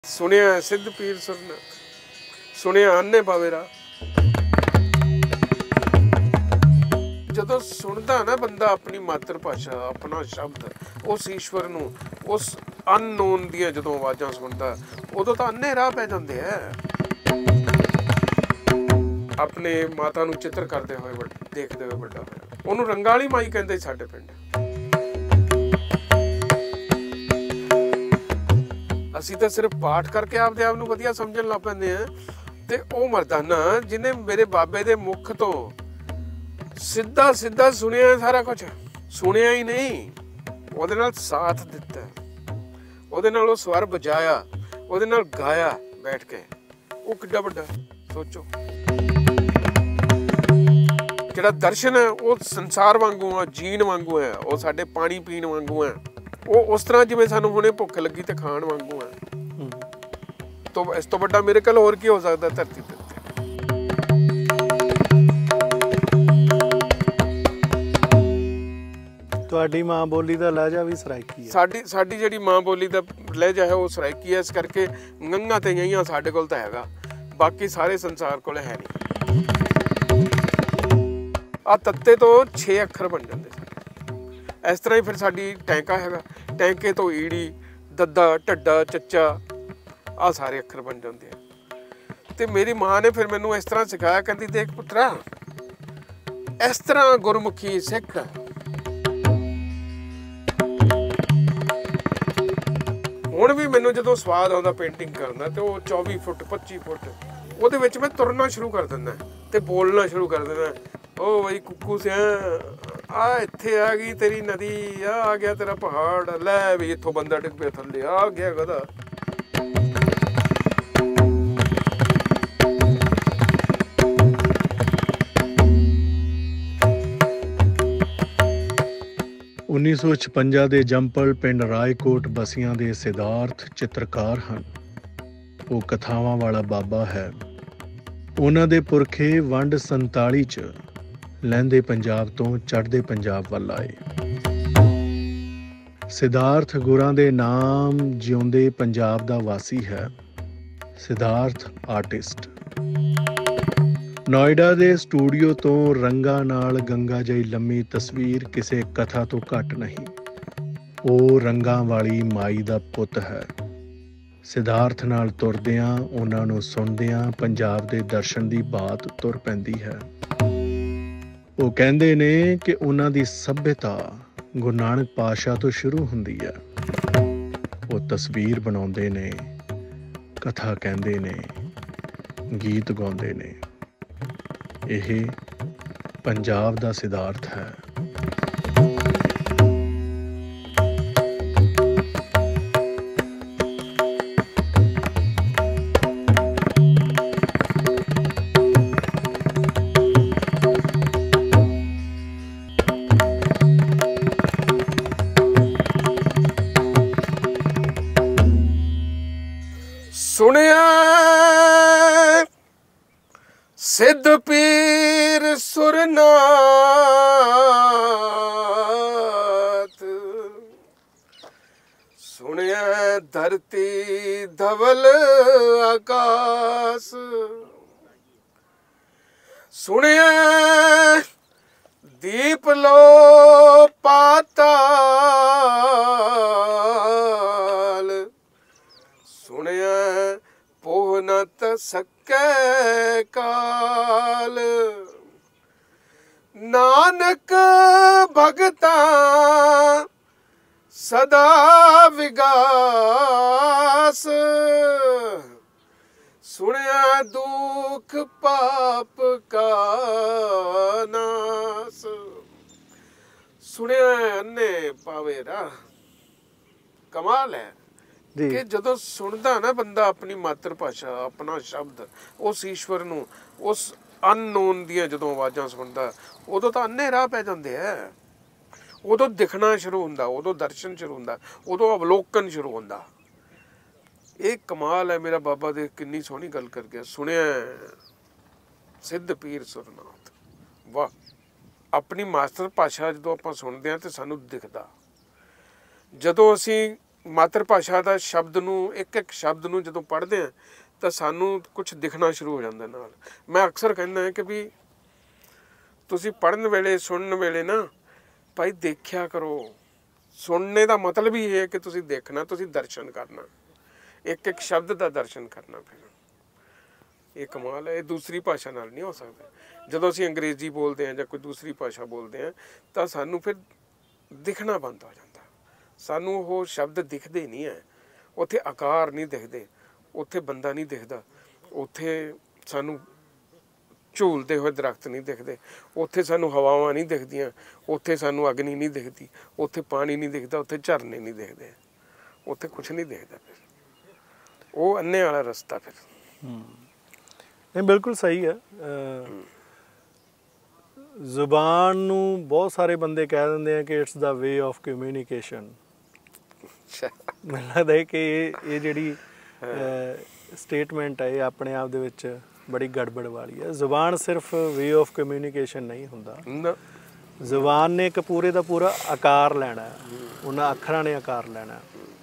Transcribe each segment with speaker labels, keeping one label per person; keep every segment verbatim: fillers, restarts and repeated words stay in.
Speaker 1: सुनिया सिद्ध पीर सुरनाथ, सुनिया अन्ने पावेरा। ਜਦੋਂ ਸੁਣਦਾ ਨਾ ਬੰਦਾ ਆਪਣੀ ਮਾਤਰ ਭਾਸ਼ਾ, ਆਪਣਾ ਸ਼ਬਦ, ਉਸ ਈਸ਼ਵਰ ਨੂੰ, ਉਸ ਅਨਨੋਨ ਦੀਆਂ ਜਦੋਂ ਆਵਾਜ਼ਾਂ ਸੁਣਦਾ, ਉਦੋਂ ਤਾਂ ਅੰਨੇ ਰਾਹ ਪੈ ਜਾਂਦੇ ਆ। ਆਪਣੇ ਮਾਤਾ ਨੂੰ ਚਿੱਤਰ ਕਰਦੇ ਹੋਏ ਦੇਖਦੇ ਹੋਏ ਵੱਡਾ ਹੋਇਆ। ਉਹਨੂੰ ਰੰਗਾਂ ਵਾਲੀ ਮਾਈ ਕਹਿੰਦੇ ਸਾਡੇ ਪਿੰਡ। ਅਸੀਂ ਤਾਂ ਸਿਰਫ ਪਾਠ ਕਰਕੇ ਆਪਦੇ ਆਪ ਨੂੰ ਵਧੀਆ ਸਮਝਣ ਲੱਗ ਪੈਂਦੇ ਆ। ਤੇ ਉਹ ਮਰਦਾਨਾ ਜਿਹਨੇ ਮੇਰੇ ਬਾਬੇ ਦੇ ਮੁਖ ਤੋਂ ਸਿੱਧਾ ਸਿੱਧਾ ਸੁਣਿਆ ਸਾਰਾ ਕੁਝ, ਸੁਣਿਆ ਹੀ ਨਹੀਂ, ਉਹਦੇ ਨਾਲ ਸਾਥ ਦਿੱਤਾ, ਉਹਦੇ ਨਾਲ ਉਹ ਸਵਰ ਵਜਾਇਆ, ਉਹਦੇ ਨਾਲ ਗਾਇਆ ਬੈਠ ਕੇ, ਉਹ ਕਿੱਡਾ ਵੱਡਾ ਸੋਚੋ। ਜਿਹੜਾ ਦਰਸ਼ਨ ਹੈ ਉਹ ਸੰਸਾਰ ਵਾਂਗੂ ਆ, ਜੀਣ ਵਾਂਗੂ ਹੈ, ਉਹ ਸਾਡੇ ਪਾਣੀ ਪੀਣ ਵਾਂਗੂ ਹੈ, ਉਹ ਉਸ ਤਰ੍ਹਾਂ ਜਿਵੇਂ ਸਾਨੂੰ ਹੁਣੇ ਭੁੱਖ ਲੱਗੀ ਤੇ ਖਾਣ ਵਾਂਗੂ ਹੈ। ਤੋਂ ਇਸ ਤੋਂ ਵੱਡਾ ਮਿਰੇਕਲ ਹੋਰ ਕੀ ਹੋ ਸਕਦਾ ਧਰਤੀ ਤੇ।
Speaker 2: ਤੁਹਾਡੀ ਮਾਂ ਬੋਲੀ ਦਾ ਲਹਿਜਾ ਵੀ ਸਰਾਇਕੀ ਹੈ। ਸਾਡੀ
Speaker 1: ਸਾਡੀ ਜਿਹੜੀ ਮਾਂ ਬੋਲੀ ਦਾ ਲਹਿਜਾ ਹੈ ਉਹ ਸਰਾਇਕੀ ਹੈ, ਇਸ ਕਰਕੇ ਗੰਗਾ ਤੇ ਗਈਆਂ ਸਾਡੇ ਕੋਲ ਤਾਂ ਹੈਗਾ, ਬਾਕੀ ਸਾਰੇ ਸੰਸਾਰ ਕੋਲ ਹੈ ਨਹੀਂ। ਆ ਤੱਤੇ ਤੋਂ ਛੇ ਅੱਖਰ ਬਣ ਜਾਂਦੇ ਸਾਡੇ। ਇਸ ਤਰ੍ਹਾਂ ਹੀ ਫਿਰ ਸਾਡੀ ਟੈਂਕਾ ਹੈਗਾ, ਟੈਂਕੇ ਤੋਂ ਈੜੀ, ਦੱਦਾ, ਢੱਡਾ, ਚੱਚਾ, ਆਹ ਸਾਰੇ ਅੱਖਰ ਬਣ ਜਾਂਦੇ ਆ। ਤੇ ਮੇਰੀ ਮਾਂ ਨੇ ਫਿਰ ਮੈਨੂੰ ਇਸ ਤਰ੍ਹਾਂ ਸਿਖਾਇਆ, ਕਹਿੰਦੀ ਦੇਖ ਪੁੱਤਰਾ, ਇਸ ਤਰ੍ਹਾਂ ਗੁਰਮੁਖੀ ਸਿੱਖ। ਹੁਣ ਵੀ ਮੈਨੂੰ ਜਦੋਂ ਸਵਾਦ ਆਉਂਦਾ ਪੇਂਟਿੰਗ ਕਰਨ ਦਾ, ਤੇ ਉਹ ਚੌਵੀ ਫੁੱਟ ਪੱਚੀ ਫੁੱਟ ਉਹਦੇ ਵਿੱਚ ਮੈਂ ਤੁਰਨਾ ਸ਼ੁਰੂ ਕਰ ਦਿੰਦਾ ਤੇ ਬੋਲਣਾ ਸ਼ੁਰੂ ਕਰ ਦਿੰਦਾ। ਓ ਬਈ ਕੁੱਕੂ ਸਿਆ, ਆ ਇੱਥੇ ਆ ਗਈ ਤੇਰੀ ਨਦੀ, ਆ ਆ ਗਿਆ ਤੇਰਾ ਪਹਾੜ, ਲੈ ਵੀ ਇੱਥੋਂ ਬੰਦਾ ਡਿੱਗ ਪਿਆ ਥੱਲੇ, ਆ ਗਿਆ ਗਧਾ।
Speaker 2: ਉੱਨੀ ਸੌ ਛਪੰਜਾ ਦੇ ਜੰਪਲ ਪਿੰਡ ਰਾਏਕੋਟ ਬਸੀਆਂ ਦੇ ਸਿਧਾਰਥ ਚਿੱਤਰਕਾਰ ਹਨ। ਉਹ ਕਥਾਵਾਂ ਵਾਲਾ ਬਾਬਾ ਹੈ। ਉਹਨਾਂ ਦੇ ਪੁਰਖੇ ਵੰਡ ਸੰਤਾਲੀ 'ਚ ਲਹਿੰਦੇ ਪੰਜਾਬ ਤੋਂ ਚੜ੍ਹਦੇ ਪੰਜਾਬ ਵੱਲ ਆਏ। ਸਿਧਾਰਥ ਗੁਰਾਂ ਦੇ ਨਾਮ ਜਿਉਂਦੇ ਪੰਜਾਬ ਦਾ ਵਾਸੀ ਹੈ। ਸਿਧਾਰਥ ਆਰਟਿਸਟ। ਨੋਇਡਾ ਦੇ ਸਟੂਡੀਓ ਤੋਂ ਰੰਗਾਂ ਨਾਲ ਗੰਗਾ ਜਿਹੀ ਲੰਮੀ ਤਸਵੀਰ ਕਿਸੇ ਕਥਾ ਤੋਂ ਘੱਟ ਨਹੀਂ। ਉਹ ਰੰਗਾਂ ਵਾਲੀ ਮਾਈ ਦਾ ਪੁੱਤ ਹੈ। ਸਿਧਾਰਥ ਨਾਲ ਤੁਰਦਿਆਂ, ਉਹਨਾਂ ਨੂੰ ਸੁਣਦਿਆਂ ਪੰਜਾਬ ਦੇ ਦਰਸ਼ਨ ਦੀ ਬਾਤ ਤੁਰ ਪੈਂਦੀ ਹੈ। ਉਹ ਕਹਿੰਦੇ ਨੇ ਕਿ ਉਹਨਾਂ ਦੀ ਸੱਭਿਅਤਾ ਗੁਰੂ ਨਾਨਕ ਪਾਤਸ਼ਾਹ ਤੋਂ ਸ਼ੁਰੂ ਹੁੰਦੀ ਹੈ। ਉਹ ਤਸਵੀਰ ਬਣਾਉਂਦੇ ਨੇ, ਕਥਾ ਕਹਿੰਦੇ ਨੇ, ਗੀਤ ਗਾਉਂਦੇ ਨੇ। ਇਹ ਪੰਜਾਬ ਦਾ ਸਿਧਾਰਥ ਹੈ।
Speaker 1: ਸੁਣਿਆ ਸਿੱਧ ਪੀਰ ਸੁਰਨਾਥ, ਸੁਣਿਆ ਧਰਤੀ ਧਵਲ ਆਕਾਸ, ਸੁਣਿਆ ਦੀਪ ਲੋ ਪਾਤਾਲ, ਸੁਣਿਆ ਪੋਹ ਨ ਸਕੈ ਕਾਲ, ਨਾਨਕ ਭਗਤਾ ਸਦਾ ਵਿਗਾਸ, ਸੁਣਿਆ ਦੁਖ ਪਾਪ ਕਾ ਨਾਸ, ਸੁਣਿਆ ਅੰਨੇ ਪਾਵੇਰਾ। ਕਮਾਲ ਹੈ ਕਿ ਜਦੋਂ ਸੁਣਦਾ ਨਾ ਬੰਦਾ ਆਪਣੀ ਮਾਤਰ ਭਾਸ਼ਾ, ਆਪਣਾ ਸ਼ਬਦ, ਉਸ ਈਸ਼ਵਰ ਨੂੰ, ਉਸ ਅਨਨੋਨ ਦੀਆਂ ਜਦੋਂ ਆਵਾਜ਼ਾਂ ਸੁਣਦਾ, ਉਦੋਂ ਤਾਂ ਅੰਨੇ ਰਾਹ ਪੈ ਜਾਂਦੇ ਆ। ਉਦੋਂ ਦਿਖਣਾ ਸ਼ੁਰੂ ਹੁੰਦਾ, ਉਦੋਂ ਦਰਸ਼ਨ ਸ਼ੁਰੂ ਹੁੰਦਾ, ਉਦੋਂ ਅਵਲੋਕਨ ਸ਼ੁਰੂ ਹੁੰਦਾ। ਇਹ ਕਮਾਲ ਹੈ ਮੇਰਾ ਬਾਬਾ ਦੇ, ਕਿੰਨੀ ਸੋਹਣੀ ਗੱਲ ਕਰ ਗਿਆ। ਸੁਣਿਆ ਸਿੱਧ ਪੀਰ ਸੁਰਨਾਥ, ਵਾਹ। ਆਪਣੀ ਮਾਤਰ ਭਾਸ਼ਾ ਜਦੋਂ ਆਪਾਂ ਸੁਣਦੇ ਹਾਂ ਤੇ ਸਾਨੂੰ ਦਿਖਦਾ। ਜਦੋਂ ਅਸੀਂ ਮਾਤਰ ਭਾਸ਼ਾ ਦਾ ਸ਼ਬਦ ਨੂੰ, ਇੱਕ ਇੱਕ ਸ਼ਬਦ ਨੂੰ ਜਦੋਂ ਪੜ੍ਹਦੇ ਹਾਂ ਤਾਂ ਸਾਨੂੰ ਕੁਝ ਦਿਖਣਾ ਸ਼ੁਰੂ ਹੋ ਜਾਂਦਾ ਨਾਲ। ਮੈਂ ਅਕਸਰ ਕਹਿੰਦਾ ਕਿ ਵੀ ਤੁਸੀਂ ਪੜ੍ਹਨ ਵੇਲੇ, ਸੁਣਨ ਵੇਲੇ ਨਾ ਭਾਈ ਦੇਖਿਆ ਕਰੋ। ਸੁਣਨੇ ਦਾ ਮਤਲਬ ਹੀ ਇਹ ਹੈ ਕਿ ਤੁਸੀਂ ਦੇਖਣਾ, ਤੁਸੀਂ ਦਰਸ਼ਨ ਕਰਨਾ, ਇੱਕ ਇੱਕ ਸ਼ਬਦ ਦਾ ਦਰਸ਼ਨ ਕਰਨਾ। ਫਿਰ ਇਹ ਕਮਾਲ ਹੈ, ਇਹ ਦੂਸਰੀ ਭਾਸ਼ਾ ਨਾਲ ਨਹੀਂ ਹੋ ਸਕਦਾ। ਜਦੋਂ ਅਸੀਂ ਅੰਗਰੇਜ਼ੀ ਬੋਲਦੇ ਹਾਂ ਜਾਂ ਕੋਈ ਦੂਸਰੀ ਭਾਸ਼ਾ ਬੋਲਦੇ ਹਾਂ ਤਾਂ ਸਾਨੂੰ ਫਿਰ ਦਿਖਣਾ ਬੰਦ ਹੋ ਜਾਂਦਾ, ਸਾਨੂੰ ਉਹ ਸ਼ਬਦ ਦਿਖਦੇ ਨਹੀਂ ਹੈ। ਉੱਥੇ ਆਕਾਰ ਨਹੀਂ ਦਿਖਦੇ, ਉੱਥੇ ਬੰਦਾ ਨਹੀਂ ਦਿਖਦਾ, ਉੱਥੇ ਸਾਨੂੰ ਝੂਲਦੇ ਹੋਏ ਦਰਖਤ ਨਹੀਂ ਦਿਖਦੇ, ਉੱਥੇ ਸਾਨੂੰ ਹਵਾਵਾਂ ਨਹੀਂ ਦਿਖਦੀਆਂ, ਉੱਥੇ ਸਾਨੂੰ ਅਗਨੀ ਨਹੀਂ ਦਿਖਦੀ, ਉੱਥੇ ਪਾਣੀ ਨਹੀਂ ਦਿਖਦਾ, ਉੱਥੇ ਝਰਨੇ ਨਹੀਂ ਦਿਖਦੇ, ਉੱਥੇ ਕੁਛ ਨਹੀਂ ਦਿਖਦਾ। ਫਿਰ ਉਹ ਅੰਨੇ ਵਾਲਾ ਰਸਤਾ। ਫਿਰ
Speaker 2: ਇਹ ਬਿਲਕੁਲ ਸਹੀ ਹੈ। ਜ਼ੁਬਾਨ ਨੂੰ ਬਹੁਤ ਸਾਰੇ ਬੰਦੇ ਕਹਿ ਦਿੰਦੇ ਆ ਕਿ it's the way of communication. ਮੈਨੂੰ ਲੱਗਦਾ ਹੈ ਕਿ ਇਹ ਇਹ ਜਿਹੜੀ ਸਟੇਟਮੈਂਟ ਹੈ ਇਹ ਆਪਣੇ ਆਪ ਦੇ ਵਿੱਚ ਬੜੀ ਗੜਬੜ ਵਾਲੀ ਹੈ। ਜ਼ੁਬਾਨ ਸਿਰਫ ਵੇ ਆਫ ਕਮਿਊਨੀਕੇਸ਼ਨ ਨਹੀਂ ਹੁੰਦਾ। ਜ਼ੁਬਾਨ ਨੇ ਇੱਕ ਪੂਰੇ ਦਾ ਪੂਰਾ ਆਕਾਰ ਲੈਣਾ ਹੈ, ਉਹਨਾਂ ਅੱਖਰਾਂ ਨੇ ਆਕਾਰ ਲੈਣਾ।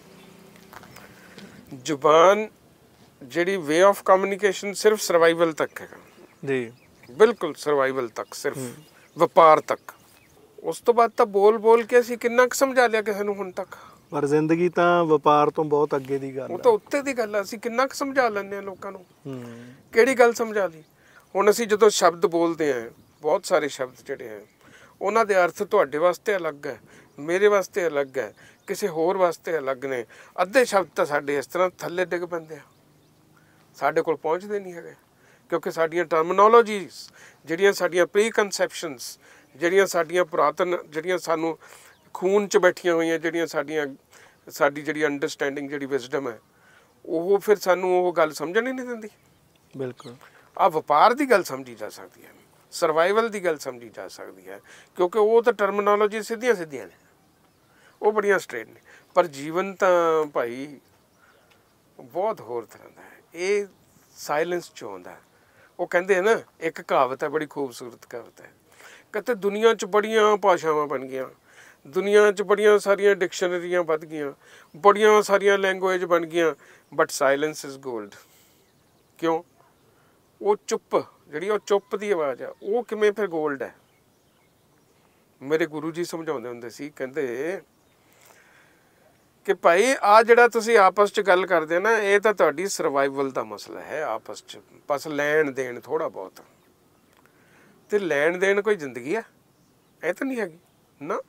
Speaker 1: ਜ਼ੁਬਾਨ ਜਿਹੜੀ ਵੇ ਆਫ ਕਮਿਊਨੀਕੇਸ਼ਨ ਸਿਰਫ ਸਰਵਾਈਵਲ ਤੱਕ ਹੈਗਾ
Speaker 2: ਜੀ,
Speaker 1: ਬਿਲਕੁਲ ਸਰਵਾਈਵਲ ਤੱਕ, ਸਿਰਫ ਵਪਾਰ ਤੱਕ। ਉਸ ਤੋਂ ਬਾਅਦ ਤਾਂ ਬੋਲ ਬੋਲ ਕੇ ਅਸੀਂ ਕਿੰਨਾ ਕੁ ਸਮਝਾ ਲਿਆ ਕਿਸੇ ਨੂੰ ਹੁਣ ਤੱਕ।
Speaker 2: ਪਰ ਜ਼ਿੰਦਗੀ ਤਾਂ ਵਪਾਰ ਤੋਂ ਬਹੁਤ ਅੱਗੇ ਦੀ ਗੱਲ ਹੈ,
Speaker 1: ਉਹ ਤਾਂ ਉੱਤੇ ਦੀ ਗੱਲ ਹੈ। ਅਸੀਂ ਕਿੰਨਾ ਕੁ ਸਮਝਾ ਲੈਂਦੇ ਹਾਂ ਲੋਕਾਂ ਨੂੰ, ਕਿਹੜੀ ਗੱਲ ਸਮਝਾ ਲਈ। ਹੁਣ ਅਸੀਂ ਜਦੋਂ ਸ਼ਬਦ ਬੋਲਦੇ ਹਾਂ, ਬਹੁਤ ਸਾਰੇ ਸ਼ਬਦ ਜਿਹੜੇ ਹੈ ਉਹਨਾਂ ਦੇ ਅਰਥ ਤੁਹਾਡੇ ਵਾਸਤੇ ਅਲੱਗ ਹੈ, ਮੇਰੇ ਵਾਸਤੇ ਅਲੱਗ ਹੈ, ਕਿਸੇ ਹੋਰ ਵਾਸਤੇ ਅਲੱਗ ਨੇ। ਅੱਧੇ ਸ਼ਬਦ ਤਾਂ ਸਾਡੇ ਇਸ ਤਰ੍ਹਾਂ ਥੱਲੇ ਡਿੱਗ ਪੈਂਦੇ ਆ, ਸਾਡੇ ਕੋਲ ਪਹੁੰਚਦੇ ਨਹੀਂ ਹੈਗੇ, ਕਿਉਂਕਿ ਸਾਡੀਆਂ ਟਰਮੀਨੋਲੋਜੀਜ਼ ਜਿਹੜੀਆਂ ਸਾਡੀਆਂ ਪ੍ਰੀ ਕਨਸੈਪਸ਼ਨਸ, ਜਿਹੜੀਆਂ ਸਾਡੀਆਂ ਪੁਰਾਤਨ, ਜਿਹੜੀਆਂ ਸਾਨੂੰ ਖੂਨ 'ਚ ਬੈਠੀਆਂ ਹੋਈਆਂ, ਜਿਹੜੀਆਂ ਸਾਡੀਆਂ ਸਾਡੀ ਜਿਹੜੀ ਅੰਡਰਸਟੈਂਡਿੰਗ, ਜਿਹੜੀ ਵਿਜ਼ਡਮ ਹੈ, ਉਹ ਫਿਰ ਸਾਨੂੰ ਉਹ ਗੱਲ ਸਮਝਣ ਹੀ ਨਹੀਂ ਦਿੰਦੀ।
Speaker 2: ਬਿਲਕੁਲ
Speaker 1: ਆ ਵਪਾਰ ਦੀ ਗੱਲ ਸਮਝੀ ਜਾ ਸਕਦੀ ਹੈ, ਸਰਵਾਈਵਲ ਦੀ ਗੱਲ ਸਮਝੀ ਜਾ ਸਕਦੀ ਹੈ, ਕਿਉਂਕਿ ਉਹ ਤਾਂ ਟਰਮੀਨੋਲੋਜੀ ਸਿੱਧੀਆਂ ਸਿੱਧੀਆਂ ਨੇ, ਉਹ ਬੜੀਆਂ ਸਟ੍ਰੇਟ ਨੇ। ਪਰ ਜੀਵਨ ਤਾਂ ਭਾਈ ਬਹੁਤ ਹੋਰ ਤਰ੍ਹਾਂ ਦਾ ਹੈ। ਇਹ ਸਾਇਲੈਂਸ 'ਚ ਆਉਂਦਾ। ਉਹ ਕਹਿੰਦੇ ਆ ਨਾ, ਇੱਕ ਕਹਾਵਤ ਹੈ, ਬੜੀ ਖੂਬਸੂਰਤ ਕਹਾਵਤ ਹੈ, ਕਹਿੰਦੇ ਦੁਨੀਆ 'ਚ ਬੜੀਆਂ ਭਾਸ਼ਾਵਾਂ ਬਣ ਗਈਆਂ, ਦੁਨੀਆ 'ਚ ਬੜੀਆਂ ਸਾਰੀਆਂ ਡਿਕਸ਼ਨਰੀਆਂ ਵੱਧ ਗਈਆਂ, ਬੜੀਆਂ ਸਾਰੀਆਂ ਲੈਂਗੁਏਜ ਬਣ ਗਈਆਂ, ਬਟ ਸਾਇਲੈਂਸ ਇਜ਼ ਗੋਲਡ। ਕਿਉਂ? ਉਹ ਚੁੱਪ, ਜਿਹੜੀ ਉਹ ਚੁੱਪ ਦੀ ਆਵਾਜ਼ ਆ, ਉਹ ਕਿਵੇਂ ਫਿਰ ਗੋਲਡ ਹੈ। ਮੇਰੇ ਗੁਰੂ ਜੀ ਸਮਝਾਉਂਦੇ ਹੁੰਦੇ ਸੀ, ਕਹਿੰਦੇ ਕਿ ਭਾਈ ਆ ਜਿਹੜਾ ਤੁਸੀਂ ਆਪਸ 'ਚ ਗੱਲ ਕਰਦੇ ਨਾ, ਇਹ ਤਾਂ ਤੁਹਾਡੀ ਸਰਵਾਈਵਲ ਦਾ ਮਸਲਾ ਹੈ ਆਪਸ 'ਚ, ਬਸ ਲੈਣ ਦੇਣ ਥੋੜ੍ਹਾ ਬਹੁਤ। ਤੇ ਲੈਣ ਦੇਣ ਕੋਈ ਜ਼ਿੰਦਗੀ ਆ? ਇਹ ਤਾਂ ਨਹੀਂ ਹੈਗੀ ਨਾ।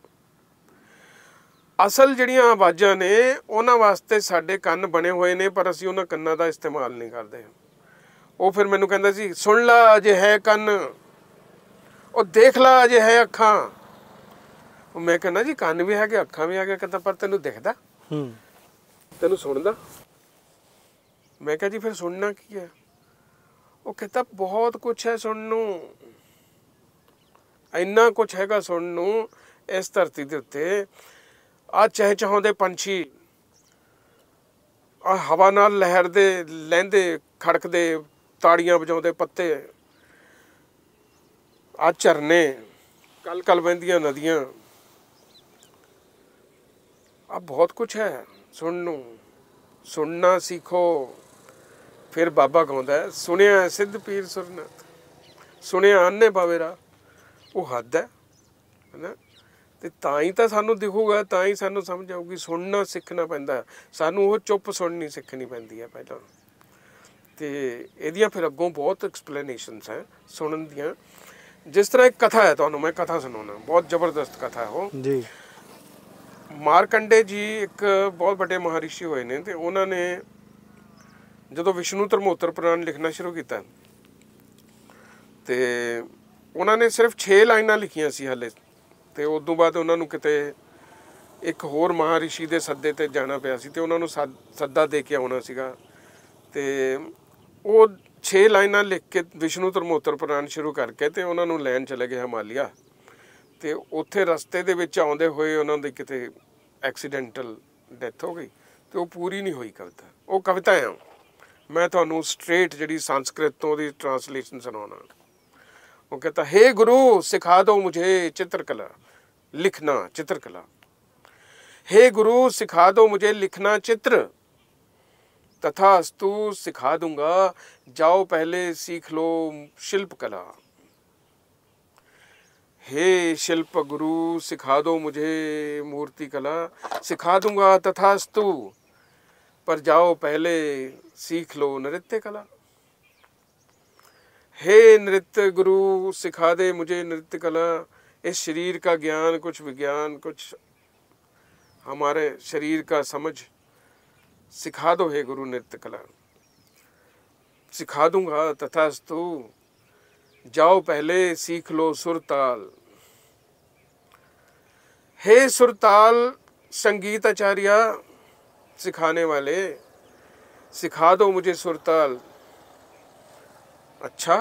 Speaker 1: ਅਸਲ ਜਿਹੜੀਆਂ ਆਵਾਜ਼ਾਂ ਨੇ ਉਹਨਾਂ ਵਾਸਤੇ ਸਾਡੇ ਕੰਨ ਬਣੇ ਹੋਏ ਨੇ, ਪਰ ਅਸੀਂ ਉਹਨਾਂ ਕੰਨਾਂ ਦਾ ਇਸਤੇਮਾਲ ਨਹੀਂ ਕਰਦੇ। ਉਹ ਫਿਰ ਮੈਨੂੰ ਕਹਿੰਦਾ ਸੀ, ਸੁਣ ਲਾ ਅਜੇ ਹੈ ਕੰਨ, ਉਹ ਦੇਖ ਲਾ ਅਜੇ ਹੈ ਅੱਖਾਂ। ਉਹ ਮੈਂ ਕਹਿੰਦਾ ਜੀ ਕੰਨ ਵੀ ਹੈਗੇ, ਅੱਖਾਂ ਵੀ ਹੈਗੇ, ਕਹਿੰਦਾ ਪਰ ਤੈਨੂੰ ਦਿਖਦਾ, ਤੈਨੂੰ ਸੁਣਦਾ? ਮੈਂ ਕਿਹਾ ਜੀ ਫਿਰ ਸੁਣਨਾ ਕੀ ਹੈ? ਉਹ ਕਹਿੰਦਾ ਬਹੁਤ ਕੁਛ ਹੈ ਸੁਣਨ ਨੂੰ, ਇੰਨਾ ਕੁਛ ਹੈਗਾ ਸੁਣਨ ਨੂੰ ਇਸ ਧਰਤੀ ਦੇ ਉੱਤੇ। ਆਹ ਚਹਿਚਹਾਉਂਦੇ ਪੰਛੀ, ਆਹ ਹਵਾ ਨਾਲ ਲਹਿਰਦੇ ਲਹਿੰਦੇ ਖੜਕਦੇ ਤਾੜੀਆਂ ਵਜਾਉਂਦੇ ਪੱਤੇ, ਆਹ ਝਰਨੇ, ਕਲ ਕਲ ਵਹਿੰਦੀਆਂ ਨਦੀਆਂ, ਆਹ ਬਹੁਤ ਕੁਛ ਹੈ ਸੁਣਨ ਨੂੰ। ਸੁਣਨਾ ਸਿੱਖੋ। ਫਿਰ ਬਾਬਾ ਗਾਉਂਦਾ, ਸੁਣਿਆ ਸਿੱਧ ਪੀਰ ਸੁਰਨਾਥ, ਸੁਣਿਆ ਅੰਨੇ ਬਾਵੇਰਾ। ਉਹ ਹੱਦ ਹੈ ਨਾ। ਤੇ ਤਾਂ ਹੀ ਤਾਂ ਸਾਨੂੰ ਦਿਖੂਗਾ, ਤਾਂ ਹੀ ਸਾਨੂੰ ਸਮਝ ਆਊਗੀ। ਸੁਣਨਾ ਸਿੱਖਣਾ ਪੈਂਦਾ ਸਾਨੂੰ, ਉਹ ਚੁੱਪ ਸੁਣਨੀ ਸਿੱਖਣੀ ਪੈਂਦੀ ਹੈ ਪਹਿਲਾਂ। ਤੇ ਇਹਦੀਆਂ ਫਿਰ ਅੱਗੋਂ ਬਹੁਤ ਐਕਸਪਲੇਨੇਸ਼ਨਸ ਹੈ ਸੁਣਨ ਦੀਆਂ। ਜਿਸ ਤਰ੍ਹਾਂ ਇੱਕ ਕਥਾ ਹੈ, ਤੁਹਾਨੂੰ ਮੈਂ ਕਥਾ ਸੁਣਾਉਣਾ, ਬਹੁਤ ਜ਼ਬਰਦਸਤ ਕਥਾ ਹੈ ਉਹ ਜੀ। ਮਾਰਕੰਡੇ ਜੀ ਇੱਕ ਬਹੁਤ ਵੱਡੇ ਮਹਾਰਿਸ਼ੀ ਹੋਏ ਨੇ, ਤੇ ਉਹਨਾਂ ਨੇ ਜਦੋਂ ਵਿਸ਼ਨੂੰ ਧਰਮੋਤਰ ਪੁਰਾਣ ਲਿਖਣਾ ਸ਼ੁਰੂ ਕੀਤਾ, ਤੇ ਉਹਨਾਂ ਨੇ ਸਿਰਫ ਛੇ ਲਾਈਨਾਂ ਲਿਖੀਆਂ ਸੀ ਹਾਲੇ। ਤੇ ਉਸ ਤੋਂ ਬਾਅਦ ਉਹਨਾਂ ਨੂੰ ਕਿਤੇ ਇੱਕ ਹੋਰ ਮਹਾਰਿਸ਼ੀ ਦੇ ਸੱਦੇ ਤੇ ਜਾਣਾ ਪਿਆ ਸੀ, ਤੇ ਉਹਨਾਂ ਨੂੰ ਸੱਦ ਸੱਦਾ ਦੇ ਕੇ ਆਉਣਾ ਸੀਗਾ। ਤੇ ਉਹ ਛੇ ਲਾਈਨਾਂ ਲਿਖ ਕੇ ਵਿਸ਼ਨੂੰ ਧਰਮੋਤਰ ਪੁਰਾਣ ਸ਼ੁਰੂ ਕਰਕੇ ਤੇ ਉਹਨਾਂ ਨੂੰ ਲੈਣ ਚਲੇ ਗਏ ਹਿਮਾਲਿਆ। ਤੇ ਉੱਥੇ ਰਸਤੇ ਦੇ ਵਿੱਚ ਆਉਂਦੇ ਹੋਏ ਉਹਨਾਂ ਦੀ ਕਿਤੇ ਐਕਸੀਡੈਂਟਲ ਡੈਥ ਹੋ ਗਈ, ਤੇ ਉਹ ਪੂਰੀ ਨਹੀਂ ਹੋਈ ਕਵਿਤਾ। ਉਹ ਕਵਿਤਾ ਆ, ਮੈਂ ਤੁਹਾਨੂੰ ਸਟ੍ਰੇਟ ਜਿਹੜੀ ਸੰਸਕ੍ਰਿਤ ਤੋਂ ਉਹਦੀ ਟਰਾਂਸਲੇਸ਼ਨ ਸੁਣਾਉਣਾ। ਉਹ कहता, हे गुरु सिखा दो मुझे चित्रकला लिखना चित्रकला। हे गुरु सिखा दो मुझे लिखना चित्र, तथास्तु सिखा दूंगा, जाओ पहले सीख लो शिल्प कला। हे शिल्प गुरु सिखा दो मुझे मूर्ति कला, सिखा दूंगा तथास्तु, पर जाओ पहले सीख लो नृत्य कला। हे नृत्य गुरु सिखा दे मुझे नृत्य कला, इस शरीर का ज्ञान कुछ विज्ञान कुछ हमारे शरीर का समझ सिखा दो हे गुरु नृत्य कला। सिखा दूंगा तथास्तु, जाओ पहले सीख लो सुरताल। हे सुरताल संगीत आचार्य सिखाने वाले, सिखा दो मुझे सुरताल। अच्छा,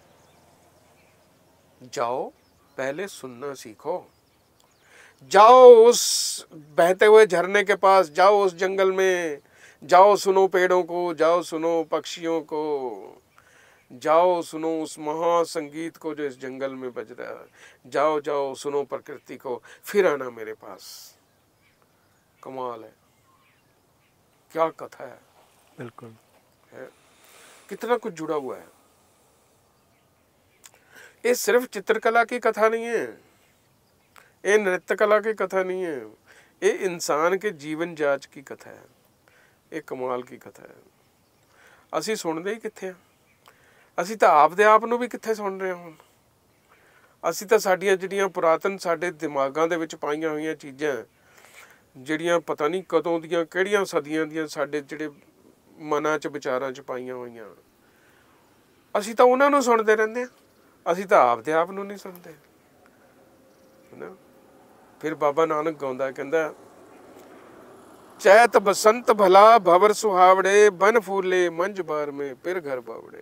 Speaker 1: जाओ पहले सुनना सीखो, जाओ उस बहते हुए झरने के पास, जाओ उस जंगल में, जाओ सुनो पेड़ों को, जाओ सुनो पक्षियों को, जाओ सुनो उस महासंगीत को जो इस जंगल में बज रहा है, जाओ जाओ सुनो प्रकृति को, फिर आना मेरे पास। कमाल है, क्या कथा है।
Speaker 2: बिल्कुल
Speaker 1: है, कितना कुछ जुड़ा हुआ है। ये सिर्फ चित्रकला की कथा नहीं है, ये नृत्य कला की कथा नहीं है, ये इंसान के जीवन जाच की कथा है, ये कमाल की कथा है। ਅਸੀਂ ਸੁਣਦੇ ਹੀ ਕਿੱਥੇ ਆ, ਅਸੀਂ ਤਾਂ ਆਪ ਦੇ ਆਪ ਨੂੰ ਵੀ ਕਿੱਥੇ ਸੁਣ ਰਹੇ ਹਾਂ ਹੁਣ। ਅਸੀਂ ਤਾਂ ਸਾਡੀਆਂ ਜਿਹੜੀਆਂ ਪੁਰਾਤਨ ਸਾਡੇ ਦਿਮਾਗਾਂ ਦੇ ਵਿੱਚ ਪਾਈਆਂ ਹੋਈਆਂ ਚੀਜ਼ਾਂ, ਜਿਹੜੀਆਂ ਪਤਾ ਨਹੀਂ ਕਦੋਂ ਦੀਆਂ ਕਿਹੜੀਆਂ ਸਦੀਆਂ ਦੀਆਂ ਸਾਡੇ ਜਿਹੜੇ ਮਨਾਂ 'ਚ ਵਿਚਾਰਾਂ 'ਚ ਪਾਈਆਂ ਹੋਈਆਂ, ਅਸੀਂ ਤਾਂ ਉਹਨਾਂ ਨੂੰ ਸੁਣਦੇ ਰਹਿੰਦੇ ਹਾਂ, ਅਸੀਂ ਤਾਂ ਆਪ ਦੇ ਆਪ ਨੂੰ ਨਹੀਂ ਸੁਣਦੇ ਹੈ। ਫਿਰ ਬਾਬਾ ਨਾਨਕ ਗਾਉਂਦਾ, ਕਹਿੰਦਾ चैत बसंत भला भवर सुहावड़े, बन फूले मंज बार में फिर घर बावड़े।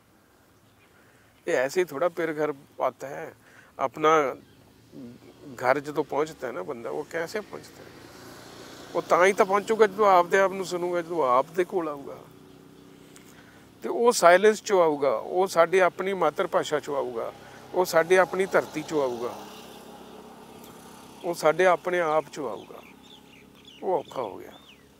Speaker 1: ये ऐसे ही थोड़ा फिर घर आता है, अपना घर जो पहुंचता है ना बंदा, वो कैसे पहुंचता है, वो ਤਾਂ ਹੀ ਤਾਂ ਪਹੁੰਚੂਗਾ ਜਦੋਂ ਆਪਦੇ ਆਪ ਨੂੰ ਸੁਣੂਗਾ, ਜਦੋਂ ਆਪ ਦੇ ਕੋਲ ਆਊਗਾ ਤੇ ਉਹ ਸਾਇਲੈਂਸ ਚੋਂ ਆਊਗਾ, ਉਹ ਸਾਡੀ ਆਪਣੀ ਮਾਤਰ ਭਾਸ਼ਾ ਚੋਂ ਆਊਗਾ, ਉਹ ਸਾਡੇ ਆਪਣੀ ਧਰਤੀ ਚੋਂ ਆਊਗਾ, ਉਹ ਸਾਡੇ ਆਪਣੇ ਆਪ ਚੋਂ ਆਊਗਾ। ਉਹ ਔਖਾ ਹੋ ਗਿਆ।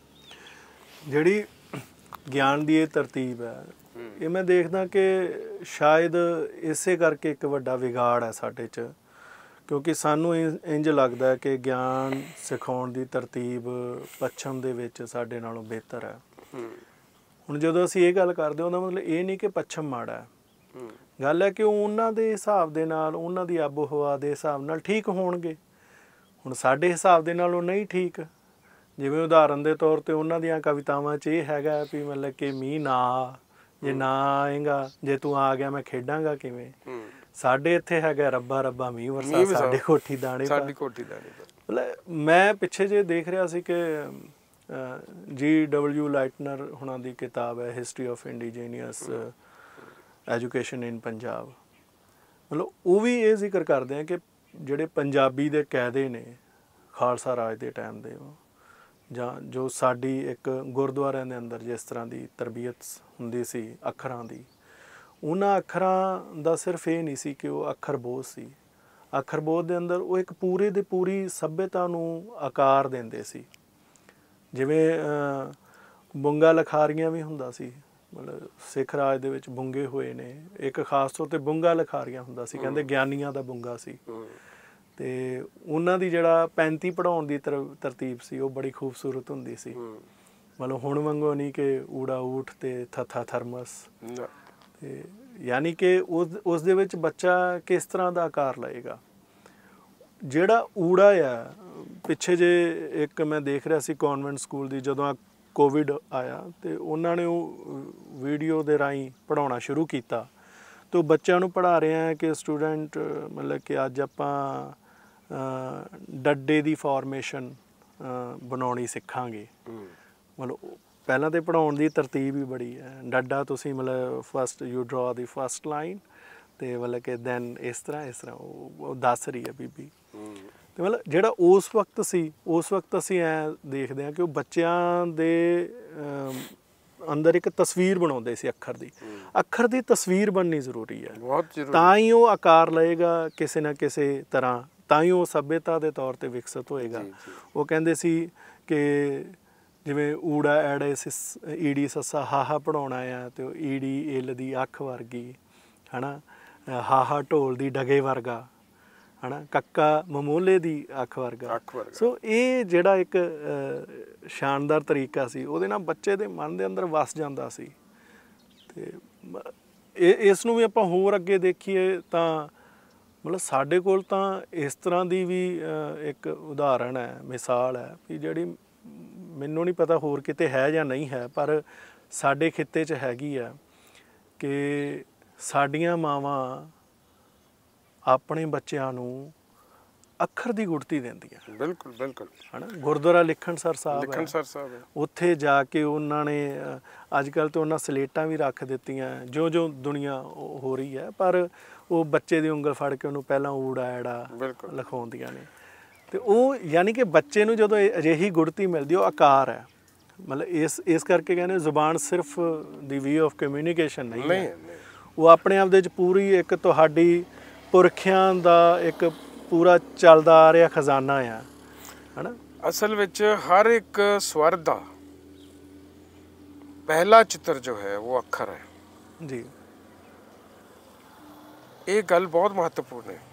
Speaker 2: ਜਿਹੜੀ ਗਿਆਨ ਦੀ ਇਹ ਤਰਤੀਬ ਹੈ, ਇਹ ਮੈਂ ਦੇਖਦਾ ਕਿ ਸ਼ਾਇਦ ਇਸੇ ਕਰਕੇ ਇੱਕ ਵੱਡਾ ਵਿਗਾੜ ਹੈ ਸਾਡੇ 'ਚ, ਕਿਉਂਕਿ ਸਾਨੂੰ ਇੰਜ ਲੱਗਦਾ ਹੈ ਕਿ ਗਿਆਨ ਸਿਖਾਉਣ ਦੀ ਤਰਤੀਬ ਪੱਛਮ ਦੇ ਵਿੱਚ ਸਾਡੇ ਨਾਲੋਂ ਬਿਹਤਰ ਹੈ। ਹੁਣ ਜਦੋਂ ਅਸੀਂ ਇਹ ਗੱਲ ਕਰਦੇ ਉਹਦਾ ਮਤਲਬ ਇਹ ਨਹੀਂ ਕਿ ਪੱਛਮ ਮਾੜਾ ਹੈ, ਗੱਲ ਹੈ ਕਿ ਉਹਨਾਂ ਦੇ ਹਿਸਾਬ ਦੇ ਨਾਲ, ਉਹਨਾਂ ਦੀ ਆਬੋ ਹਵਾ ਦੇ ਹਿਸਾਬ ਨਾਲ ਠੀਕ ਹੋਣਗੇ। ਹੁਣ ਸਾਡੇ ਹਿਸਾਬ ਦੇ ਨਾਲ ਉਹ ਨਹੀਂ ਠੀਕ। ਜਿਵੇਂ ਉਦਾਹਰਨ ਦੇ ਤੌਰ 'ਤੇ ਉਹਨਾਂ ਦੀਆਂ ਕਵਿਤਾਵਾਂ 'ਚ ਇਹ ਹੈਗਾ ਵੀ ਮਤਲਬ ਕਿ ਮੀਂਹ ਨਾ ਆ, ਜੇ ਨਾ ਆਏਗਾ, ਜੇ ਤੂੰ ਆ ਗਿਆ ਮੈਂ ਖੇਡਾਂਗਾ ਕਿਵੇਂ। ਸਾਡੇ ਇੱਥੇ ਹੈਗਾ ਰੱਬਾ ਰੱਬਾ ਮੀਂਹ ਵਰਸਾ, ਸਾਡੀ ਕੋਠੀ ਦਾਣੇ
Speaker 1: ਸਾਡੀ ਕੋਠੀ ਦਾਣੇ।
Speaker 2: ਮਤਲਬ ਮੈਂ ਪਿੱਛੇ ਜੇ ਦੇਖ ਰਿਹਾ ਸੀ ਕਿ ਜੀ ਡਬਲਿਊ ਲਾਈਟਨਰ ਹੁਣਾਂ ਦੀ ਕਿਤਾਬ ਹੈ history of indigenous education in Punjab, ਮਤਲਬ ਉਹ ਵੀ ਇਹ ਜ਼ਿਕਰ ਕਰਦੇ ਆ ਕਿ ਜਿਹੜੇ ਪੰਜਾਬੀ ਦੇ ਕਾਇਦੇ ਨੇ ਖਾਲਸਾ ਰਾਜ ਦੇ ਟਾਈਮ ਦੇ, ਜਾਂ ਜੋ ਸਾਡੀ ਇੱਕ ਗੁਰਦੁਆਰਿਆਂ ਦੇ ਅੰਦਰ ਜਿਸ ਤਰ੍ਹਾਂ ਦੀ ਤਰਬੀਅਤ ਹੁੰਦੀ ਸੀ ਅੱਖਰਾਂ ਦੀ, ਉਹਨਾਂ ਅੱਖਰਾਂ ਦਾ ਸਿਰਫ ਇਹ ਨਹੀਂ ਸੀ ਕਿ ਉਹ ਅੱਖਰ ਬੋਧ ਸੀ, ਅੱਖਰ ਬੋਧ ਦੇ ਅੰਦਰ ਉਹ ਇੱਕ ਪੂਰੇ ਦੇ ਪੂਰੀ ਸੱਭਿਅਤਾ ਨੂੰ ਆਕਾਰ ਦਿੰਦੇ ਸੀ। ਜਿਵੇਂ ਬੁੰਗਾ ਲਖਾਰੀਆਂ ਵੀ ਹੁੰਦਾ ਸੀ, ਮਤਲਬ ਸਿੱਖ ਰਾਜ ਦੇ ਵਿੱਚ ਬੁੰਗੇ ਹੋਏ ਨੇ, ਇੱਕ ਖਾਸ ਤੌਰ 'ਤੇ ਬੁੰਗਾ ਲਖਾਰੀਆਂ ਹੁੰਦਾ ਸੀ, ਕਹਿੰਦੇ ਗਿਆਨੀਆਂ ਦਾ ਬੁੰਗਾ ਸੀ। ਅਤੇ ਉਹਨਾਂ ਦੀ ਜਿਹੜਾ ਪੈਂਤੀ ਪੜ੍ਹਾਉਣ ਦੀ ਤਰ ਤਰਤੀਬ ਸੀ ਉਹ ਬੜੀ ਖੂਬਸੂਰਤ ਹੁੰਦੀ ਸੀ। ਮਤਲਬ ਹੁਣ ਵਾਂਗੂ ਨਹੀਂ ਕਿ ਊੜਾ ਊਠ ਅਤੇ ਥੱਥਾ ਥਰਮਸ, ਅਤੇ ਯਾਨੀ ਕਿ ਉਸ ਉਸ ਦੇ ਵਿੱਚ ਬੱਚਾ ਕਿਸ ਤਰ੍ਹਾਂ ਦਾ ਆਕਾਰ ਲਏਗਾ। ਜਿਹੜਾ ਊੜਾ ਆ, ਪਿੱਛੇ ਜੇ ਇੱਕ ਮੈਂ ਦੇਖ ਰਿਹਾ ਸੀ ਕੌਨਵੈਂਟ ਸਕੂਲ ਦੀ, ਜਦੋਂ ਕੋਵਿਡ ਆਇਆ ਅਤੇ ਉਹਨਾਂ ਨੇ ਉਹ ਵੀਡੀਓ ਦੇ ਰਾਹੀਂ ਪੜ੍ਹਾਉਣਾ ਸ਼ੁਰੂ ਕੀਤਾ, ਅਤੇ ਉਹ ਬੱਚਿਆਂ ਨੂੰ ਪੜ੍ਹਾ ਰਹੇ ਆ ਕਿ ਸਟੂਡੈਂਟ ਮਤਲਬ ਕਿ ਅੱਜ ਆਪਾਂ ਡੱਡੇ ਦੀ ਫਾਰਮੇਸ਼ਨ ਬਣਾਉਣੀ ਸਿੱਖਾਂਗੇ। ਮਤਲਬ ਪਹਿਲਾਂ ਤਾਂ ਪੜ੍ਹਾਉਣ ਦੀ ਤਰਤੀਬ ਹੀ ਬੜੀ ਹੈ, ਡੱਡਾ ਤੁਸੀਂ ਮਤਲਬ ਫਸਟ ਯੂ ਡਰਾ ਦੀ ਫਸਟ ਲਾਈਨ, ਅਤੇ ਮਤਲਬ ਕਿ ਦੈਨ ਇਸ ਤਰ੍ਹਾਂ ਇਸ ਤਰ੍ਹਾਂ ਉਹ ਦੱਸ ਰਹੀ ਹੈ ਬੀਬੀ। ਅਤੇ ਮਤਲਬ ਜਿਹੜਾ ਉਸ ਵਕਤ ਸੀ, ਉਸ ਵਕਤ ਅਸੀਂ ਐਂ ਦੇਖਦੇ ਹਾਂ ਕਿ ਉਹ ਬੱਚਿਆਂ ਦੇ ਅੰਦਰ ਇੱਕ ਤਸਵੀਰ ਬਣਾਉਂਦੇ ਸੀ ਅੱਖਰ ਦੀ। ਅੱਖਰ ਦੀ ਤਸਵੀਰ ਬਣਨੀ ਜ਼ਰੂਰੀ ਹੈ, ਤਾਂ ਹੀ ਉਹ ਆਕਾਰ ਲਏਗਾ ਕਿਸੇ ਨਾ ਕਿਸੇ ਤਰ੍ਹਾਂ ਤਾਂ ਹੀ ਉਹ ਸੱਭਿਅਤਾ ਦੇ ਤੌਰ ਤੇ ਵਿਕਸਿਤ ਹੋਏਗਾ। ਉਹ ਕਹਿੰਦੇ ਸੀ ਕਿ ਜਿਵੇਂ ਊੜਾ ਐੜੇ ਸਿਸ ਈੜੀ ਸੱਸਾ ਹਾਹਾ ਪੜਾਉਣਾ ਆ ਤੇ ਈੜੀ ਇੱਲ ਦੀ ਅੱਖ ਵਰਗੀ ਹੈ ਨਾ, ਹਾਹਾ ਢੋਲ ਦੀ ਡਗੇ ਵਰਗਾ ਹੈ ਨਾ, ਕੱਕਾ ਮਮੋਲੇ ਦੀ ਅੱਖ ਵਰਗਾ। ਸੋ ਇਹ ਜਿਹੜਾ ਇੱਕ ਸ਼ਾਨਦਾਰ ਤਰੀਕਾ ਸੀ ਉਹਦੇ ਨਾਲ ਬੱਚੇ ਦੇ ਮਨ ਦੇ ਅੰਦਰ ਵਸ ਜਾਂਦਾ ਸੀ। ਤੇ ਇਹ ਇਸ ਨੂੰ ਵੀ ਆਪਾਂ ਹੋਰ ਅੱਗੇ ਦੇਖੀਏ ਤਾਂ ਮਤਲਬ ਸਾਡੇ ਕੋਲ ਤਾਂ ਇਸ ਤਰ੍ਹਾਂ ਦੀ ਵੀ ਇੱਕ ਉਦਾਹਰਣ ਹੈ, ਮਿਸਾਲ ਹੈ ਵੀ ਜਿਹੜੀ ਮੈਨੂੰ ਨਹੀਂ ਪਤਾ ਹੋਰ ਕਿਤੇ ਹੈ ਜਾਂ ਨਹੀਂ ਹੈ, ਪਰ ਸਾਡੇ ਖਿੱਤੇ 'ਚ ਹੈਗੀ ਆ ਕਿ ਸਾਡੀਆਂ ਮਾਵਾਂ ਆਪਣੇ ਬੱਚਿਆਂ ਨੂੰ ਅੱਖਰ ਦੀ ਗੁੜਤੀ ਦਿੰਦੀਆਂ।
Speaker 1: ਬਿਲਕੁਲ ਬਿਲਕੁਲ ਹੈ ਨਾ। ਗੁਰਦੁਆਰਾ
Speaker 2: ਲਿਖਣਸਰ ਸਾਹਿਬ
Speaker 1: ਲਿਖਣਸਰ ਸਾਹਿਬ ਹੈ,
Speaker 2: ਉੱਥੇ ਜਾ ਕੇ ਉਹਨਾਂ ਨੇ ਅੱਜ ਕੱਲ੍ਹ ਤਾਂ ਉਹਨਾਂ ਸਲੇਟਾਂ ਵੀ ਰੱਖ ਦਿੱਤੀਆਂ ਜੋ ਜੋ ਦੁਨੀਆ ਹੋ ਰਹੀ ਹੈ, ਪਰ ਉਹ ਬੱਚੇ ਦੀ ਉਂਗਲ ਫੜ ਕੇ ਉਹਨੂੰ ਪਹਿਲਾਂ ਊੜਾ ਐੜਾ ਲਿਖਾਉਂਦੀਆਂ ਨੇ। ਅਤੇ ਉਹ ਯਾਨੀ ਕਿ ਬੱਚੇ ਨੂੰ ਜਦੋਂ ਅਜਿਹੀ ਗੁੜਤੀ ਮਿਲਦੀ ਉਹ ਆਕਾਰ ਹੈ। ਮਤਲਬ ਇਸ ਇਸ ਕਰਕੇ ਕਹਿੰਦੇ ਜ਼ੁਬਾਨ ਸਿਰਫ ਦੀ ਵੇ ਆਫ ਕਮਿਊਨੀਕੇਸ਼ਨ ਨਹੀਂ ਹੈ, ਉਹ ਆਪਣੇ ਆਪ ਦੇ ਵਿੱਚ ਪੂਰੀ ਇੱਕ ਤੁਹਾਡੀ ਪੁਰਖਿਆਂ ਦਾ ਇੱਕ ਪੂਰਾ ਚੱਲਦਾ ਆ ਰਿਹਾ ਖਜ਼ਾਨਾ ਆ, ਹੈ ਨਾ।
Speaker 1: ਅਸਲ ਵਿੱਚ ਹਰ ਇੱਕ ਸਵਰ ਦਾ ਪਹਿਲਾ ਚਿੱਤਰ ਜੋ ਹੈ ਉਹ ਅੱਖਰ ਹੈ
Speaker 2: ਜੀ।
Speaker 1: ਇਹ ਗੱਲ ਬਹੁਤ ਮਹੱਤਵਪੂਰਨ ਹੈ।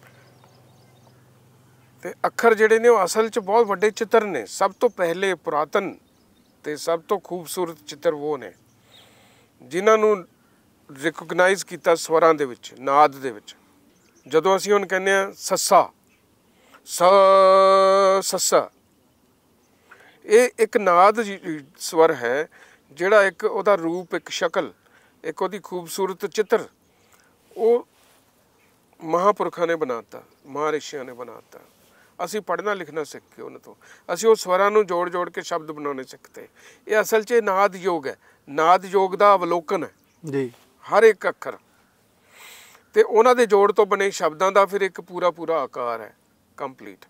Speaker 1: ਤੇ ਅੱਖਰ ਜਿਹੜੇ ਨੇ ਉਹ ਅਸਲ 'ਚ ਬਹੁਤ ਵੱਡੇ ਚਿੱਤਰ ਨੇ। ਸਭ ਤੋਂ ਪਹਿਲੇ ਪੁਰਾਤਨ ਤੇ ਸਭ ਤੋਂ ਖੂਬਸੂਰਤ ਚਿੱਤਰ ਉਹ ਨੇ ਜਿਨ੍ਹਾਂ ਨੂੰ ਰਿਕੋਗਨਾਈਜ਼ ਕੀਤਾ ਸਵਰਾਂ ਦੇ ਵਿੱਚ, ਨਾਦ ਦੇ ਵਿੱਚ। ਜਦੋਂ ਅਸੀਂ ਹੁਣ ਕਹਿੰਦੇ ਹਾਂ ਸੱਸਾ ਸ ਸੱਸਾ, ਇਹ ਇੱਕ ਨਾਦ ਸਵਰ ਹੈ ਜਿਹੜਾ ਇੱਕ ਉਹਦਾ ਰੂਪ, ਇੱਕ ਸ਼ਕਲ, ਇੱਕ ਉਹਦੀ ਖੂਬਸੂਰਤ ਚਿੱਤਰ ਉਹ ਮਹਾਂਪੁਰਖਾਂ ਨੇ ਬਣਾ ਦਿੱਤਾ, ਮਹਾਂਰਿਸ਼ੀਆਂ ਨੇ ਬਣਾ ਦਿੱਤਾ। ਅਸੀਂ ਪੜ੍ਹਨਾ ਲਿਖਣਾ ਸਿੱਖ ਕੇ ਉਹਨਾਂ ਤੋਂ ਅਸੀਂ ਉਹ ਸਵਰਾਂ ਨੂੰ ਜੋੜ ਜੋੜ ਕੇ ਸ਼ਬਦ ਬਣਾਉਣੇ ਸਿੱਖਤੇ। ਇਹ ਅਸਲ 'ਚ ਨਾਦ ਯੋਗ ਹੈ, ਨਾਦ ਯੋਗ ਦਾ ਅਵਲੋਕਨ ਹੈ
Speaker 2: ਜੀ।
Speaker 1: ਹਰ ਇੱਕ ਅੱਖਰ ਤੇ ਉਹਨਾਂ ਦੇ ਜੋੜ ਤੋਂ ਬਣੇ ਸ਼ਬਦਾਂ ਦਾ ਫਿਰ ਇੱਕ ਪੂਰਾ ਪੂਰਾ ਆਕਾਰ ਹੈ, ਕੰਪਲੀਟ।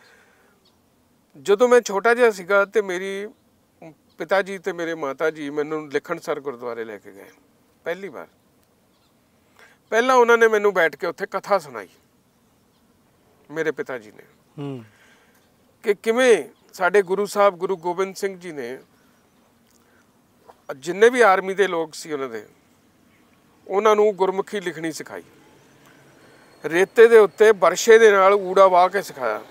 Speaker 1: ਜਦੋਂ ਮੈਂ ਛੋਟਾ ਜਿਹਾ ਸੀਗਾ ਤੇ ਮੇਰੀ ਪਿਤਾ ਜੀ ਤੇ ਮੇਰੇ ਮਾਤਾ ਜੀ ਮੈਨੂੰ ਲਿਖਣਸਰ ਗੁਰਦੁਆਰੇ ਲੈ ਕੇ ਗਏ ਪਹਿਲੀ ਵਾਰ। ਪਹਿਲਾਂ ਉਹਨਾਂ ਨੇ ਮੈਨੂੰ ਬੈਠ ਕੇ ਉੱਥੇ ਕਥਾ ਸੁਣਾਈ, ਮੇਰੇ ਪਿਤਾ ਜੀ ਨੇ, ਕਿ ਕਿਵੇਂ ਸਾਡੇ ਗੁਰੂ ਸਾਹਿਬ ਗੁਰੂ ਗੋਬਿੰਦ ਸਿੰਘ ਜੀ ਨੇ ਜਿੰਨੇ ਵੀ ਆਰਮੀ ਦੇ ਲੋਕ ਸੀ ਉਹਨਾਂ ਦੇ, ਉਹਨਾਂ ਨੂੰ ਗੁਰਮੁਖੀ ਲਿਖਣੀ ਸਿਖਾਈ। ਰੇਤੇ ਦੇ ਉੱਤੇ ਬਰਸ਼ੇ ਦੇ ਨਾਲ ਊੜਾ ਵਾਹ ਕੇ ਸਿਖਾਇਆ,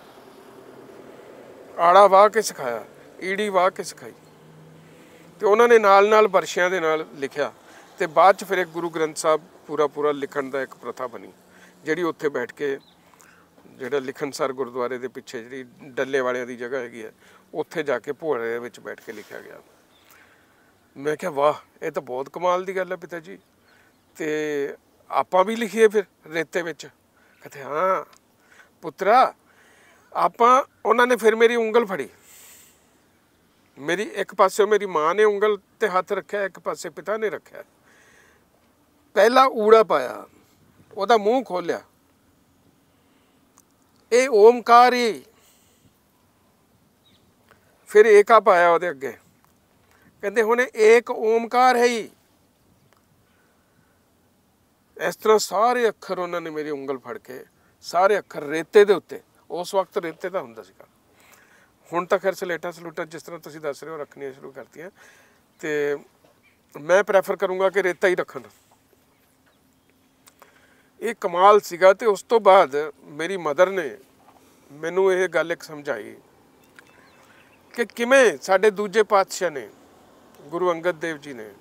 Speaker 1: ਆੜਾ ਵਾਹ ਕੇ ਸਿਖਾਇਆ, ਈੜੀ ਵਾਹ ਕੇ ਸਿਖਾਈ। ਤੇ ਉਹਨਾਂ ਨੇ ਨਾਲ ਨਾਲ ਬਰਸ਼ਿਆਂ ਦੇ ਨਾਲ ਲਿਖਿਆ। ਤੇ ਬਾਅਦ 'ਚ ਫਿਰ ਇੱਕ ਗੁਰੂ ਗ੍ਰੰਥ ਸਾਹਿਬ ਪੂਰਾ ਪੂਰਾ ਲਿਖਣ ਦਾ ਇੱਕ ਪ੍ਰਥਾ ਬਣੀ, ਜਿਹੜੀ ਉੱਥੇ ਬੈਠ ਕੇ ਜਿਹੜਾ ਲਿਖਣਸਰ ਗੁਰਦੁਆਰੇ ਦੇ ਪਿੱਛੇ ਜਿਹੜੀ ਡੱਲੇ ਵਾਲਿਆਂ ਦੀ ਜਗ੍ਹਾ ਹੈਗੀ ਹੈ, ਉੱਥੇ ਜਾ ਕੇ ਭੋਲੇ ਦੇ ਵਿੱਚ ਬੈਠ ਕੇ ਲਿਖਿਆ ਗਿਆ। ਮੈਂ ਕਿਹਾ ਵਾਹ, ਇਹ ਤਾਂ ਬਹੁਤ ਕਮਾਲ ਦੀ ਗੱਲ ਹੈ ਪਿਤਾ ਜੀ, ਤੇ ਆਪਾਂ ਵੀ ਲਿਖੀਏ ਫਿਰ ਰੇਤੇ ਵਿੱਚ। ਕਹਿੰਦੇ ਹਾਂ ਪੁੱਤਰਾ ਆਪਾਂ। ਉਹਨਾਂ ਨੇ ਫਿਰ ਮੇਰੀ ਉਂਗਲ ਫੜੀ, ਮੇਰੀ ਇੱਕ ਪਾਸੇ ਮੇਰੀ ਮਾਂ ਨੇ ਉਂਗਲ ਤੇ ਹੱਥ ਰੱਖਿਆ, ਇੱਕ ਪਾਸੇ ਪਿਤਾ ਨੇ ਰੱਖਿਆ। ਪਹਿਲਾ ਊੜਾ ਪਾਇਆ, ਉਹਦਾ ਮੂੰਹ ਖੋਲਿਆ, ਇਹ ਓਮਕਾਰ ਹੀ। ਫਿਰ ਏਕਾ ਪਾਇਆ ਉਹਦੇ ਅੱਗੇ, ਕਹਿੰਦੇ ਹੁਣ ਏਕ ਓਮਕਾਰ ਹੈ ਹੀ। ਇਸ ਤਰ੍ਹਾਂ ਸਾਰੇ ਅੱਖਰ ਉਹਨਾਂ ਨੇ ਮੇਰੀ ਉਂਗਲ ਫੜ ਕੇ ਸਾਰੇ ਅੱਖਰ ਰੇਤੇ ਦੇ ਉੱਤੇ, ਉਸ ਵਕਤ ਰੇਤੇ ਦਾ ਹੁੰਦਾ ਸੀਗਾ, ਹੁਣ ਤਾਂ ਖੈਰ ਸਲੇਟਾਂ ਸਲੂਟਾਂ ਜਿਸ ਤਰ੍ਹਾਂ ਤੁਸੀਂ ਦੱਸ ਰਹੇ ਹੋ ਰੱਖਣੀਆਂ ਸ਼ੁਰੂ ਕਰਤੀਆਂ, ਤੇ ਮੈਂ ਪ੍ਰੈਫਰ ਕਰੂੰਗਾ ਕਿ ਰੇਤਾ ਹੀ ਰੱਖਣ। ਇਹ ਕਮਾਲ ਸੀਗਾ। ਤੇ ਉਸ ਤੋਂ ਬਾਅਦ ਮੇਰੀ ਮਦਰ ਨੇ ਮੈਨੂੰ ਇਹ ਗੱਲ ਇੱਕ ਸਮਝਾਈ ਕਿ ਕਿਵੇਂ ਸਾਡੇ ਦੂਜੇ ਪਾਤਸ਼ਾਹ ਨੇ, ਗੁਰੂ ਅੰਗਦ ਦੇਵ ਜੀ ਨੇ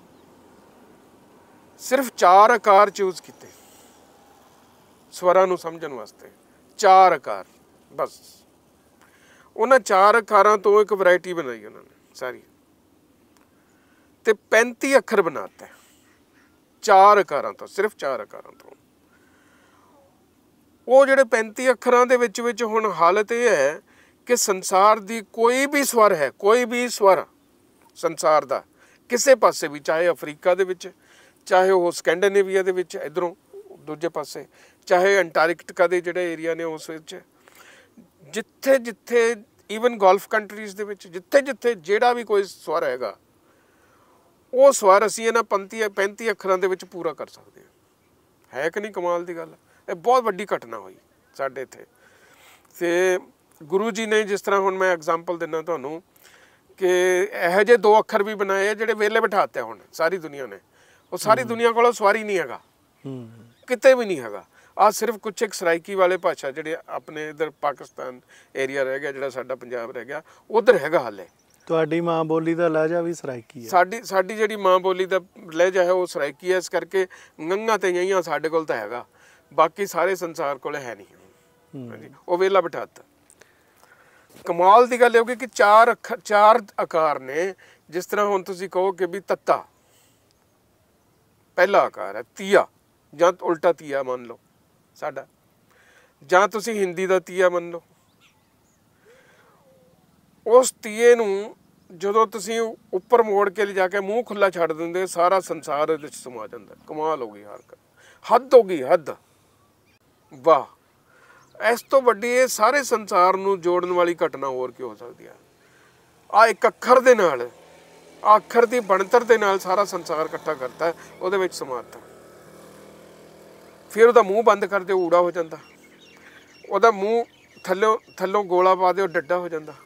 Speaker 1: ਸਿਰਫ ਚਾਰ ਆਕਾਰ ਚੂਜ਼ ਕੀਤੇ ਸਵਰਾਂ ਨੂੰ ਸਮਝਣ ਵਾਸਤੇ। ਚਾਰ ਆਕਾਰ ਬਸ। ਉਹਨਾਂ ਚਾਰ ਆਕਾਰਾਂ ਤੋਂ ਇੱਕ ਵੈਰਾਈਟੀ ਬਣਾਈ ਉਹਨਾਂ ਨੇ ਸਾਰੀ, ਤੇ ਪੈਂਤੀ ਅੱਖਰ ਬਣਾ ਦਿੱਤੇ ਚਾਰ ਆਕਾਰਾਂ ਤੋਂ, ਸਿਰਫ ਚਾਰ ਆਕਾਰਾਂ ਤੋਂ। ਉਹ ਜਿਹੜੇ ਪੈਂਤੀ ਅੱਖਰਾਂ ਦੇ ਵਿੱਚ ਵਿੱਚ ਹੁਣ ਹਾਲਤ ਇਹ ਹੈ ਕਿ ਸੰਸਾਰ ਦੀ ਕੋਈ ਵੀ ਸਵਰ ਹੈ, ਕੋਈ ਵੀ ਸਵਰ ਸੰਸਾਰ ਦਾ ਕਿਸੇ ਪਾਸੇ ਵੀ, ਚਾਹੇ ਅਫਰੀਕਾ ਦੇ ਵਿੱਚ, ਚਾਹੇ ਉਹ ਸਕੈਂਡੀਨੇਵੀਆ ਦੇ ਵਿੱਚ ਇੱਧਰੋਂ ਦੂਜੇ ਪਾਸੇ, ਚਾਹੇ ਅੰਟਾਰਕਟਿਕਾ ਦੇ ਜਿਹੜੇ ਏਰੀਆ ਨੇ ਉਸ ਵਿੱਚ, ਜਿੱਥੇ ਜਿੱਥੇ ਈਵਨ ਗੋਲਫ ਕੰਟਰੀਜ਼ ਦੇ ਵਿੱਚ ਜਿੱਥੇ ਜਿੱਥੇ ਜਿਹੜਾ ਵੀ ਕੋਈ ਸਵਰ ਹੈਗਾ, ਉਹ ਸਵਰ ਅਸੀਂ ਇਹਨਾਂ ਪੰਤੀ ਪੈਂਤੀ ਅੱਖਰਾਂ ਦੇ ਵਿੱਚ ਪੂਰਾ ਕਰ ਸਕਦੇ ਹਾਂ। ਹੈ ਕਿ ਨਹੀਂ ਕਮਾਲ ਦੀ ਗੱਲ? ਇਹ ਬਹੁਤ ਵੱਡੀ ਘਟਨਾ ਹੋਈ ਸਾਡੇ ਇੱਥੇ। ਤੇ ਗੁਰੂ ਜੀ ਨੇ ਜਿਸ ਤਰ੍ਹਾਂ ਹੁਣ ਮੈਂ ਐਗਜ਼ਾਮਪਲ ਦਿੰਦਾ ਤੁਹਾਨੂੰ ਕਿ ਇਹੋ ਜਿਹੇ ਦੋ ਅੱਖਰ ਵੀ ਬਣਾਏ ਜਿਹੜੇ ਵੇਲੇ ਬਿਠਾਤੇ ਹੁਣ ਸਾਰੀ ਦੁਨੀਆ ਨੇ। ਉਹ ਸਾਰੀ ਦੁਨੀਆ ਕੋਲੋਂ ਸਵਾਰੀ ਨਹੀਂ ਹੈਗਾ, ਕਿਤੇ ਵੀ ਨਹੀਂ ਹੈਗਾ। ਆ ਸਿਰਫ ਕੁਛ ਇੱਕ ਸਰਾਇਕੀ ਵਾਲੇ ਭਾਸ਼ਾ ਜਿਹੜੇ ਆਪਣੇ ਇੱਧਰ ਪਾਕਿਸਤਾਨ ਏਰੀਆ ਰਹਿ ਗਿਆ, ਜਿਹੜਾ ਸਾਡਾ ਪੰਜਾਬ ਰਹਿ ਗਿਆ, ਉੱਧਰ ਹੈਗਾ ਹਾਲੇ।
Speaker 2: ਤੁਹਾਡੀ ਮਾਂ ਬੋਲੀ ਦਾ ਲਹਿਜਾ ਵੀ ਸਰਾਇਕੀ ਹੈ।
Speaker 1: ਸਾਡੀ ਸਾਡੀ ਜਿਹੜੀ ਮਾਂ ਬੋਲੀ ਦਾ ਲਹਿਜਾ ਹੈ ਉਹ ਸਰਾਇਕੀ ਹੈ, ਇਸ ਕਰਕੇ ngੰਘਾਂ ਤੇ ਯਈਆਂ ਸਾਡੇ ਕੋਲ ਤਾਂ ਹੈਗਾ, ਬਾਕੀ ਸਾਰੇ ਸੰਸਾਰ ਕੋਲ ਹੈ ਨਹੀਂ। ਹਾਂਜੀ, ਉਹ ਵੇਲਾ ਬਿਠਾਤਾ। ਕਮਾਲ ਦੀ ਗੱਲ ਇਹ ਹੋਗੀ ਕਿ ਚਾਰ ਅੱਖਰ ਚਾਰ ਆਕਾਰ ਨੇ। ਜਿਸ ਤਰ੍ਹਾਂ ਹੁਣ ਤੁਸੀਂ ਕਹੋ ਕਿ ਵੀ ਤੱਤਾ ਪਹਿਲਾ ਆਕਾਰ ਹੈ, ਤੀਆ ਜਾਂ ਉਲਟਾ ਤੀਆ ਮੰਨ ਲਓ ਸਾਡਾ, ਜਾਂ ਤੁਸੀਂ ਹਿੰਦੀ ਦਾ ਤੀਆ ਮੰਨ ਲਓ। ਉਸ ਤੀਏ ਨੂੰ ਜਦੋਂ ਤੁਸੀਂ ਉੱਪਰ ਮੋੜ ਕੇ ਲਿਜਾ ਕੇ ਮੂੰਹ ਖੁੱਲਾ ਛੱਡ ਦਿੰਦੇ, ਸਾਰਾ ਸੰਸਾਰ ਇਹਦੇ 'ਚ ਸਮਾ ਜਾਂਦਾ। ਕਮਾਲ ਹੋ ਗਈ, ਹਰਕਤ ਹੱਦ ਹੋ ਗਈ, ਹੱਦ। ਵਾਹ, ਇਸ ਤੋਂ ਵੱਡੀ ਇਹ ਸਾਰੇ ਸੰਸਾਰ ਨੂੰ ਜੋੜਨ ਵਾਲੀ ਘਟਨਾ ਹੋਰ ਕੀ ਹੋ ਸਕਦੀ ਹੈ? ਆ ਇੱਕ ਅੱਖਰ ਦੇ ਨਾਲ, ਆ ਅੱਖਰ ਦੀ ਬਣਤਰ ਦੇ ਨਾਲ ਸਾਰਾ ਸੰਸਾਰ ਇਕੱਠਾ ਕਰਤਾ, ਉਹਦੇ ਵਿੱਚ ਸਮਾਤਾ। ਫਿਰ ਉਹਦਾ ਮੂੰਹ ਬੰਦ ਕਰ ਦਿਓ, ਊੜਾ ਹੋ ਜਾਂਦਾ। ਉਹਦਾ ਮੂੰਹ ਥੱਲੋਂ ਥੱਲੋਂ ਗੋਲਾ ਪਾ ਦਿਓ, ਡੱਡਾ ਹੋ ਜਾਂਦਾ।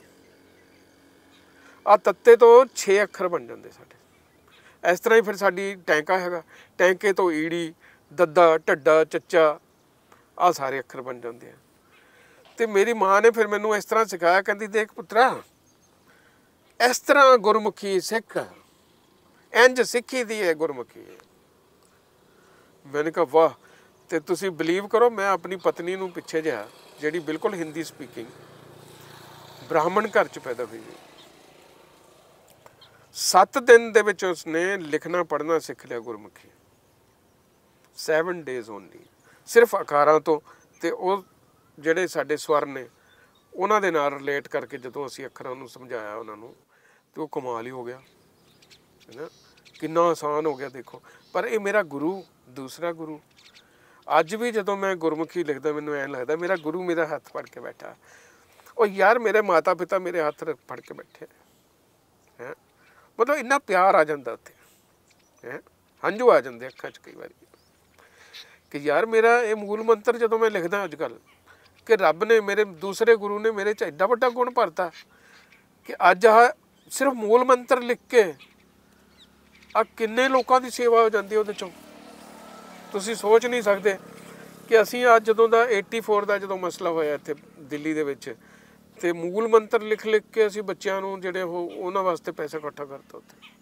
Speaker 1: ਆ ਤੱਤੇ ਤੋਂ ਛੇ ਅੱਖਰ ਬਣ ਜਾਂਦੇ ਸਾਡੇ। ਇਸ ਤਰ੍ਹਾਂ ਹੀ ਫਿਰ ਸਾਡੀ ਟੈਂਕਾ ਹੈਗਾ, ਟੈਂਕੇ ਤੋਂ ਈੜੀ, ਦੱਦਾ, ਢੱਡਾ, ਚੱਚਾ, ਆ ਸਾਰੇ ਅੱਖਰ ਬਣ ਜਾਂਦੇ ਆ। ਤੇ ਮੇਰੀ ਮਾਂ ਨੇ ਫਿਰ ਮੈਨੂੰ ਇਸ ਤਰ੍ਹਾਂ ਸਿਖਾਇਆ, ਕਹਿੰਦੀ ਦੇਖ ਪੁੱਤਰਾ, ਇਸ ਤਰ੍ਹਾਂ ਗੁਰਮੁਖੀ ਸਿੱਖ, ਇੰਝ ਸਿੱਖੀ ਦੀ ਹੈ ਗੁਰਮੁਖੀ। ਮੈंने कहा वाह। ਤੇ ਤੁਸੀਂ ਬਿਲੀਵ ਕਰੋ, ਮੈਂ ਆਪਣੀ ਪਤਨੀ ਨੂੰ ਪਿੱਛੇ ਜਿਹਾ, ਜਿਹੜੀ ਬਿਲਕੁਲ ਹਿੰਦੀ ਸਪੀਕਿੰਗ ਬ੍ਰਾਹਮਣ ਘਰ 'ਚ ਪੈਦਾ ਹੋਈ, ਸੱਤ ਦਿਨ ਦੇ ਵਿੱਚ ਉਸਨੇ ਲਿਖਣਾ ਪੜ੍ਹਨਾ ਸਿੱਖ ਲਿਆ ਗੁਰਮੁਖੀ। ਸੈਵਨ ਡੇਜ਼ ਓਨਲੀ, ਸਿਰਫ ਆਕਾਰਾਂ ਤੋਂ। ਤੇ ਉਹ ਜਿਹੜੇ ਸਾਡੇ ਸਵਰ ਨੇ ਉਹਨਾਂ ਦੇ ਨਾਲ ਰਿਲੇਟ ਕਰਕੇ ਜਦੋਂ ਅਸੀਂ ਅੱਖਰਾਂ ਨੂੰ ਸਮਝਾਇਆ ਉਹਨਾਂ ਨੂੰ, ਤੇ ਉਹ ਕਮਾਲ ਹੀ ਹੋ ਗਿਆ, ਹੈ ਨਾ। ਕਿੰਨਾ ਆਸਾਨ ਹੋ ਗਿਆ ਦੇਖੋ। ਪਰ ਇਹ ਮੇਰਾ ਗੁਰੂ, ਦੂਸਰਾ ਗੁਰੂ। ਅੱਜ ਵੀ ਜਦੋਂ ਮੈਂ ਗੁਰਮੁਖੀ ਲਿਖਦਾ, ਮੈਨੂੰ ਐਂ ਲੱਗਦਾ ਮੇਰਾ ਗੁਰੂ ਮੇਰਾ ਹੱਥ ਫੜ ਕੇ ਬੈਠਾ। ਉਹ ਯਾਰ ਮੇਰੇ ਮਾਤਾ ਪਿਤਾ ਮੇਰੇ ਹੱਥ ਫੜ ਕੇ ਬੈਠੇ ਹੈ। ਮਤਲਬ ਇੰਨਾ ਪਿਆਰ ਆ ਜਾਂਦਾ ਉੱਥੇ, ਹੈ, ਹੰਝੂ ਆ ਜਾਂਦੇ ਅੱਖਾਂ 'ਚ ਕਈ ਵਾਰੀ ਕਿ ਯਾਰ ਮੇਰਾ ਇਹ ਮੂਲ ਮੰਤਰ ਜਦੋਂ ਮੈਂ ਲਿਖਦਾ ਅੱਜ ਕੱਲ੍ਹ, ਕਿ ਰੱਬ ਨੇ ਮੇਰੇ ਦੂਸਰੇ ਗੁਰੂ ਨੇ ਮੇਰੇ 'ਚ ਐਡਾ ਵੱਡਾ ਗੁਣ ਭਰਤਾ ਕਿ ਅੱਜ ਆਹ ਸਿਰਫ ਮੂਲ ਮੰਤਰ ਲਿਖ ਕੇ ਆ ਕਿੰਨੇ ਲੋਕਾਂ ਦੀ ਸੇਵਾ ਹੋ ਜਾਂਦੀ ਉਹਦੇ 'ਚੋਂ। ਤੁਸੀਂ ਸੋਚ ਨਹੀਂ ਸਕਦੇ ਕਿ ਅਸੀਂ ਅੱਜ ਜਦੋਂ ਦਾ ਏਟੀ ਫੋਰ ਦਾ ਜਦੋਂ ਮਸਲਾ ਹੋਇਆ ਇੱਥੇ ਦਿੱਲੀ ਦੇ ਵਿੱਚ, ਤੇ ਮੂਲ ਮੰਤਰ ਲਿਖ ਲਿਖ ਕੇ ਅਸੀਂ ਬੱਚਿਆਂ ਨੂੰ ਜਿਹੜੇ ਉਹ ਉਹਨਾਂ ਵਾਸਤੇ ਪੈਸਾ ਇਕੱਠਾ ਕਰਤਾ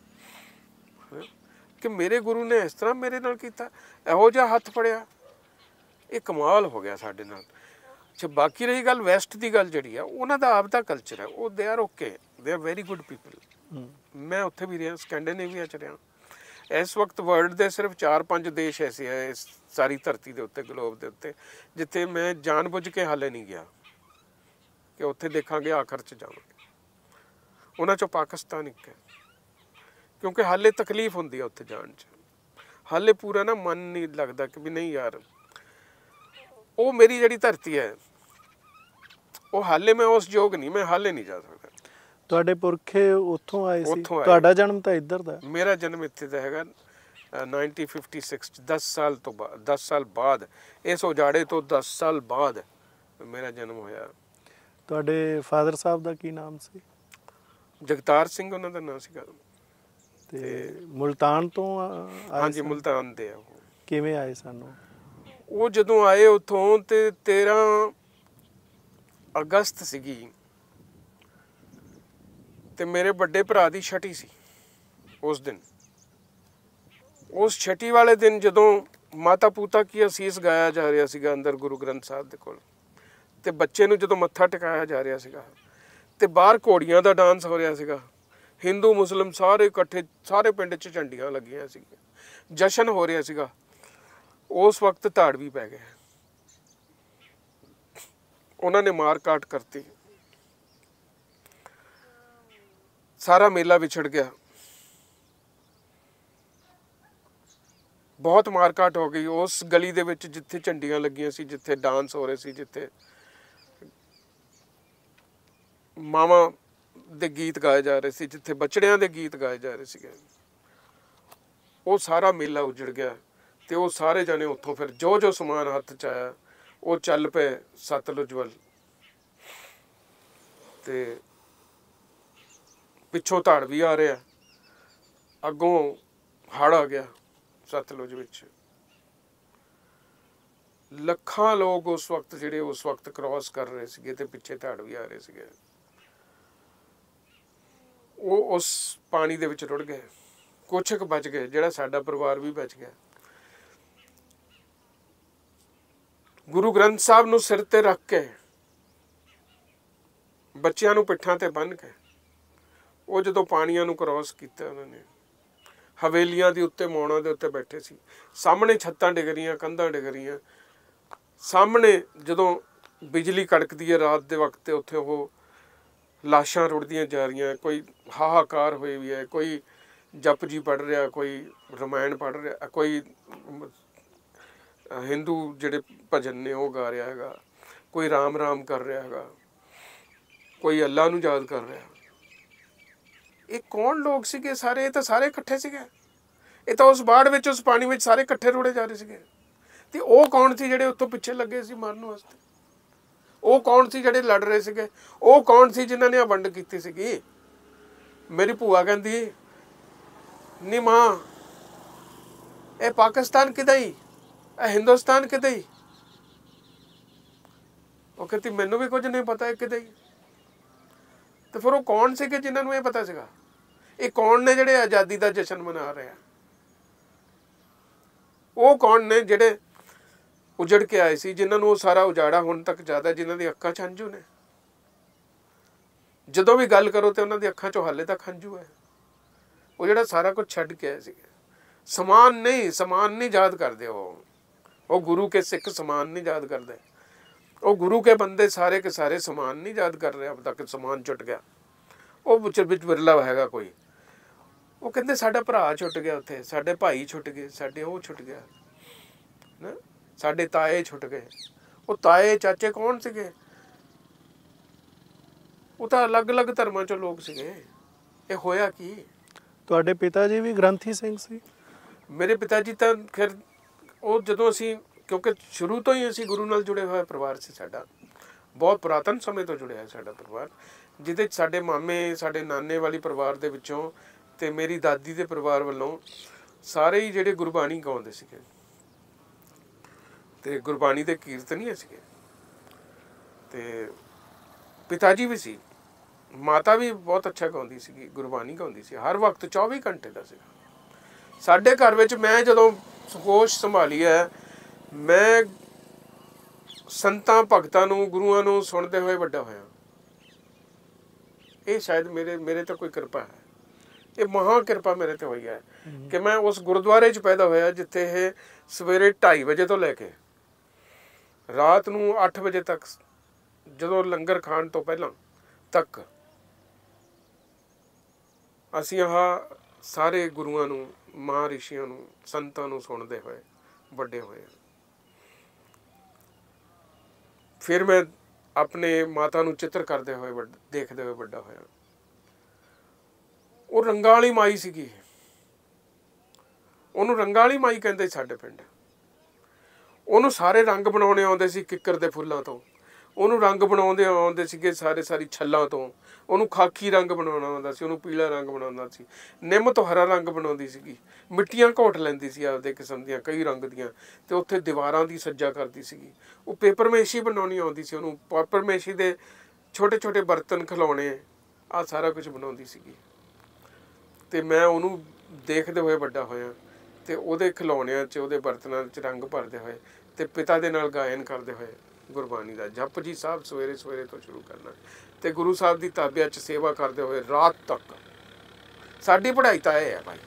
Speaker 1: ਉੱਥੇ, ਕਿ ਮੇਰੇ ਗੁਰੂ ਨੇ ਇਸ ਤਰ੍ਹਾਂ ਮੇਰੇ ਨਾਲ ਕੀਤਾ, ਇਹੋ ਜਿਹਾ ਹੱਥ ਫੜਿਆ। ਇਹ ਕਮਾਲ ਹੋ ਗਿਆ ਸਾਡੇ ਨਾਲ। ਅੱਛਾ, ਬਾਕੀ ਰਹੀ ਗੱਲ ਵੈਸਟ ਦੀ ਗੱਲ, ਜਿਹੜੀ ਆ ਉਹਨਾਂ ਦਾ ਆਪ ਦਾ ਕਲਚਰ ਹੈ, ਉਹ they are okay, they are very good people. ਮੈਂ ਉੱਥੇ ਵੀ ਰਿਹਾ, ਸਕੈਂਡੀਨੇਵੀਆ 'ਚ ਰਿਹਾ। ਇਸ ਵਕਤ ਵਰਲਡ ਦੇ ਸਿਰਫ ਚਾਰ ਪੰਜ ਦੇਸ਼ ਐਸੇ ਹੈ ਇਸ ਸਾਰੀ ਧਰਤੀ ਦੇ ਉੱਤੇ, ਗਲੋਬ ਦੇ ਉੱਤੇ, ਜਿੱਥੇ ਮੈਂ ਜਾਣ ਬੁੱਝ ਕੇ ਹਾਲੇ ਨਹੀਂ ਗਿਆ ਕਿ ਉੱਥੇ ਦੇਖਾਂਗੇ ਆਖਰ 'ਚ ਜਾਵਾਂਗੇ। ਉਹਨਾਂ 'ਚੋਂ ਪਾਕਿਸਤਾਨ ਇੱਕ ਹੈ, ਕਿਉਂਕਿ ਹਾਲੇ ਤਕਲੀਫ ਹੁੰਦੀ ਹੈ ਉੱਥੇ ਜਾਣ 'ਚ। ਹਾਲੇ ਪੂਰਾ ਨਾ ਮਨ ਨਹੀਂ ਲੱਗਦਾ ਕਿ ਵੀ ਨਹੀਂ ਯਾਰ, ਉਹ ਮੇਰੀ ਜਿਹੜੀ ਧਰਤੀ ਹੈ ਉਹ ਹਾਲੇ ਮੈਂ ਉਸ ਯੋਗ ਨਹੀਂ, ਮੈਂ ਹਾਲੇ ਨਹੀਂ ਜਾ ਸਕਦਾ।
Speaker 2: ਤੁਹਾਡੇ ਪੁਰਖੇ ਉੱਥੋਂ ਆਏ ਸੀ? ਤੁਹਾਡਾ ਜਨਮ ਤਾਂ ਇੱਧਰ ਦਾ?
Speaker 1: ਮੇਰਾ ਜਨਮ ਇੱਥੇ ਦਾ ਹੈਗਾ ਨਾਈਨਟੀਨ ਫਿਫਟੀ ਸਿਕਸ 'ਚ, ਦਸ ਸਾਲ ਤੋਂ ਬਾਅਦ, ਦਸ ਸਾਲ ਬਾਅਦ, ਇਸ ਉਜਾੜੇ ਤੋਂ ਦਸ ਸਾਲ ਬਾਅਦ ਮੇਰਾ ਜਨਮ ਹੋਇਆ।
Speaker 2: ਤੁਹਾਡੇ ਫਾਦਰ ਸਾਹਿਬ ਦਾ ਕੀ ਨਾਮ ਸੀ?
Speaker 1: ਜਗਤਾਰ ਸਿੰਘ ਉਹਨਾਂ ਦਾ ਨਾਮ ਸੀਗਾ।
Speaker 2: ਤੇ ਮੁਲਤਾਨ ਤੋਂ ਆਏ?
Speaker 1: ਹਾਂਜੀ, ਮੁਲਤਾਨ ਦੇ ਆ ਉਹ।
Speaker 2: ਕਿਵੇਂ ਆਏ ਸਾਨੂੰ?
Speaker 1: ਉਹ ਜਦੋਂ ਆਏ ਉੱਥੋਂ ਤੇ ਤੇਰ੍ਹਾਂ ਅਗਸਤ ਸੀਗੀ, ਤੇ ਮੇਰੇ ਵੱਡੇ ਭਰਾ ਦੀ ਛਟੀ ਸੀ ਉਸ ਦਿਨ। ਉਸ ਛਟੀ ਵਾਲੇ ਦਿਨ ਜਦੋਂ ਮਾਤਾ ਪੂਤਾ ਕੀ ਅਸੀਸ ਗਾਇਆ ਜਾ ਰਿਹਾ ਸੀਗਾ ਅੰਦਰ ਗੁਰੂ ਗ੍ਰੰਥ ਸਾਹਿਬ ਦੇ ਕੋਲ, ਤੇ ਬੱਚੇ ਨੂੰ ਜਦੋਂ ਮੱਥਾ ਟਿਕਾਇਆ ਜਾ ਰਿਹਾ ਸੀਗਾ, ਤੇ ਬਾਹਰ ਘੋੜੀਆਂ ਦਾ ਡਾਂਸ ਹੋ ਰਿਹਾ ਸੀਗਾ, ਹਿੰਦੂ ਮੁਸਲਿਮ ਸਾਰੇ ਇਕੱਠੇ, ਸਾਰੇ ਪਿੰਡ 'ਚ ਝੰਡੀਆਂ ਲੱਗੀਆਂ ਸੀਗੀਆਂ, ਜਸ਼ਨ ਹੋ ਰਿਹਾ ਸੀਗਾ। ਉਸ ਵਕਤ ਧਾੜਵੀ ਪੈ ਗਏ, ਉਹਨਾਂ ਨੇ ਮਾਰ ਕਾਟ ਕਰਤੀ, ਸਾਰਾ ਮੇਲਾ ਵਿਛੜ ਗਿਆ, ਬਹੁਤ ਮਾਰਕਾਟ ਹੋ ਗਈ ਉਸ ਗਲੀ ਦੇ ਵਿੱਚ ਜਿੱਥੇ ਝੰਡੀਆਂ ਲੱਗੀਆਂ ਸੀ, ਜਿੱਥੇ ਡਾਂਸ ਹੋ ਰਹੇ ਸੀ, ਜਿੱਥੇ ਮਾਵਾਂ ਦੇ ਗੀਤ ਗਾਏ ਜਾ ਰਹੇ ਸੀ, ਜਿੱਥੇ ਬਚੜਿਆਂ ਦੇ ਗੀਤ ਗਾਏ ਜਾ ਰਹੇ ਸੀਗੇ। ਉਹ ਸਾਰਾ ਮੇਲਾ ਉਜੜ ਗਿਆ। ਤੇ ਉਹ ਸਾਰੇ ਜਾਣੇ ਉੱਥੋਂ ਫਿਰ ਜੋ ਜੋ ਸਮਾਨ ਹੱਥ 'ਚ ਆਇਆ ਉਹ ਚੱਲ ਪਏ ਸਤਲੁਜ ਵੱਲ, ਤੇ ਪਿੱਛੋਂ ਧੜ ਵੀ ਆ ਰਿਹਾ, ਅੱਗੋਂ ਹੜ੍ਹ ਆ ਗਿਆ ਸਤਲੁਜ ਵਿੱਚ। ਲੱਖਾਂ ਲੋਕ ਉਸ ਵਕਤ ਜਿਹੜੇ ਉਸ ਵਕਤ ਕ੍ਰਾਸ ਕਰ ਰਹੇ ਸੀਗੇ ਤੇ ਪਿੱਛੇ ਧੜ ਵੀ ਆ ਰਹੇ ਸੀਗੇ, ਉਹ ਉਸ ਪਾਣੀ ਦੇ ਵਿੱਚ ਰੁੜ ਗਏ। ਕੁਛ ਕੁ ਬਚ ਗਏ, ਜਿਹੜਾ ਸਾਡਾ ਪਰਿਵਾਰ ਵੀ ਬਚ ਗਿਆ। ਗੁਰੂ ਗ੍ਰੰਥ ਸਾਹਿਬ ਨੂੰ ਸਿਰ ਤੇ ਰੱਖ ਕੇ, ਬੱਚਿਆਂ ਨੂੰ ਪਿੱਠਾਂ ਤੇ ਬੰਨ੍ਹ ਕੇ, ਉਹ ਜਦੋਂ ਪਾਣੀਆਂ ਨੂੰ ਕ੍ਰਾਸ ਕੀਤਾ, ਉਹਨਾਂ ਨੇ ਹਵੇਲੀਆਂ ਦੇ ਉੱਤੇ, ਮੌਣਾਂ ਦੇ ਉੱਤੇ ਬੈਠੇ ਸੀ। ਸਾਹਮਣੇ ਛੱਤਾਂ ਡਿੱਗ ਰਹੀਆਂ, ਕੰਧਾਂ ਡਿੱਗ ਰਹੀਆਂ। ਸਾਹਮਣੇ ਜਦੋਂ ਬਿਜਲੀ ਕੜਕਦੀ ਹੈ ਰਾਤ ਦੇ ਵਕਤ, ਤੇ ਉੱਥੇ ਉਹ ਲਾਸ਼ਾਂ ਰੁੜਦੀਆਂ ਜਾ ਰਹੀਆਂ। ਕੋਈ ਹਾਹਾਕਾਰ ਹੋਈ ਵੀ ਹੈ, ਕੋਈ ਜਪਜੀ ਪੜ੍ਹ ਰਿਹਾ, ਕੋਈ ਰਮਾਇਣ ਪੜ੍ਹ ਰਿਹਾ, ਕੋਈ ਹਿੰਦੂ ਜਿਹੜੇ ਭਜਨ ਨੇ ਉਹ ਗਾ ਰਿਹਾ ਹੈਗਾ, ਕੋਈ ਰਾਮ ਰਾਮ ਕਰ ਰਿਹਾ ਹੈਗਾ, ਕੋਈ ਅੱਲਾ ਨੂੰ ਯਾਦ ਕਰ ਰਿਹਾ। ਇਹ ਕੌਣ ਲੋਕ ਸੀਗੇ ਸਾਰੇ? ਇਹ ਤਾਂ ਸਾਰੇ ਇਕੱਠੇ ਸੀਗੇ। ਇਹ ਤਾਂ ਉਸ ਬਾੜ ਵਿੱਚ, ਉਸ ਪਾਣੀ ਵਿੱਚ ਸਾਰੇ ਇਕੱਠੇ ਰੁੜੇ ਜਾ ਰਹੇ ਸੀਗੇ। ਤੇ ਉਹ ਕੌਣ ਸੀ ਜਿਹੜੇ ਉੱਥੋਂ ਪਿੱਛੇ ਲੱਗੇ ਸੀ ਮਾਰਨ ਵਾਸਤੇ? ਉਹ ਕੌਣ ਸੀ ਜਿਹੜੇ ਲੜ ਰਹੇ ਸੀਗੇ? ਉਹ ਕੌਣ ਸੀ ਜਿਨ੍ਹਾਂ ਨੇ ਆ ਵੰਡ ਕੀਤੀ ਸੀਗੀ? ਮੇਰੀ ਭੂਆ ਕਹਿੰਦੀ, ਨੀ ਮਾਂ, ਇਹ ਪਾਕਿਸਤਾਨ ਕਿਦਾ ਹੀ, ਇਹ ਹਿੰਦੁਸਤਾਨ ਕਿਦਾ ਹੀ? ਉਹ ਕਹਿੰਦੀ ਮੈਨੂੰ ਵੀ ਕੁਝ ਨਹੀਂ ਪਤਾ ਇਹ ਕਿਦਾ ਹੀ। ਤੇ ਫਿਰ ਉਹ ਕੌਣ ਸੀਗੇ ਜਿਨ੍ਹਾਂ ਨੂੰ ਇਹ ਪਤਾ ਸੀਗਾ? ਇਹ ਕੌਣ ਨੇ ਜਿਹੜੇ ਆਜ਼ਾਦੀ ਦਾ ਜਸ਼ਨ ਮਨਾ ਰਹੇ ਆ? ਉਹ ਕੌਣ ਨੇ ਜਿਹੜੇ ਉਜੜ ਕੇ ਆਏ ਸੀ, ਜਿਨ੍ਹਾਂ ਨੂੰ ਉਹ ਸਾਰਾ ਉਜਾੜਾ ਹੁਣ ਤੱਕ ਜ਼ਿਆਦਾ, ਜਿਨ੍ਹਾਂ ਦੀ ਅੱਖਾਂ 'ਚ ਹੰਝੂ ਨੇ? ਜਦੋਂ ਵੀ ਗੱਲ ਕਰੋ ਤੇ ਉਹਨਾਂ ਦੀ ਅੱਖਾਂ 'ਚੋਂ ਹਾਲੇ ਤੱਕ ਹੰਝੂ ਹੈ। ਉਹ ਜਿਹੜਾ ਸਾਰਾ ਕੁਝ ਛੱਡ ਕੇ ਆਏ ਸੀਗੇ। ਸਮਾਨ ਨਹੀਂ, ਸਮਾਨ ਨਹੀਂ ਯਾਦ ਕਰਦੇ ਉਹ। ਉਹ ਗੁਰੂ ਕੇ ਸਿੱਖ ਸਮਾਨ ਨਹੀਂ ਯਾਦ ਕਰਦੇ। ਉਹ ਗੁਰੂ ਕੇ ਬੰਦੇ ਸਾਰੇ ਕੇ ਸਾਰੇ ਸਮਾਨ ਨਹੀਂ ਯਾਦ ਕਰ ਰਹੇ। ਅਬ ਤੱਕ ਸਮਾਨ ਛੁੱਟ ਗਿਆ। ਉਹ ਵਿੱਚ ਵਿੱਚ ਵਿਰਲਾ ਹੈਗਾ ਕੋਈ। ਉਹ ਕਹਿੰਦੇ ਸਾਡਾ ਭਰਾ ਛੁੱਟ ਗਿਆ ਉੱਥੇ, ਸਾਡੇ ਭਾਈ ਛੁੱਟ ਗਏ, ਸਾਡੇ ਉਹ ਛੁੱਟ ਗਿਆ ਨਾ, ਸਾਡੇ ਤਾਏ ਛੁੱਟ ਗਏ। ਉਹ ਤਾਏ ਚਾਚੇ ਕੌਣ ਸੀਗੇ? ਉਹ ਤਾਂ ਅਲੱਗ-ਅਲੱਗ ਧਰਮਾਂ ਚੋਂ ਲੋਕ ਸੀਗੇ। ਇਹ ਹੋਇਆ ਕੀ?
Speaker 2: ਤੁਹਾਡੇ ਪਿਤਾ ਜੀ ਵੀ ਗ੍ਰੰਥੀ ਸਿੰਘ ਸੀ?
Speaker 1: ਮੇਰੇ ਪਿਤਾ ਜੀ ਤਾਂ ਖੈਰ, ਉਹ ਜਦੋਂ ਅਸੀਂ, ਕਿਉਂਕਿ ਸ਼ੁਰੂ ਤੋਂ ਹੀ ਅਸੀਂ ਗੁਰੂ ਨਾਲ ਜੁੜੇ ਹੋਏ ਪਰਿਵਾਰ ਸੀ ਸਾਡਾ, ਬਹੁਤ ਪੁਰਾਤਨ ਸਮੇਂ ਤੋਂ ਜੁੜਿਆ ਸਾਡਾ ਪਰਿਵਾਰ, ਜਿਹਦੇ 'ਚ ਸਾਡੇ ਮਾਮੇ, ਸਾਡੇ ਨਾਨੇ ਵਾਲੀ ਪਰਿਵਾਰ ਦੇ ਵਿੱਚੋਂ ਤੇ ਮੇਰੀ ਦਾਦੀ ਦੇ ਪਰਿਵਾਰ ਵੱਲੋਂ ਸਾਰੇ ਹੀ ਜਿਹੜੇ ਗੁਰਬਾਣੀ ਗਾਉਂਦੇ ਸੀਗੇ ਤੇ ਗੁਰਬਾਣੀ ਦੇ ਕੀਰਤਨੀਏ ਸੀਗੇ। ਤੇ ਪਿਤਾ ਜੀ ਵੀ ਸੀ, ਮਾਤਾ ਵੀ ਬਹੁਤ ਅੱਛਾ ਗਾਉਂਦੀ ਸੀਗੀ, ਗੁਰਬਾਣੀ ਗਾਉਂਦੀ ਸੀ ਹਰ ਵਕਤ, ਚੌਵੀ ਘੰਟੇ ਦਾ ਸੀਗਾ। ਸਾਡੇ ਘਰ ਵਿੱਚ ਮੈਂ ਜਦੋਂ ਹੋਸ਼ ਸੰਭਾਲੀ ਹੈ, ਮੈਂ ਸੰਤਾਂ ਭਗਤਾਂ ਨੂੰ, ਗੁਰੂਆਂ ਨੂੰ ਸੁਣਦੇ ਹੋਏ ਵੱਡਾ ਹੋਇਆ। ਇਹ ਸ਼ਾਇਦ ਮੇਰੇ ਮੇਰੇ ਤੇ ਕੋਈ ਕਿਰਪਾ ਹੈ। ਇਹ ਮਹਾਂ ਕਿਰਪਾ ਮੇਰੇ ਤੇ ਹੋਈ ਹੈ ਕਿ ਮੈਂ ਉਸ ਗੁਰਦੁਆਰੇ 'ਚ ਪੈਦਾ ਹੋਇਆ ਜਿੱਥੇ ਇਹ ਸਵੇਰੇ ਢਾਈ ਵਜੇ ਤੋਂ ਲੈ ਕੇ ਰਾਤ ਨੂੰ ਅੱਠ ਵਜੇ ਤੱਕ, ਜਦੋਂ ਲੰਗਰ ਖਾਣ ਤੋਂ ਪਹਿਲਾਂ ਤੱਕ, ਅਸੀਂ ਆਹ ਸਾਰੇ ਗੁਰੂਆਂ ਨੂੰ, ਮਹਾਂਰਿਸ਼ੀਆਂ ਨੂੰ, ਸੰਤਾਂ ਨੂੰ ਸੁਣਦੇ ਹੋਏ ਵੱਡੇ ਹੋਏ। ਫਿਰ ਮੈਂ ਆਪਣੇ ਮਾਤਾ ਨੂੰ ਚਿੱਤਰ ਕਰਦੇ ਹੋਏ, ਦੇਖਦੇ ਹੋਏ ਵੱਡਾ ਹੋਇਆ। ਉਹ ਰੰਗਾਂ ਵਾਲੀ ਮਾਈ ਸੀਗੀ। ਉਹਨੂੰ ਰੰਗਾਂ ਵਾਲੀ ਮਾਈ ਕਹਿੰਦੇ ਸਾਡੇ ਪਿੰਡ। ਉਹਨੂੰ ਸਾਰੇ ਰੰਗ ਬਣਾਉਣੇ ਆਉਂਦੇ ਸੀ ਕਿੱਕਰ ਦੇ ਫੁੱਲਾਂ ਤੋਂ। ਉਹਨੂੰ ਰੰਗ ਬਣਾਉਂਦੇ ਆਉਂਦੇ ਸੀਗੇ ਸਾਰੇ ਸਾਰੀ ਛੱਲਾਂ ਤੋਂ। ਉਹਨੂੰ ਖਾਕੀ ਰੰਗ ਬਣਾਉਣਾ ਆਉਂਦਾ ਸੀ, ਉਹਨੂੰ ਪੀਲਾ ਰੰਗ ਬਣਾਉਂਦਾ ਸੀ, ਨਿੰਮ ਤੋਂ ਹਰਾ ਰੰਗ ਬਣਾਉਂਦੀ ਸੀਗੀ, ਮਿੱਟੀਆਂ ਘੋਟ ਲੈਂਦੀ ਸੀ ਆਪਦੇ ਕਿਸਮ ਦੀਆਂ ਕਈ ਰੰਗ ਦੀਆਂ, ਤੇ ਉੱਥੇ ਦੀਵਾਰਾਂ ਦੀ ਸੱਜਾ ਕਰਦੀ ਸੀਗੀ। ਉਹ ਪੇਪਰ ਮੇਸ਼ੀ ਬਣਾਉਣੀ ਆਉਂਦੀ ਸੀ ਉਹਨੂੰ, ਪੇਪਰ ਮੇਸ਼ੀ ਦੇ ਛੋਟੇ ਛੋਟੇ ਬਰਤਨ, ਖਿਲੌਣੇ, ਆਹ ਸਾਰਾ ਕੁਝ ਬਣਾਉਂਦੀ ਸੀਗੀ। ਤੇ ਮੈਂ ਉਹਨੂੰ ਦੇਖਦੇ ਹੋਏ ਵੱਡਾ ਹੋਇਆ ਤੇ ਉਹਦੇ ਖਿਲੌਣਿਆਂ 'ਚ, ਉਹਦੇ ਬਰਤਨਾਂ 'ਚ ਰੰਗ ਭਰਦੇ ਹੋਏ ਤੇ ਪਿਤਾ ਦੇ ਨਾਲ ਗਾਇਨ ਕਰਦੇ ਹੋਏ ਗੁਰਬਾਣੀ ਦਾ ਜਪ ਜੀ ਸਾਹਿਬ ਸਵੇਰੇ ਸਵੇਰੇ ਤੋਂ ਸ਼ੁਰੂ ਕਰਨਾ ਤੇ ਗੁਰੂ ਸਾਹਿਬ ਦੀ ਤਾਬਿਆ 'ਚ ਸੇਵਾ ਕਰਦੇ ਹੋਏ ਰਾਤ ਤੱਕ। ਸਾਡੀ ਪੜ੍ਹਾਈ ਤਾਂ ਇਹ ਹੈ ਭਾਈ,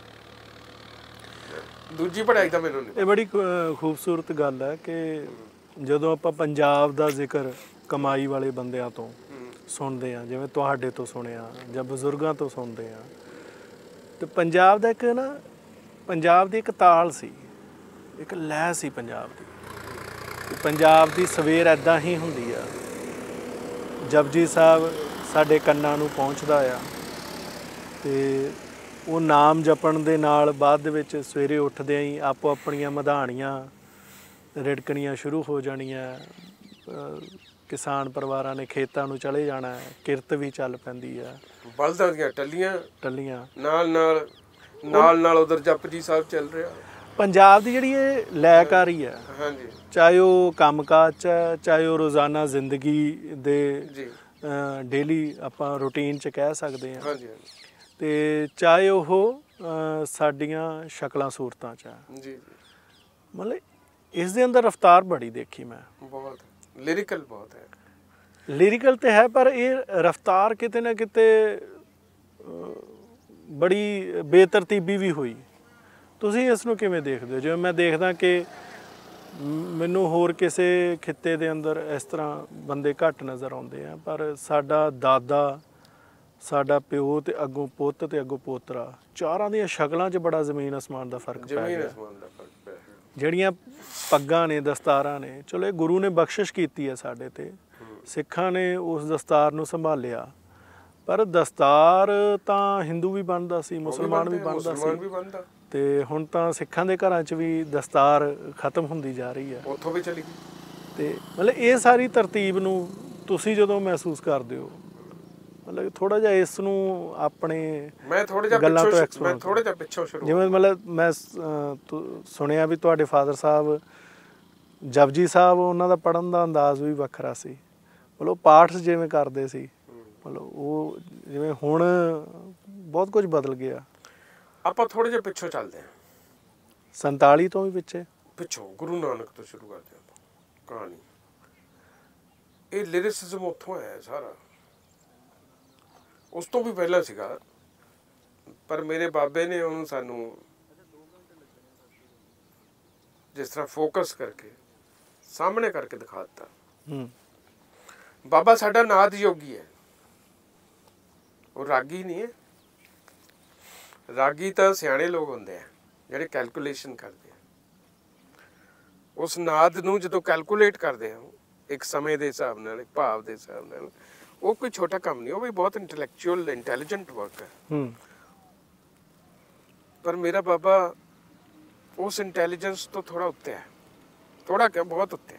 Speaker 1: ਦੂਜੀ ਪੜ੍ਹਾਈ ਤਾਂ ਮੈਨੂੰ ਨਹੀਂ।
Speaker 2: ਇਹ ਬੜੀ ਖੂਬਸੂਰਤ ਗੱਲ ਹੈ ਕਿ ਜਦੋਂ ਆਪਾਂ ਪੰਜਾਬ ਦਾ ਜ਼ਿਕਰ ਕਮਾਈ ਵਾਲੇ ਬੰਦਿਆਂ ਤੋਂ ਸੁਣਦੇ ਹਾਂ, ਜਿਵੇਂ ਤੁਹਾਡੇ ਤੋਂ ਸੁਣਿਆ ਜਾਂ ਬਜ਼ੁਰਗਾਂ ਤੋਂ ਸੁਣਦੇ ਹਾਂ, ਤੇ ਪੰਜਾਬ ਦਾ ਇੱਕ ਨਾ, ਪੰਜਾਬ ਦੀ ਇੱਕ ਤਾਲ ਸੀ, ਇੱਕ ਲਹਿ ਸੀ ਪੰਜਾਬ ਦੀ। ਪੰਜਾਬ ਦੀ ਸਵੇਰ ਇੱਦਾਂ ਹੀ ਹੁੰਦੀ ਆ, ਜਪਜੀ ਸਾਹਿਬ ਸਾਡੇ ਕੰਨਾਂ ਨੂੰ ਪਹੁੰਚਦਾ ਆ ਤੇ ਉਹ ਨਾਮ ਜਪਣ ਦੇ ਨਾਲ ਬਾਅਦ ਦੇ ਵਿੱਚ ਸਵੇਰੇ ਉੱਠਦਿਆਂ ਹੀ ਆਪੋ ਆਪਣੀਆਂ ਮਧਾਣੀਆਂ ਰਿੜਕਣੀਆਂ ਸ਼ੁਰੂ ਹੋ ਜਾਣੀਆਂ, ਕਿਸਾਨ ਪਰਿਵਾਰਾਂ ਨੇ ਖੇਤਾਂ ਨੂੰ ਚਲੇ ਜਾਣਾ ਹੈ, ਕਿਰਤ ਵੀ ਚੱਲ ਪੈਂਦੀ ਆ,
Speaker 1: ਬਲਦਾਂ ਦੀਆਂ ਟੱਲੀਆਂ
Speaker 2: ਟੱਲੀਆਂ
Speaker 1: ਨਾਲ ਨਾਲ ਨਾਲ ਨਾਲ ਉਧਰ ਜਪਜੀ ਸਾਹਿਬ ਚੱਲ ਰਿਹਾ।
Speaker 2: ਪੰਜਾਬ ਦੀ ਜਿਹੜੀ ਇਹ ਲੈਕਾਰੀ ਹੈ,
Speaker 1: ਹਾਂਜੀ,
Speaker 2: ਚਾਹੇ ਉਹ ਕੰਮਕਾਜ 'ਚ ਹੈ, ਚਾਹੇ ਉਹ ਰੋਜ਼ਾਨਾ ਜ਼ਿੰਦਗੀ ਦੇ
Speaker 1: ਜੀ
Speaker 2: ਡੇਲੀ ਆਪਾਂ ਰੂਟੀਨ 'ਚ ਕਹਿ ਸਕਦੇ ਹਾਂ,
Speaker 1: ਹਾਂਜੀ
Speaker 2: ਅਤੇ ਚਾਹੇ ਉਹ ਸਾਡੀਆਂ ਸ਼ਕਲਾਂ ਸੂਰਤਾਂ 'ਚ ਹੈ।
Speaker 1: ਜੀ,
Speaker 2: ਮਤਲਬ ਇਸ ਦੇ ਅੰਦਰ ਰਫਤਾਰ ਬੜੀ ਦੇਖੀ ਮੈਂ,
Speaker 1: ਬਹੁਤ ਲਿਰਿਕਲ ਬਹੁਤ ਹੈ।
Speaker 2: ਲਿਰਿਕਲ ਤੇ ਹੈ, ਪਰ ਇਹ ਰਫਤਾਰ ਕਿਤੇ ਨਾ ਕਿਤੇ ਬੜੀ ਬੇਤਰਤੀਬੀ ਵੀ ਹੋਈ। ਤੁਸੀਂ ਇਸ ਨੂੰ ਕਿਵੇਂ ਦੇਖਦੇ ਹੋ? ਜਿਵੇਂ ਮੈਂ ਦੇਖਦਾ ਕਿ ਮੈਨੂੰ ਹੋਰ ਕਿਸੇ ਖਿੱਤੇ ਦੇ ਅੰਦਰ ਇਸ ਤਰ੍ਹਾਂ ਬੰਦੇ ਘੱਟ ਨਜ਼ਰ ਆਉਂਦੇ ਆ, ਪਰ ਸਾਡਾ ਦਾਦਾ, ਸਾਡਾ ਪਿਓ ਤੇ ਅੱਗੋਂ ਪੁੱਤ ਤੇ ਅੱਗੋਂ ਪੋਤਰਾ, ਚਾਰਾਂ ਦੀਆਂ ਸ਼ਕਲਾਂ 'ਚ ਬੜਾ ਜ਼ਮੀਨ ਅਸਮਾਨ ਦਾ ਫਰਕ ਪੈ ਗਿਆ। ਜਿਹੜੀਆਂ ਪੱਗਾਂ ਨੇ, ਦਸਤਾਰਾਂ ਨੇ, ਚਲੋ ਇਹ ਗੁਰੂ ਨੇ ਬਖਸ਼ਿਸ਼ ਕੀਤੀ ਹੈ ਸਾਡੇ ਤੇ, ਸਿੱਖਾਂ ਨੇ ਉਸ ਦਸਤਾਰ ਨੂੰ ਸੰਭਾਲਿਆ, ਪਰ ਦਸਤਾਰ ਤਾਂ ਹਿੰਦੂ ਵੀ ਬਣਦਾ ਸੀ, ਮੁਸਲਮਾਨ ਵੀ ਬਣਦਾ ਸੀ, ਤੇ ਹੁਣ ਤਾਂ ਸਿੱਖਾਂ ਦੇ ਘਰਾਂ 'ਚ ਵੀ ਦਸਤਾਰ ਖਤਮ ਹੁੰਦੀ ਜਾ ਰਹੀ ਹੈ,
Speaker 1: ਉੱਥੋਂ ਵੀ ਚਲੀ ਗਈ।
Speaker 2: ਤੇ ਮਤਲਬ ਇਹ ਸਾਰੀ ਤਰਤੀਬ ਨੂੰ ਤੁਸੀਂ ਜਦੋਂ ਮਹਿਸੂਸ ਕਰਦੇ ਹੋ, ਮਤਲਬ ਥੋੜਾ ਜਿਹਾ ਇਸ ਨੂੰ ਆਪਣੇ
Speaker 1: ਮੈਂ ਥੋੜਾ ਜਿਹਾ
Speaker 2: ਗੱਲਾਂ ਤੋਂ
Speaker 1: ਪਿੱਛੋਂ ਮੈਂ ਥੋੜਾ ਜਿਹਾ ਪਿੱਛੋਂ ਸ਼ੁਰੂ
Speaker 2: ਜਿਵੇਂ ਮਤਲਬ ਮੈਂ ਸੁਣਿਆ ਵੀ ਤੁਹਾਡੇ ਫਾਦਰ ਸਾਹਿਬ ਜਪਜੀ ਸਾਹਿਬ, ਉਹਨਾਂ ਦਾ ਪੜ੍ਹਨ ਦਾ ਅੰਦਾਜ਼ ਵੀ ਵੱਖਰਾ ਸੀ, ਮਤਲਬ ਪਾਠ ਜਿਵੇਂ ਕਰਦੇ ਸੀ, ਮਤਲਬ ਉਹ ਜਿਵੇਂ ਹੁਣ ਬਹੁਤ ਕੁਝ ਬਦਲ ਗਿਆ।
Speaker 1: ਆਪਾਂ ਥੋੜੇ ਜਿਹਾ ਪਿੱਛੋਂ ਚੱਲਦੇ ਹਾਂ,
Speaker 2: ਸੰਤਾਲੀ ਤੋਂ ਵੀ ਪਿੱਛੇ
Speaker 1: ਪਿੱਛੋਂ ਗੁਰੂ ਨਾਨਕ ਤੋਂ ਸ਼ੁਰੂ ਕਰਦੇ ਆਪਾਂ ਕਹਾਣੀ। ਇਹ ਲਿਰਿਸਿਜ਼ਮ ਉੱਥੋਂ ਆਇਆ ਸਾਰਾ, ਉਸ ਤੋਂ ਵੀ ਪਹਿਲਾਂ ਸੀਗਾ, ਪਰ ਮੇਰੇ ਬਾਬੇ ਨੇ ਉਹਨੂੰ ਸਾਨੂੰ ਜਿਸ ਤਰ੍ਹਾਂ ਫੋਕਸ ਕਰਕੇ ਸਾਹਮਣੇ ਕਰਕੇ ਦਿਖਾ ਦਿੱਤਾ। ਬਾਬਾ ਸਾਡਾ ਨਾਦ ਯੋਗੀ ਹੈ, ਉਹ ਰਾਗੀ ਨਹੀਂ ਹੈ। ਰਾਗੀ ਤਾਂ ਸਿਆਣੇ ਲੋਕ ਹੁੰਦੇ ਆ ਜਿਹੜੇ ਕੈਲਕੂਲੇਸ਼ਨ ਕਰਦੇ ਆ। ਉਸ ਨਾਦ ਨੂੰ ਜਦੋਂ ਕੈਲਕੂਲੇਟ ਕਰਦੇ ਆ ਇੱਕ ਸਮੇਂ ਦੇ ਹਿਸਾਬ ਨਾਲ, ਇੱਕ ਭਾਵ ਦੇ ਹਿਸਾਬ ਨਾਲ, ਉਹ ਕੋਈ ਛੋਟਾ ਕੰਮ ਨਹੀਂ, ਉਹ ਵੀ ਬਹੁਤ ਇੰਟੈਲੈਕਚੁਅਲ ਇੰਟੈਲੀਜੈਂਟ ਵਰਕ ਹੈ। ਪਰ ਮੇਰਾ ਬਾਬਾ ਉਸ ਇੰਟੈਲੀਜੈਂਸ ਤੋਂ ਥੋੜਾ ਉੱਤੇ ਹੈ, ਥੋੜਾ ਕਿਆ ਬਹੁਤ ਉੱਤੇ ਹੈ।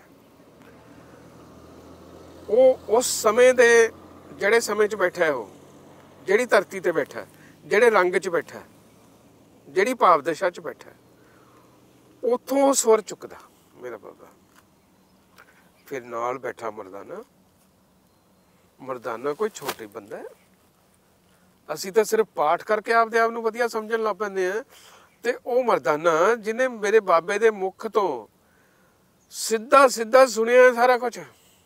Speaker 1: ਉਹ ਉਸ ਸਮੇਂ ਦੇ ਜਿਹੜੇ ਸਮੇਂ 'ਚ ਬੈਠਾ ਹੈ, ਉਹ ਜਿਹੜੀ ਧਰਤੀ ਤੇ ਬੈਠਾ, ਜਿਹੜੇ ਰੰਗ 'ਚ ਬੈਠਾ, ਜਿਹੜੀ ਭਾਵ ਦਸ਼ਾ 'ਚ ਬੈਠਾ, ਉੱਥੋਂ ਸਵਰ ਚੁੱਕਦਾ ਮੇਰਾ ਬਾਬਾ। ਫਿਰ ਨਾਲ ਬੈਠਾ ਮਰਦਾਨਾ। ਮਰਦਾਨਾ ਕੋਈ ਛੋਟੀ ਬੰਦਾ ਹੈ। ਅਸੀਂ ਤਾਂ ਸਿਰਫ ਪਾਠ ਕਰਕੇ ਆਪਦੇ ਆਪ ਨੂੰ ਵਧੀਆ ਸਮਝਣ ਲੱਗ ਪੈਂਦੇ ਆ, ਤੇ ਉਹ ਮਰਦਾਨਾ ਜਿਹਨੇ ਮੇਰੇ ਬਾਬੇ ਦੇ ਮੁਖ ਤੋਂ ਸਿੱਧਾ ਸਿੱਧਾ ਸੁਣਿਆ ਸਾਰਾ ਕੁਝ,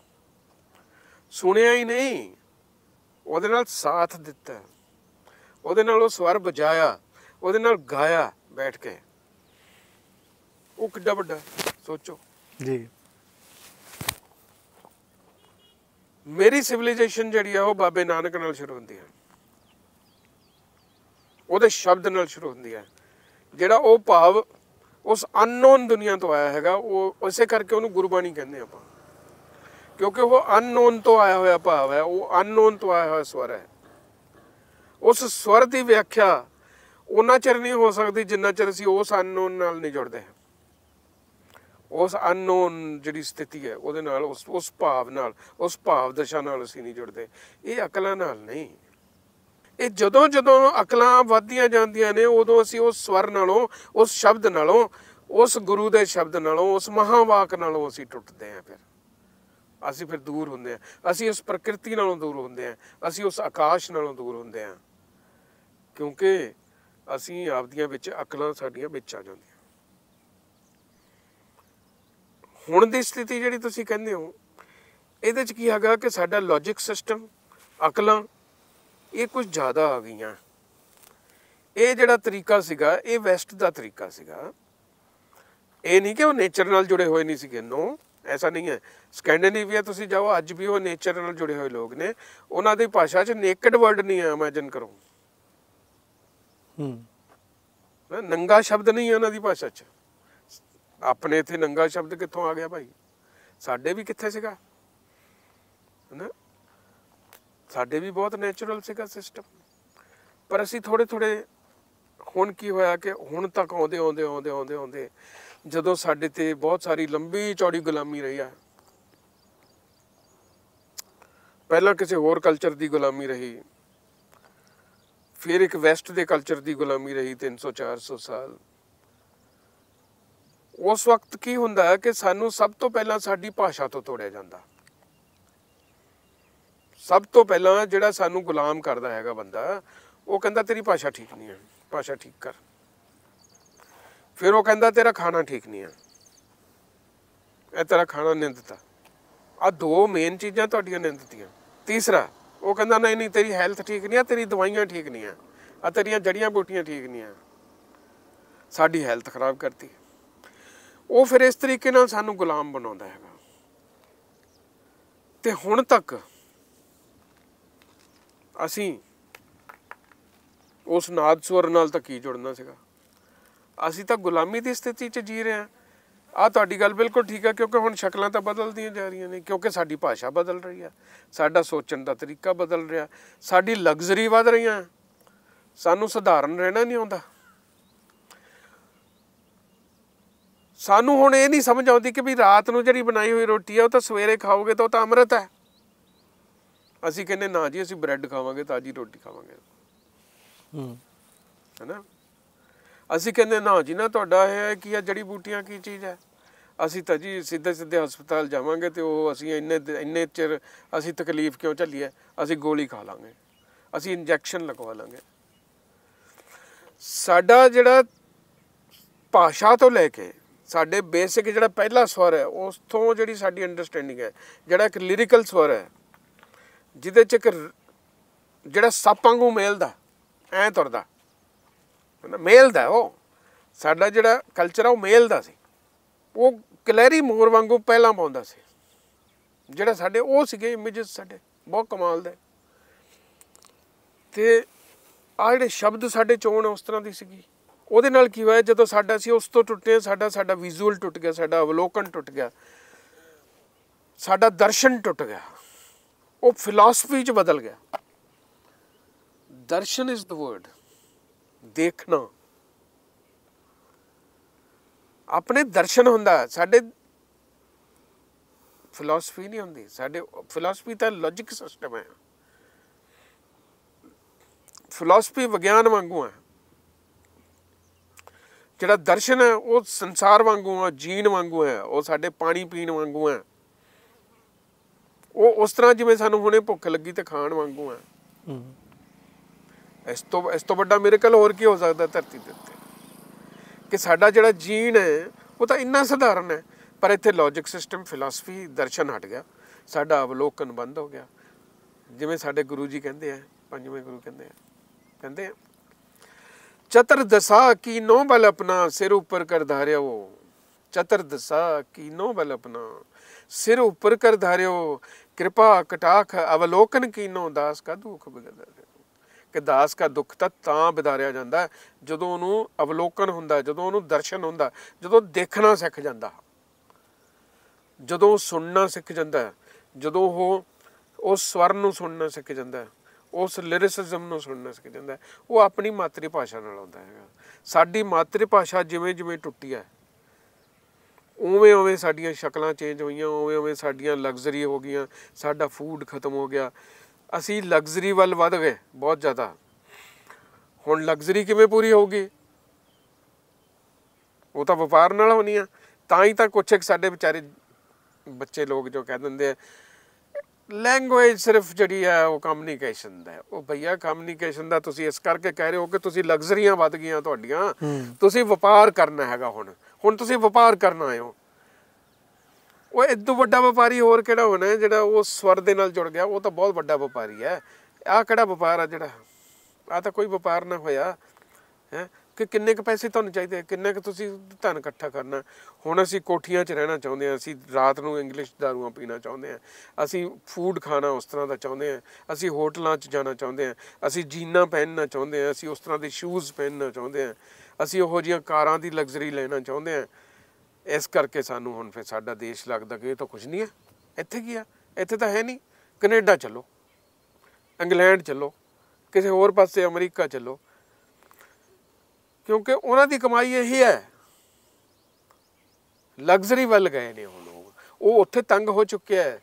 Speaker 1: ਸੁਣਿਆ ਹੀ ਨਹੀਂ, ਉਹਦੇ ਨਾਲ ਸਾਥ ਦਿੱਤਾ, ਉਹਦੇ ਨਾਲ ਉਹ ਸਵਰ ਵਜਾਇਆ, ਉਹਦੇ ਨਾਲ ਗਾਇਆ ਬੈਠ ਕੇ, ਉਹ ਕਿੱਡਾ ਵੱਡਾ ਸੋਚੋ
Speaker 2: ਜੀ।
Speaker 1: ਮੇਰੀ ਸਿਵਲਾਈਜੇਸ਼ਨ ਜਿਹੜੀ ਆ ਉਹ ਬਾਬੇ ਨਾਨਕ ਨਾਲ ਸ਼ੁਰੂ ਹੁੰਦੀ ਹੈ, ਉਹਦੇ ਸ਼ਬਦ ਨਾਲ ਸ਼ੁਰੂ ਹੁੰਦੀ ਹੈ, ਜਿਹੜਾ ਉਹ ਭਾਵ ਉਸ ਅਨਨੋਨ ਦੁਨੀਆ ਤੋਂ ਆਇਆ ਹੈਗਾ। ਉਹ ਉਸੇ ਕਰਕੇ ਉਹਨੂੰ ਗੁਰਬਾਣੀ ਕਹਿੰਦੇ ਆਪਾਂ, ਕਿਉਂਕਿ ਉਹ ਅਨਨੋਨ ਤੋਂ ਆਇਆ ਹੋਇਆ ਭਾਵ ਹੈ, ਉਹ ਅਨਨੋਨ ਤੋਂ ਆਇਆ ਹੋਇਆ ਸਵਰ ਹੈ। ਉਸ ਸਵਰ ਦੀ ਵਿਆਖਿਆ ਉਹਨਾਂ ਚਿਰ ਨਹੀਂ ਹੋ ਸਕਦੀ ਜਿੰਨਾ ਚਿਰ ਅਸੀਂ ਉਸ ਅਨਨੋਨ ਨਾਲ ਨਹੀਂ ਜੁੜਦੇ। ਉਸ ਅਨਨੋਨ ਜਿਹੜੀ ਸਥਿਤੀ ਹੈ ਉਹਦੇ ਨਾਲ, ਉਸ ਉਸ ਭਾਵ ਨਾਲ, ਉਸ ਭਾਵ ਦਸ਼ਾ ਨਾਲ ਅਸੀਂ ਨਹੀਂ ਜੁੜਦੇ। ਇਹ ਅਕਲਾਂ ਨਾਲ ਨਹੀਂ। ਇਹ ਜਦੋਂ ਜਦੋਂ ਅਕਲਾਂ ਵੱਧਦੀਆਂ ਜਾਂਦੀਆਂ ਨੇ, ਉਦੋਂ ਅਸੀਂ ਉਸ ਸਵਰ ਨਾਲੋਂ, ਉਸ ਸ਼ਬਦ ਨਾਲੋਂ, ਉਸ ਗੁਰੂ ਦੇ ਸ਼ਬਦ ਨਾਲੋਂ, ਉਸ ਮਹਾਵਾਕ ਨਾਲੋਂ ਅਸੀਂ ਟੁੱਟਦੇ ਹਾਂ। ਫਿਰ ਅਸੀਂ ਫਿਰ ਦੂਰ ਹੁੰਦੇ ਹਾਂ, ਅਸੀਂ ਉਸ ਪ੍ਰਕਿਰਤੀ ਨਾਲੋਂ ਦੂਰ ਹੁੰਦੇ ਹਾਂ, ਅਸੀਂ ਉਸ ਆਕਾਸ਼ ਨਾਲੋਂ ਦੂਰ ਹੁੰਦੇ ਹਾਂ, ਕਿਉਂਕਿ ਅਸੀਂ ਆਪਦੀਆਂ ਵਿੱਚ ਅਕਲਾਂ ਸਾਡੀਆਂ ਵਿੱਚ ਆ ਜਾਂਦੀਆਂ। ਹੁਣ ਦੀ ਸਥਿਤੀ ਜਿਹੜੀ ਤੁਸੀਂ ਕਹਿੰਦੇ ਹੋ, ਇਹਦੇ 'ਚ ਕੀ ਹੈਗਾ ਕਿ ਸਾਡਾ ਲੌਜਿਕ ਸਿਸਟਮ, ਅਕਲਾਂ, ਇਹ ਕੁਝ ਜ਼ਿਆਦਾ ਆ ਗਈਆਂ। ਇਹ ਜਿਹੜਾ ਤਰੀਕਾ ਸੀਗਾ, ਇਹ ਵੈਸਟ ਦਾ ਤਰੀਕਾ ਸੀਗਾ। ਇਹ ਨਹੀਂ ਕਿ ਉਹ ਨੇਚਰ ਨਾਲ ਜੁੜੇ ਹੋਏ ਨਹੀਂ ਸੀਗੇ, ਨੋ, ਐਸਾ ਨਹੀਂ ਹੈ। ਸਕੈਂਡੀਨੇਵੀਆ ਤੁਸੀਂ ਜਾਓ, ਅੱਜ ਵੀ ਉਹ ਨੇਚਰ ਨਾਲ ਜੁੜੇ ਹੋਏ ਲੋਕ ਨੇ। ਉਹਨਾਂ ਦੀ ਭਾਸ਼ਾ 'ਚ ਨੇਕਡ ਵਰਡ ਨਹੀਂ ਹੈ, ਇਮੈਜਿਨ ਕਰੋ। ਨੰਗਾ ਸ਼ਬਦ ਨਹੀਂ ਹੈ ਉਹਨਾਂ ਦੀ ਭਾਸ਼ਾ 'ਚ। ਆਪਣੇ ਇੱਥੇ ਨੰਗਾ ਸ਼ਬਦ ਕਿੱਥੋਂ ਆ ਗਿਆ ਭਾਈ? ਸਾਡੇ ਵੀ ਕਿੱਥੇ ਸੀਗਾ ਨਾ, ਸਾਡੇ ਵੀ ਬਹੁਤ ਨੈਚੁਰਲ ਸੀਗਾ ਸਿਸਟਮ। ਪਰ ਅਸੀਂ ਥੋੜੇ ਥੋੜੇ, ਹੁਣ ਕੀ ਹੋਇਆ ਕਿ ਹੁਣ ਤੱਕ ਆਉਂਦੇ ਆਉਂਦੇ ਆਉਂਦੇ ਆਉਂਦੇ ਆਉਂਦੇ ਜਦੋਂ ਸਾਡੇ ਤੇ ਬਹੁਤ ਸਾਰੀ ਲੰਬੀ ਚੌੜੀ ਗੁਲਾਮੀ ਰਹੀ ਆ, ਪਹਿਲਾਂ ਕਿਸੇ ਹੋਰ ਕਲਚਰ ਦੀ ਗੁਲਾਮੀ ਰਹੀ, ਫਿਰ ਇੱਕ ਵੈਸਟ ਦੇ ਕਲਚਰ ਦੀ ਗੁਲਾਮੀ ਰਹੀ ਤਿੰਨ ਸੌ ਚਾਰ ਸੌ ਸਾਲ। ਉਸ ਵਕਤ ਕੀ ਹੁੰਦਾ ਹੈ ਕਿ ਸਾਨੂੰ ਸਭ ਤੋਂ ਪਹਿਲਾਂ ਸਾਡੀ ਭਾਸ਼ਾ ਤੋਂ ਤੋੜਿਆ ਜਾਂਦਾ। ਸਭ ਤੋਂ ਪਹਿਲਾਂ ਜਿਹੜਾ ਸਾਨੂੰ ਗੁਲਾਮ ਕਰਦਾ ਹੈਗਾ ਬੰਦਾ, ਉਹ ਕਹਿੰਦਾ ਤੇਰੀ ਭਾਸ਼ਾ ਠੀਕ ਨਹੀਂ ਹੈ, ਭਾਸ਼ਾ ਠੀਕ ਕਰ। ਫਿਰ ਉਹ ਕਹਿੰਦਾ ਤੇਰਾ ਖਾਣਾ ਠੀਕ ਨਹੀਂ ਹੈ, ਇਹ ਤੇਰਾ ਖਾਣਾ ਨਿੰਦਤਾ। ਆਹ ਦੋ ਮੇਨ ਚੀਜ਼ਾਂ ਤੁਹਾਡੀਆਂ ਨਿੰਦਤੀਆਂ। ਤੀਸਰਾ ਉਹ ਕਹਿੰਦਾ ਨਹੀਂ ਨਹੀਂ ਤੇਰੀ ਹੈਲਥ ਠੀਕ ਨਹੀਂ ਆ, ਤੇਰੀ ਦਵਾਈਆਂ ਠੀਕ ਨਹੀਂ ਆ, ਆ ਤੇਰੀਆਂ ਜੜੀਆਂ ਬੂਟੀਆਂ ਠੀਕ ਨਹੀਂ ਆ, ਸਾਡੀ ਹੈਲਥ ਖਰਾਬ ਕਰਤੀ। ਉਹ ਫਿਰ ਇਸ ਤਰੀਕੇ ਨਾਲ ਸਾਨੂੰ ਗੁਲਾਮ ਬਣਾਉਂਦਾ ਹੈਗਾ। ਤੇ ਹੁਣ ਤੱਕ ਅਸੀਂ ਉਸ ਨਾਦ ਸਵਰ ਨਾਲ ਤਾਂ ਕੀ ਜੁੜਨਾ ਸੀਗਾ, ਅਸੀਂ ਤਾਂ ਗੁਲਾਮੀ ਦੀ ਸਥਿਤੀ 'ਚ ਜੀ ਰਹੇ ਹਾਂ। ਆਹ ਤੁਹਾਡੀ ਗੱਲ ਬਿਲਕੁਲ ਠੀਕ ਹੈ, ਕਿਉਂਕਿ ਹੁਣ ਸ਼ਕਲਾਂ ਤਾਂ ਬਦਲਦੀਆਂ ਜਾ ਰਹੀਆਂ ਨੇ, ਕਿਉਂਕਿ ਸਾਡੀ ਭਾਸ਼ਾ ਬਦਲ ਰਹੀ ਹੈ, ਸਾਡਾ ਸੋਚਣ ਦਾ ਤਰੀਕਾ ਬਦਲ ਰਿਹਾ, ਸਾਡੀ ਲਗਜ਼ਰੀ ਵੱਧ ਰਹੀਆਂ, ਸਾਨੂੰ ਸਧਾਰਨ ਰਹਿਣਾ ਨਹੀਂ ਆਉਂਦਾ। ਸਾਨੂੰ ਹੁਣ ਇਹ ਨਹੀਂ ਸਮਝ ਆਉਂਦੀ ਕਿ ਵੀ ਰਾਤ ਨੂੰ ਜਿਹੜੀ ਬਣਾਈ ਹੋਈ ਰੋਟੀ ਹੈ ਉਹ ਤਾਂ ਸਵੇਰੇ ਖਾਓਗੇ ਤਾਂ ਉਹ ਤਾਂ ਅੰਮ੍ਰਿਤ ਹੈ। ਅਸੀਂ ਕਹਿੰਦੇ ਨਾ ਜੀ ਅਸੀਂ ਬ੍ਰੈਡ ਖਾਵਾਂਗੇ, ਤਾਜ਼ੀ ਰੋਟੀ ਖਾਵਾਂਗੇ, ਹੈ ਨਾ। ਅਸੀਂ ਕਹਿੰਦੇ ਨਾ ਜੀ ਨਾ ਤੁਹਾਡਾ ਇਹ ਕੀ ਆ ਜੜੀ ਬੂਟੀਆਂ ਕੀ ਚੀਜ਼ ਹੈ, ਅਸੀਂ ਤਾਂ ਜੀ ਸਿੱਧੇ ਸਿੱਧੇ ਹਸਪਤਾਲ ਜਾਵਾਂਗੇ ਤੇ ਉਹ ਅਸੀਂ ਇੰਨੇ ਇੰਨੇ ਚਿਰ ਅਸੀਂ ਤਕਲੀਫ ਕਿਉਂ ਝੱਲੀਏ, ਅਸੀਂ ਗੋਲੀ ਖਾ ਲਾਂਗੇ, ਅਸੀਂ ਇੰਜੈਕਸ਼ਨ ਲਗਵਾ ਲਾਂਗੇ। ਸਾਡਾ ਜਿਹੜਾ ਭਾਸ਼ਾ ਤੋਂ ਲੈ ਕੇ ਸਾਡੇ ਬੇਸਿਕ ਜਿਹੜਾ ਪਹਿਲਾ ਸਵਰ ਹੈ ਉਸ ਤੋਂ ਜਿਹੜੀ ਸਾਡੀ ਅੰਡਰਸਟੈਂਡਿੰਗ ਹੈ, ਜਿਹੜਾ ਇੱਕ ਲਿਰਿਕਲ ਸਵਰ ਹੈ ਜਿਹਦੇ 'ਚ ਇੱਕ ਜਿਹੜਾ ਸੱਪ ਵਾਂਗੂ ਮੇਲਦਾ ਐਂ ਤੁਰਦਾ ਮੇਲ ਦਾ, ਉਹ ਸਾਡਾ ਜਿਹੜਾ ਕਲਚਰ ਆ ਉਹ ਮੇਲ ਦਾ ਸੀ। ਉਹ ਕਲੈਰੀ ਮੋਰ ਵਾਂਗੂ ਪਹਿਲਾਂ ਪਾਉਂਦਾ ਸੀ, ਜਿਹੜਾ ਸਾਡੇ ਉਹ ਸੀਗੇ ਇਮੇਜਸ ਸਾਡੇ ਬਹੁਤ ਕਮਾਲ ਦੇ। ਤੇ ਆਹ ਜਿਹੜੇ ਸ਼ਬਦ ਸਾਡੇ ਚੋਣ ਉਸ ਤਰ੍ਹਾਂ ਦੀ ਸੀਗੀ। ਉਹਦੇ ਨਾਲ ਕੀ ਹੋਇਆ, ਜਦੋਂ ਸਾਡਾ ਅਸੀਂ ਉਸ ਤੋਂ ਟੁੱਟੇ, ਸਾਡਾ ਸਾਡਾ ਵਿਜ਼ੂਅਲ ਟੁੱਟ ਗਿਆ, ਸਾਡਾ ਅਵਲੋਕਨ ਟੁੱਟ ਗਿਆ, ਸਾਡਾ ਦਰਸ਼ਨ ਟੁੱਟ ਗਿਆ, ਉਹ ਫਿਲਾਸਫੀ 'ਚ ਬਦਲ ਗਿਆ। ਦਰਸ਼ਨ ਇਜ਼ ਦ ਵਰਡ, ਦੇਖਣਾ। ਆਪਣੇ ਦਰਸ਼ਨ ਹੁੰਦਾ, ਸਾਡੇ ਫਿਲਾਸਫੀ ਨਹੀਂ ਹੁੰਦੀ। ਸਾਡੇ ਫਿਲਾਸਫੀ ਤਾਂ ਲੌਜਿਕ ਸਿਸਟਮ ਹੈ, ਫਿਲਾਸਫੀ ਵਿਗਿਆਨ ਵਾਂਗੂ ਹੈ। ਜਿਹੜਾ ਦਰਸ਼ਨ ਹੈ ਉਹ ਸੰਸਾਰ ਵਾਂਗੂ ਆ, ਜੀਣ ਵਾਂਗੂ ਹੈ, ਉਹ ਸਾਡੇ ਪਾਣੀ ਪੀਣ ਵਾਂਗੂ ਹੈ, ਉਹ ਉਸ ਤਰ੍ਹਾਂ ਜਿਵੇਂ ਸਾਨੂੰ ਹੁਣੇ ਭੁੱਖ ਲੱਗੀ ਤੇ ਖਾਣ ਵਾਂਗੂ ਹੈ। ਇਸ ਤੋਂ ਇਸ ਤੋਂ ਵੱਡਾ ਮਿਰੇਕਲ ਹੋਰ ਕੀ ਹੋ ਸਕਦਾ ਧਰਤੀ ਦੇ ਉੱਤੇ, ਕਿ ਸਾਡਾ ਜਿਹੜਾ ਜੀਣ ਹੈ ਉਹ ਤਾਂ ਇੰਨਾ ਸਧਾਰਨ ਹੈ, ਪਰ ਇੱਥੇ ਲੌਜਿਕ ਸਿਸਟਮ, ਫਿਲਾਸਫੀ, ਦਰਸ਼ਨ ਹਟ ਗਿਆ, ਸਾਡਾ ਅਵਲੋਕਨ ਬੰਦ ਹੋ ਗਿਆ। ਜਿਵੇਂ ਸਾਡੇ ਗੁਰੂ ਜੀ ਕਹਿੰਦੇ ਆ, ਪੰਜਵੇਂ ਗੁਰੂ ਕਹਿੰਦੇ ਆ ਕਹਿੰਦੇ ਆ ਚਤਰ ਦਸਾ ਕੀਨੋ ਬਲ ਆਪਣਾ ਸਿਰ ਉੱਪਰ ਕਰ ਧਾਰਿਓ, ਚਤਰ ਦਸਾ ਕੀਨੋ ਬਲ ਆਪਣਾ ਸਿਰ ਉੱਪਰ ਕਰ ਧਾਰਿਓ, ਕਿਰਪਾ ਕਟਾਖ ਅਵਲੋਕਨ ਕੀਨੋ ਦਾਸ ਕਾ ਦੁੱਖ ਬਿਗਦਾ। ਕਿ ਦਾਸ ਕਾ ਦੁੱਖ ਤਾਂ ਤਾਂ ਵਿਦਾਰਿਆ ਜਾਂਦਾ ਜਦੋਂ ਉਹਨੂੰ ਅਵਲੋਕਨ ਹੁੰਦਾ, ਜਦੋਂ ਉਹਨੂੰ ਦਰਸ਼ਨ ਹੁੰਦਾ, ਜਦੋਂ ਦੇਖਣਾ ਸਿੱਖ ਜਾਂਦਾ, ਜਦੋਂ ਸੁਣਨਾ ਸਿੱਖ ਜਾਂਦਾ, ਜਦੋਂ ਉਹ ਉਸ ਸਵਰ ਨੂੰ ਸੁਣਨਾ ਸਿੱਖ ਜਾਂਦਾ, ਉਸ ਲਿਰਿਸਿਜ਼ਮ ਨੂੰ ਸੁਣਨਾ ਸਿੱਖ ਜਾਂਦਾ। ਉਹ ਆਪਣੀ ਮਾਤਰੀ ਭਾਸ਼ਾ ਨਾਲ ਆਉਂਦਾ ਹੈਗਾ। ਸਾਡੀ ਮਾਤਰੀ ਭਾਸ਼ਾ ਜਿਵੇਂ ਜਿਵੇਂ ਟੁੱਟੀ ਹੈ, ਉਵੇਂ ਉਵੇਂ ਸਾਡੀਆਂ ਸ਼ਕਲਾਂ ਚੇਂਜ ਹੋਈਆਂ, ਉਵੇਂ ਉਵੇਂ ਸਾਡੀਆਂ ਲਗਜ਼ਰੀ ਹੋ ਗਈਆਂ, ਸਾਡਾ ਫੂਡ ਖਤਮ ਹੋ ਗਿਆ, ਅਸੀਂ ਲਗਜ਼ਰੀ ਵੱਲ ਵੱਧ ਗਏ ਬਹੁਤ ਜ਼ਿਆਦਾ। ਹੁਣ ਲਗਜ਼ਰੀ ਕਿਵੇਂ ਪੂਰੀ ਹੋਊਗੀ, ਉਹ ਤਾਂ ਵਪਾਰ ਨਾਲ ਹੋਣੀ ਆ। ਤਾਂ ਹੀ ਤਾਂ ਕੁਛ ਇੱਕ ਸਾਡੇ ਵਿਚਾਰੇ ਬੱਚੇ ਲੋਕ ਜੋ ਕਹਿ ਦਿੰਦੇ ਆ ਲੈਂਗੁਏਜ ਸਿਰਫ ਜਿਹੜੀ ਹੈ ਉਹ ਕਮਿਊਨੀਕੇਸ਼ਨ ਦਾ। ਉਹ ਭਈਆ ਕਮਿਊਨੀਕੇਸ਼ਨ ਦਾ ਤੁਸੀਂ ਇਸ ਕਰਕੇ ਕਹਿ ਰਹੇ ਹੋ ਕਿ ਤੁਸੀਂ ਲਗਜ਼ਰੀਆਂ ਵੱਧ ਗਈਆਂ ਤੁਹਾਡੀਆਂ, ਤੁਸੀਂ ਵਪਾਰ ਕਰਨਾ ਹੈਗਾ। ਹੁਣ ਹੁਣ ਤੁਸੀਂ ਵਪਾਰ ਕਰਨ ਆਏ ਹੋ। ਉਹ ਇਦੋਂ ਵੱਡਾ ਵਪਾਰੀ ਹੋਰ ਕਿਹੜਾ ਹੋਣਾ ਜਿਹੜਾ ਉਹ ਸਵਰ ਦੇ ਨਾਲ ਜੁੜ ਗਿਆ, ਉਹ ਤਾਂ ਬਹੁਤ ਵੱਡਾ ਵਪਾਰੀ ਹੈ। ਆਹ ਕਿਹੜਾ ਵਪਾਰ ਆ ਜਿਹੜਾ, ਆਹ ਤਾਂ ਕੋਈ ਵਪਾਰ ਨਾ ਹੋਇਆ ਹੈ। ਕਿ ਕਿੰਨੇ ਕੁ ਪੈਸੇ ਤੁਹਾਨੂੰ ਚਾਹੀਦੇ, ਕਿੰਨਾ ਕੁ ਤੁਸੀਂ ਧਨ ਇਕੱਠਾ ਕਰਨਾ। ਹੁਣ ਅਸੀਂ ਕੋਠੀਆਂ 'ਚ ਰਹਿਣਾ ਚਾਹੁੰਦੇ ਹਾਂ, ਅਸੀਂ ਰਾਤ ਨੂੰ ਇੰਗਲਿਸ਼ ਦਾਰੂਆਂ ਪੀਣਾ ਚਾਹੁੰਦੇ ਹਾਂ, ਅਸੀਂ ਫੂਡ ਖਾਣਾ ਉਸ ਤਰ੍ਹਾਂ ਦਾ ਚਾਹੁੰਦੇ ਹਾਂ, ਅਸੀਂ ਹੋਟਲਾਂ 'ਚ ਜਾਣਾ ਚਾਹੁੰਦੇ ਹਾਂ, ਅਸੀਂ ਜੀਨਾਂ ਪਹਿਨਣਾ ਚਾਹੁੰਦੇ ਹਾਂ, ਅਸੀਂ ਉਸ ਤਰ੍ਹਾਂ ਦੇ ਸ਼ੂਜ਼ ਪਹਿਨਣਾ ਚਾਹੁੰਦੇ ਹਾਂ, ਅਸੀਂ ਉਹੋ ਜਿਹੀਆਂ ਕਾਰਾਂ ਦੀ ਲਗਜ਼ਰੀ ਲੈਣਾ ਚਾਹੁੰਦੇ ਹਾਂ। ਇਸ ਕਰਕੇ ਸਾਨੂੰ ਹੁਣ ਫਿਰ ਸਾਡਾ ਦੇਸ਼ ਲੱਗਦਾ ਕਿ ਇਹ ਤਾਂ ਕੁਛ ਨਹੀਂ ਹੈ। ਇੱਥੇ ਕੀ ਆ, ਇੱਥੇ ਤਾਂ ਹੈ ਨਹੀਂ। ਕੈਨੇਡਾ ਚੱਲੋ, ਇੰਗਲੈਂਡ ਚੱਲੋ, ਕਿਸੇ ਹੋਰ ਪਾਸੇ ਅਮਰੀਕਾ ਚੱਲੋ, ਕਿਉਂਕਿ ਉਹਨਾਂ ਦੀ ਕਮਾਈ ਇਹੀ ਹੈ। ਲਗਜ਼ਰੀ ਵੱਲ ਗਏ ਨੇ ਉਹ ਲੋਕ, ਉਹ ਉੱਥੇ ਤੰਗ ਹੋ ਚੁੱਕਿਆ ਹੈ।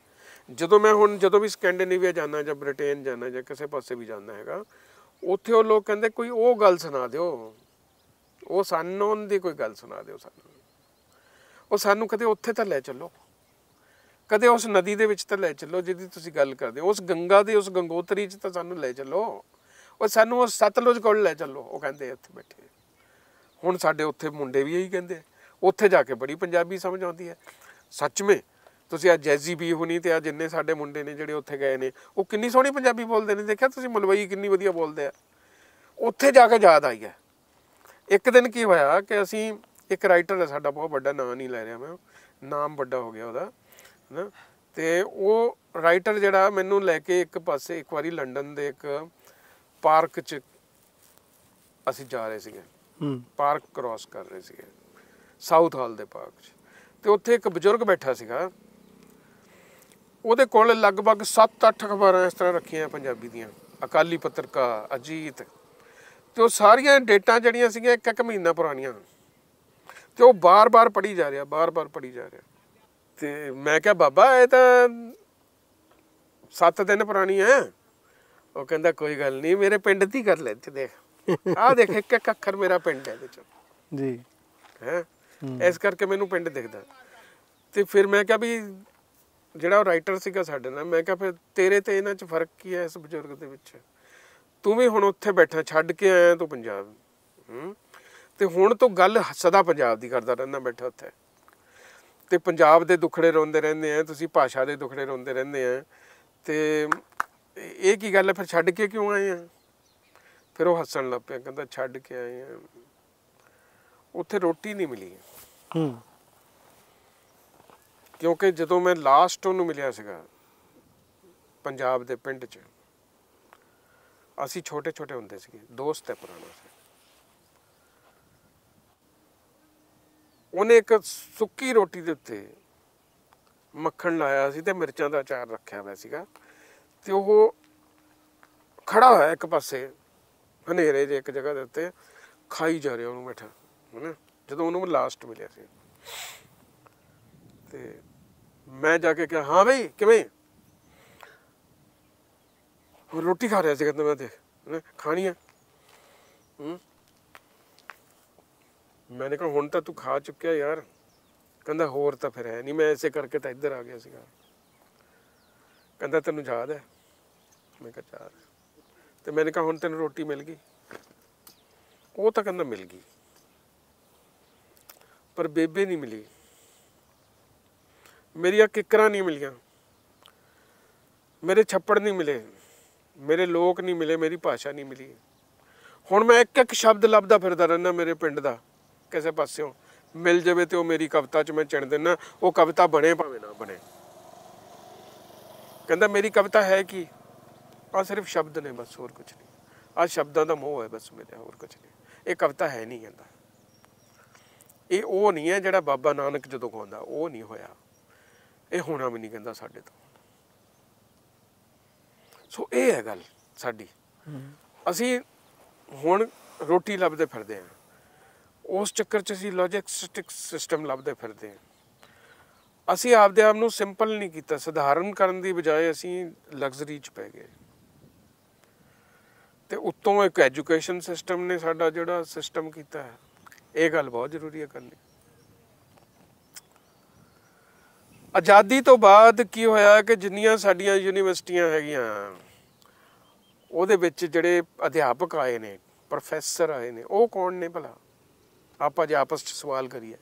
Speaker 1: ਜਦੋਂ ਮੈਂ ਹੁਣ ਜਦੋਂ ਵੀ ਸਕੈਂਡੀਨੇਵੀਆ ਜਾਣਾ ਜਾਂ ਬ੍ਰਿਟੇਨ ਜਾਣਾ ਜਾਂ ਕਿਸੇ ਪਾਸੇ ਵੀ ਜਾਣਾ ਹੈਗਾ, ਉੱਥੇ ਉਹ ਲੋਕ ਕਹਿੰਦੇ ਕੋਈ ਉਹ ਗੱਲ ਸੁਣਾ ਦਿਓ, ਉਸ ਅਨਨੋਨ ਦੀ ਕੋਈ ਗੱਲ ਸੁਣਾ ਦਿਓ ਸਾਨੂੰ, ਉਹ ਸਾਨੂੰ ਕਦੇ ਉੱਥੇ ਤਾਂ ਲੈ ਚੱਲੋ, ਕਦੇ ਉਸ ਨਦੀ ਦੇ ਵਿੱਚ ਤਾਂ ਲੈ ਚੱਲੋ ਜਿਹਦੀ ਤੁਸੀਂ ਗੱਲ ਕਰਦੇ ਹੋ, ਉਸ ਗੰਗਾ ਦੀ ਉਸ ਗੰਗੋਤਰੀ 'ਚ ਤਾਂ ਸਾਨੂੰ ਲੈ ਚੱਲੋ, ਉਹ ਸਾਨੂੰ ਉਸ ਸਤਲੁਜ ਕੋਲ ਲੈ ਚੱਲੋ। ਉਹ ਕਹਿੰਦੇ ਉੱਥੇ ਬੈਠੇ। ਹੁਣ ਸਾਡੇ ਉੱਥੇ ਮੁੰਡੇ ਵੀ ਇਹੀ ਕਹਿੰਦੇ, ਉੱਥੇ ਜਾ ਕੇ ਬੜੀ ਪੰਜਾਬੀ ਸਮਝ ਆਉਂਦੀ ਹੈ ਸੱਚਵੇਂ। ਤੁਸੀਂ ਅੱਜ ਜੈਜ਼ੀ ਬੀ ਹੁਣੀ ਤੇ ਆ ਜਿੰਨੇ ਸਾਡੇ ਮੁੰਡੇ ਨੇ ਜਿਹੜੇ ਉੱਥੇ ਗਏ ਨੇ, ਉਹ ਕਿੰਨੀ ਸੋਹਣੀ ਪੰਜਾਬੀ ਬੋਲਦੇ ਨੇ। ਦੇਖਿਆ ਤੁਸੀਂ ਮਲਵਈ ਕਿੰਨੀ ਵਧੀਆ ਬੋਲਦੇ ਆ। ਉੱਥੇ ਜਾ ਕੇ ਯਾਦ ਆਈ ਹੈ। ਇੱਕ ਦਿਨ ਕੀ ਹੋਇਆ ਕਿ ਅਸੀਂ, ਇੱਕ ਰਾਈਟਰ ਹੈ ਸਾਡਾ ਬਹੁਤ ਵੱਡਾ, ਨਾਂ ਨਹੀਂ ਲੈ ਰਿਹਾ ਮੈਂ, ਨਾਮ ਵੱਡਾ ਹੋ ਗਿਆ ਉਹਦਾ ਹੈ ਨਾ, ਅਤੇ ਉਹ ਰਾਈਟਰ ਜਿਹੜਾ ਮੈਨੂੰ ਲੈ ਕੇ ਇੱਕ ਪਾਸੇ ਇੱਕ ਵਾਰੀ ਲੰਡਨ ਦੇ ਇੱਕ ਪਾਰਕ 'ਚ ਅਸੀਂ ਜਾ ਰਹੇ ਸੀਗੇ, ਪਾਰਕ ਕ੍ਰੋਸ ਕਰ ਰਹੇ ਸੀਗੇ, ਸਾਊਥ ਹਾਲ ਦੇ ਪਾਰਕ 'ਚ, ਅਤੇ ਉੱਥੇ ਇੱਕ ਬਜ਼ੁਰਗ ਬੈਠਾ ਸੀਗਾ। ਉਹਦੇ ਕੋਲ ਲਗਭਗ ਸੱਤ ਅੱਠ ਅਖਬਾਰਾਂ ਇਸ ਤਰ੍ਹਾਂ ਰੱਖੀਆਂ ਪੰਜਾਬੀ ਦੀਆਂ, ਅਕਾਲੀ ਪੱਤਰਕਾਰ, ਅਜੀਤ, ਅਤੇ ਉਹ ਸਾਰੀਆਂ ਡੇਟਾਂ ਜਿਹੜੀਆਂ ਸੀਗੀਆਂ ਇੱਕ ਇੱਕ ਮਹੀਨਾ ਪੁਰਾਣੀਆਂ, ਅਤੇ ਉਹ ਬਾਰ ਬਾਰ ਪੜ੍ਹੀ ਜਾ ਰਿਹਾ, ਬਾਰ ਬਾਰ ਪੜ੍ਹੀ ਜਾ ਰਿਹਾ। ਅਤੇ ਮੈਂ ਕਿਹਾ ਬਾਬਾ ਇਹ ਤਾਂ ਸੱਤ ਦਿਨ ਪੁਰਾਣੀ ਹੈ। ਉਹ ਕਹਿੰਦਾ ਕੋਈ ਗੱਲ ਨਹੀਂ, ਮੇਰੇ ਪਿੰਡ ਦੀ ਕਰ ਲੈ, ਇੱਥੇ ਦੇਖ, ਆਹ ਦੇਖ ਇੱਕ ਇੱਕ ਅੱਖਰ ਮੇਰਾ ਪਿੰਡ ਹੈ ਇਹਦੇ 'ਚ
Speaker 2: ਜੀ
Speaker 1: ਹੈ, ਇਸ ਕਰਕੇ ਮੈਨੂੰ ਪਿੰਡ ਦਿਖਦਾ। ਅਤੇ ਫਿਰ ਮੈਂ ਕਿਹਾ ਵੀ ਜਿਹੜਾ ਉਹ ਰਾਈਟਰ ਸੀਗਾ ਸਾਡੇ ਨਾਲ, ਮੈਂ ਕਿਹਾ ਫਿਰ ਤੇਰੇ ਤੇ ਇਹਨਾਂ 'ਚ ਫਰਕ ਕੀ ਹੈ ਇਸ ਬਜ਼ੁਰਗ ਦੇ ਵਿੱਚ, ਤੂੰ ਵੀ ਹੁਣ ਉੱਥੇ ਬੈਠਾ, ਛੱਡ ਕੇ ਆਇਆ ਤੂੰ ਪੰਜਾਬ, ਹੂੰ, ਅਤੇ ਹੁਣ ਤੂੰ ਗੱਲ ਸਦਾ ਪੰਜਾਬ ਦੀ ਕਰਦਾ ਰਹਿੰਦਾ ਬੈਠਾ ਉੱਥੇ, ਅਤੇ ਪੰਜਾਬ ਦੇ ਦੁੱਖੜੇ ਰੋਂਦੇ ਰਹਿੰਦੇ ਆ ਤੁਸੀਂ, ਭਾਸ਼ਾ ਦੇ ਦੁੱਖੜੇ ਰੋਂਦੇ ਰਹਿੰਦੇ ਆ, ਅਤੇ ਇਹ ਕੀ ਗੱਲ ਹੈ, ਫਿਰ ਛੱਡ ਕੇ ਕਿਉਂ ਆਏ ਆ? ਫਿਰ ਉਹ ਹੱਸਣ ਲੱਗ ਪਿਆ, ਕਹਿੰਦਾ ਛੱਡ ਕੇ ਆਏ ਆ, ਉੱਥੇ ਰੋਟੀ ਨਹੀਂ ਮਿਲੀ। ਕਿਉਂਕਿ ਜਦੋਂ ਮੈਂ ਲਾਸਟ ਉਹਨੂੰ ਮਿਲਿਆ ਸੀਗਾ ਪੰਜਾਬ ਦੇ ਪਿੰਡ 'ਚ, ਅਸੀਂ ਛੋਟੇ ਛੋਟੇ ਹੁੰਦੇ ਸੀਗੇ, ਦੋਸਤ ਹੈ ਪੁਰਾਣਾ ਸੀ। ਉਹਨੇ ਇੱਕ ਸੁੱਕੀ ਰੋਟੀ ਦੇ ਉੱਤੇ ਮੱਖਣ ਲਾਇਆ ਸੀ ਅਤੇ ਮਿਰਚਾਂ ਦਾ ਅਚਾਰ ਰੱਖਿਆ ਹੋਇਆ ਸੀਗਾ, ਅਤੇ ਉਹ ਖੜ੍ਹਾ ਹੋਇਆ ਇੱਕ ਪਾਸੇ ਹਨੇਰੇ ਜਿਹੇ ਇੱਕ ਜਗ੍ਹਾ ਦੇ ਉੱਤੇ, ਖਾਈ ਜਾ ਰਿਹਾ ਉਹਨੂੰ ਬੈਠਾ, ਹੈ ਨਾ, ਜਦੋਂ ਉਹਨੂੰ ਲਾਸਟ ਮਿਲਿਆ ਸੀ। ਅਤੇ ਮੈਂ ਜਾ ਕੇ ਕਿਹਾ ਹਾਂ ਬਈ ਕਿਵੇਂ, ਰੋਟੀ ਖਾ ਰਿਹਾ ਸੀ, ਕਹਿੰਦਾ ਮੈਂ ਦੇਖ ਖਾਣੀ ਆ। ਮੈਨੇ ਕਿਹਾ ਹੁਣ ਤਾਂ ਤੂੰ ਖਾ ਚੁੱਕਿਆ ਯਾਰ। ਕਹਿੰਦਾ ਹੋਰ ਤਾਂ ਫਿਰ ਹੈ ਨਹੀਂ, ਮੈਂ ਇਸੇ ਕਰਕੇ ਤਾਂ ਇੱਧਰ ਆ ਗਿਆ ਸੀਗਾ। ਕਹਿੰਦਾ ਤੈਨੂੰ ਯਾਦ ਹੈ? ਮੈਂ ਕਿਹਾ ਯਾਦ। ਅਤੇ ਮੈਨੇ ਕਿਹਾ ਹੁਣ ਤੈਨੂੰ ਰੋਟੀ ਮਿਲ ਗਈ? ਉਹ ਤਾਂ ਕਹਿੰਦਾ ਮਿਲ ਗਈ, ਪਰ ਬੇਬੇ ਨਹੀਂ ਮਿਲੀ, ਮੇਰੀਆਂ ਕਿੱਕਰਾਂ ਨਹੀਂ ਮਿਲੀਆਂ, ਮੇਰੇ ਛੱਪੜ ਨਹੀਂ ਮਿਲੇ, ਮੇਰੇ ਲੋਕ ਨਹੀਂ ਮਿਲੇ, ਮੇਰੀ ਭਾਸ਼ਾ ਨਹੀਂ ਮਿਲੀ। ਹੁਣ ਮੈਂ ਇੱਕ ਇੱਕ ਸ਼ਬਦ ਲੱਭਦਾ ਫਿਰਦਾ ਰਹਿੰਦਾ ਮੇਰੇ ਪਿੰਡ ਦਾ, ਕਿਸੇ ਪਾਸਿਓਂ ਮਿਲ ਜਾਵੇ ਤੇ ਉਹ ਮੇਰੀ ਕਵਿਤਾ 'ਚ ਮੈਂ ਚਿਣ ਦਿੰਦਾ, ਉਹ ਕਵਿਤਾ ਬਣੇ ਭਾਵੇਂ ਨਾ ਬਣੇ। ਕਹਿੰਦਾ ਮੇਰੀ ਕਵਿਤਾ ਹੈ ਕੀ? ਆਹ ਸਿਰਫ ਸ਼ਬਦ ਨੇ ਬਸ, ਹੋਰ ਕੁਛ ਨਹੀਂ, ਆਹ ਸ਼ਬਦਾਂ ਦਾ ਮੋਹ ਹੈ ਬਸ ਮੇਰਾ, ਹੋਰ ਕੁਛ ਨਹੀਂ, ਇਹ ਕਵਿਤਾ ਹੈ ਨਹੀਂ। ਕਹਿੰਦਾ ਇਹ ਉਹ ਨਹੀਂ ਹੈ ਜਿਹੜਾ ਬਾਬਾ ਨਾਨਕ ਜਦੋਂ ਗਾਉਂਦਾ, ਉਹ ਨਹੀਂ ਹੋਇਆ, ਇਹ ਹੋਣਾ ਵੀ ਨਹੀਂ ਕਹਿੰਦਾ ਸਾਡੇ ਤੋਂ। ਸੋ ਇਹ ਹੈ ਗੱਲ ਸਾਡੀ। ਅਸੀਂ ਹੁਣ ਰੋਟੀ ਲੱਭਦੇ ਫਿਰਦੇ ਹਾਂ, ਉਸ ਚੱਕਰ 'ਚ ਅਸੀਂ ਲੌਜਿਸਟਿਕ ਸਿਸਟਮ ਲੱਭਦੇ ਫਿਰਦੇ ਹਾਂ। ਅਸੀਂ ਆਪਦੇ ਆਪ ਨੂੰ ਸਿੰਪਲ ਨਹੀਂ ਕੀਤਾ, ਸਧਾਰਨ ਕਰਨ ਦੀ ਬਜਾਏ ਅਸੀਂ ਲਗਜ਼ਰੀ 'ਚ ਪੈ ਗਏ। ਅਤੇ ਉੱਤੋਂ ਇੱਕ ਐਜੂਕੇਸ਼ਨ ਸਿਸਟਮ ਨੇ ਸਾਡਾ ਜਿਹੜਾ ਸਿਸਟਮ ਕੀਤਾ ਹੈ, ਇਹ ਗੱਲ ਬਹੁਤ ਜ਼ਰੂਰੀ ਹੈ ਕਰਨੀ। ਆਜ਼ਾਦੀ ਤੋਂ ਬਾਅਦ ਕੀ ਹੋਇਆ ਕਿ ਜਿੰਨੀਆਂ ਸਾਡੀਆਂ ਯੂਨੀਵਰਸਿਟੀਆਂ ਹੈਗੀਆਂ, ਉਹਦੇ ਵਿੱਚ ਜਿਹੜੇ ਅਧਿਆਪਕ ਆਏ ਨੇ, ਪ੍ਰੋਫੈਸਰ ਆਏ ਨੇ, ਉਹ ਕੌਣ ਨੇ ਭਲਾ? ਆਪਾਂ ਜੇ ਆਪਸ 'ਚ ਸਵਾਲ ਕਰੀਏ,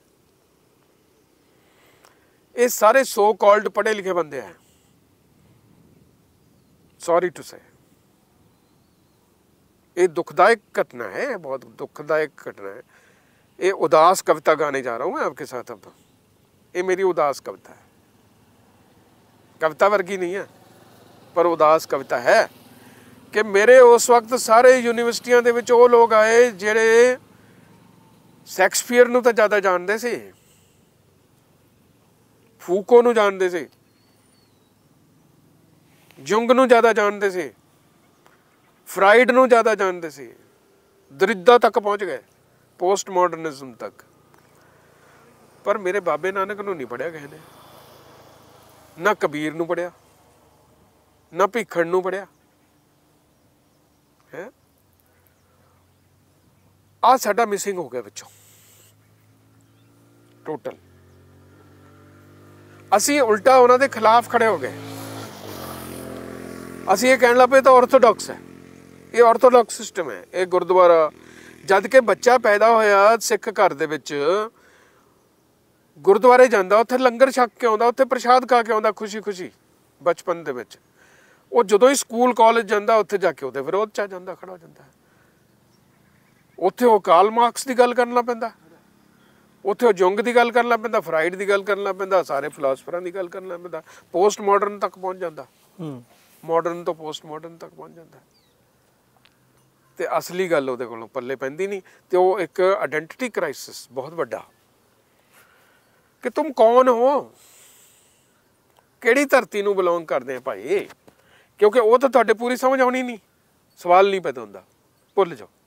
Speaker 1: ਇਹ ਸਾਰੇ ਸੋ ਕਾਲਡ ਪੜ੍ਹੇ ਲਿਖੇ ਬੰਦੇ ਹੈ। ਸੌਰੀ ਟੂ ਸੇ, ਇਹ दुखदायक घटना है, बहुत दुखदायक घटना है। ये उदास कविता गाने जा रहा हूँ मैं आपके साथ अब। ये मेरी उदास कविता है, कविता वर्गी नहीं है पर उदास कविता है कि मेरे उस वक्त सारे यूनिवर्सिटियां दे विच वो लोग आए जिहड़े शैक्सपीयर नूं तां ज़्यादा जानते सी, फूको नूं जानते सी, जुंग नूं ज़्यादा जानते सी, फ्राइड नूं ज़्यादा जानते सी, दरिद्दा तक पहुँच गए, पोस्ट मॉडर्निज्म तक। पर मेरे बाबे नानक नूं नहीं पढ़िया किसी ने, ना कबीर नूं पढ़िया, ਨਾ ਭਿੱਖਣ ਨੂੰ ਪੜਿਆ ਹੈ। ਆ ਸਾਡਾ ਮਿਸਿੰਗ ਹੋ ਗਿਆ ਵਿੱਚੋਂ ਟੋਟਲ। ਅਸੀਂ ਉਲਟਾ ਉਹਨਾਂ ਦੇ ਖਿਲਾਫ ਖੜੇ ਹੋ ਗਏ। ਅਸੀਂ ਇਹ ਕਹਿਣ ਲੱਗ ਪਏ ਤਾਂ ਆਰਥੋਡਾਕਸ ਹੈ, ਇਹ ਆਰਥੋਡਾਕਸ ਸਿਸਟਮ ਹੈ, ਇਹ ਗੁਰਦੁਆਰਾ। ਜਦ ਕਿ ਬੱਚਾ ਪੈਦਾ ਹੋਇਆ ਸਿੱਖ ਘਰ ਦੇ ਵਿੱਚ, ਗੁਰਦੁਆਰੇ ਜਾਂਦਾ, ਉੱਥੇ ਲੰਗਰ ਛਕ ਕੇ ਆਉਂਦਾ, ਉੱਥੇ ਪ੍ਰਸ਼ਾਦ ਖਾ ਕੇ ਆਉਂਦਾ ਖੁਸ਼ੀ ਖੁਸ਼ੀ ਬਚਪਨ ਦੇ ਵਿੱਚ। ਉਹ ਜਦੋਂ ਹੀ ਸਕੂਲ ਕਾਲਜ ਜਾਂਦਾ, ਉੱਥੇ ਜਾ ਕੇ ਉਹਦੇ ਵਿਰੋਧ 'ਚ ਆ ਜਾਂਦਾ, ਖੜਾ ਹੋ ਜਾਂਦਾ। ਉੱਥੇ ਉਹ ਕਾਰਲ ਮਾਰਕਸ ਦੀ ਗੱਲ ਕਰਨਾ ਪੈਂਦਾ, ਉੱਥੇ ਉਹ ਜੁੰਗ ਦੀ ਗੱਲ ਕਰਨਾ ਪੈਂਦਾ, ਫਰਾਇਡ ਦੀ ਗੱਲ ਕਰਨਾ ਪੈਂਦਾ, ਸਾਰੇ ਫਿਲਾਸਫਰਾਂ ਦੀ ਗੱਲ ਕਰਨਾ ਪੈਂਦਾ, ਪੋਸਟ ਮਾਡਰਨ ਤੱਕ ਪਹੁੰਚ ਜਾਂਦਾ, ਮਾਡਰਨ ਤੋਂ ਪੋਸਟ ਮਾਡਰਨ ਤੱਕ ਪਹੁੰਚ ਜਾਂਦਾ। ਤੇ ਅਸਲੀ ਗੱਲ ਉਹਦੇ ਕੋਲੋਂ ਪੱਲੇ ਪੈਂਦੀ ਨਹੀਂ। ਤੇ ਉਹ ਇੱਕ ਆਇਡੈਂਟੀਟੀ ਕ੍ਰਾਈਸਿਸ ਬਹੁਤ ਵੱਡਾ, ਕਿ ਤੁਮ ਕੌਣ ਹੋ, ਕਿਹੜੀ ਧਰਤੀ ਨੂੰ ਬਿਲੋਂਗ ਕਰਦੇ ਆ ਭਾਈ। ਕਿਉਂਕਿ ਉਹ ਤਾਂ ਤੁਹਾਡੇ ਪੂਰੀ ਸਮਝ ਆਉਣੀ ਨਹੀਂ, ਸਵਾਲ ਨਹੀਂ ਪੈਦਾ ਹੁੰਦਾ, ਭੁੱਲ ਜਾਓ।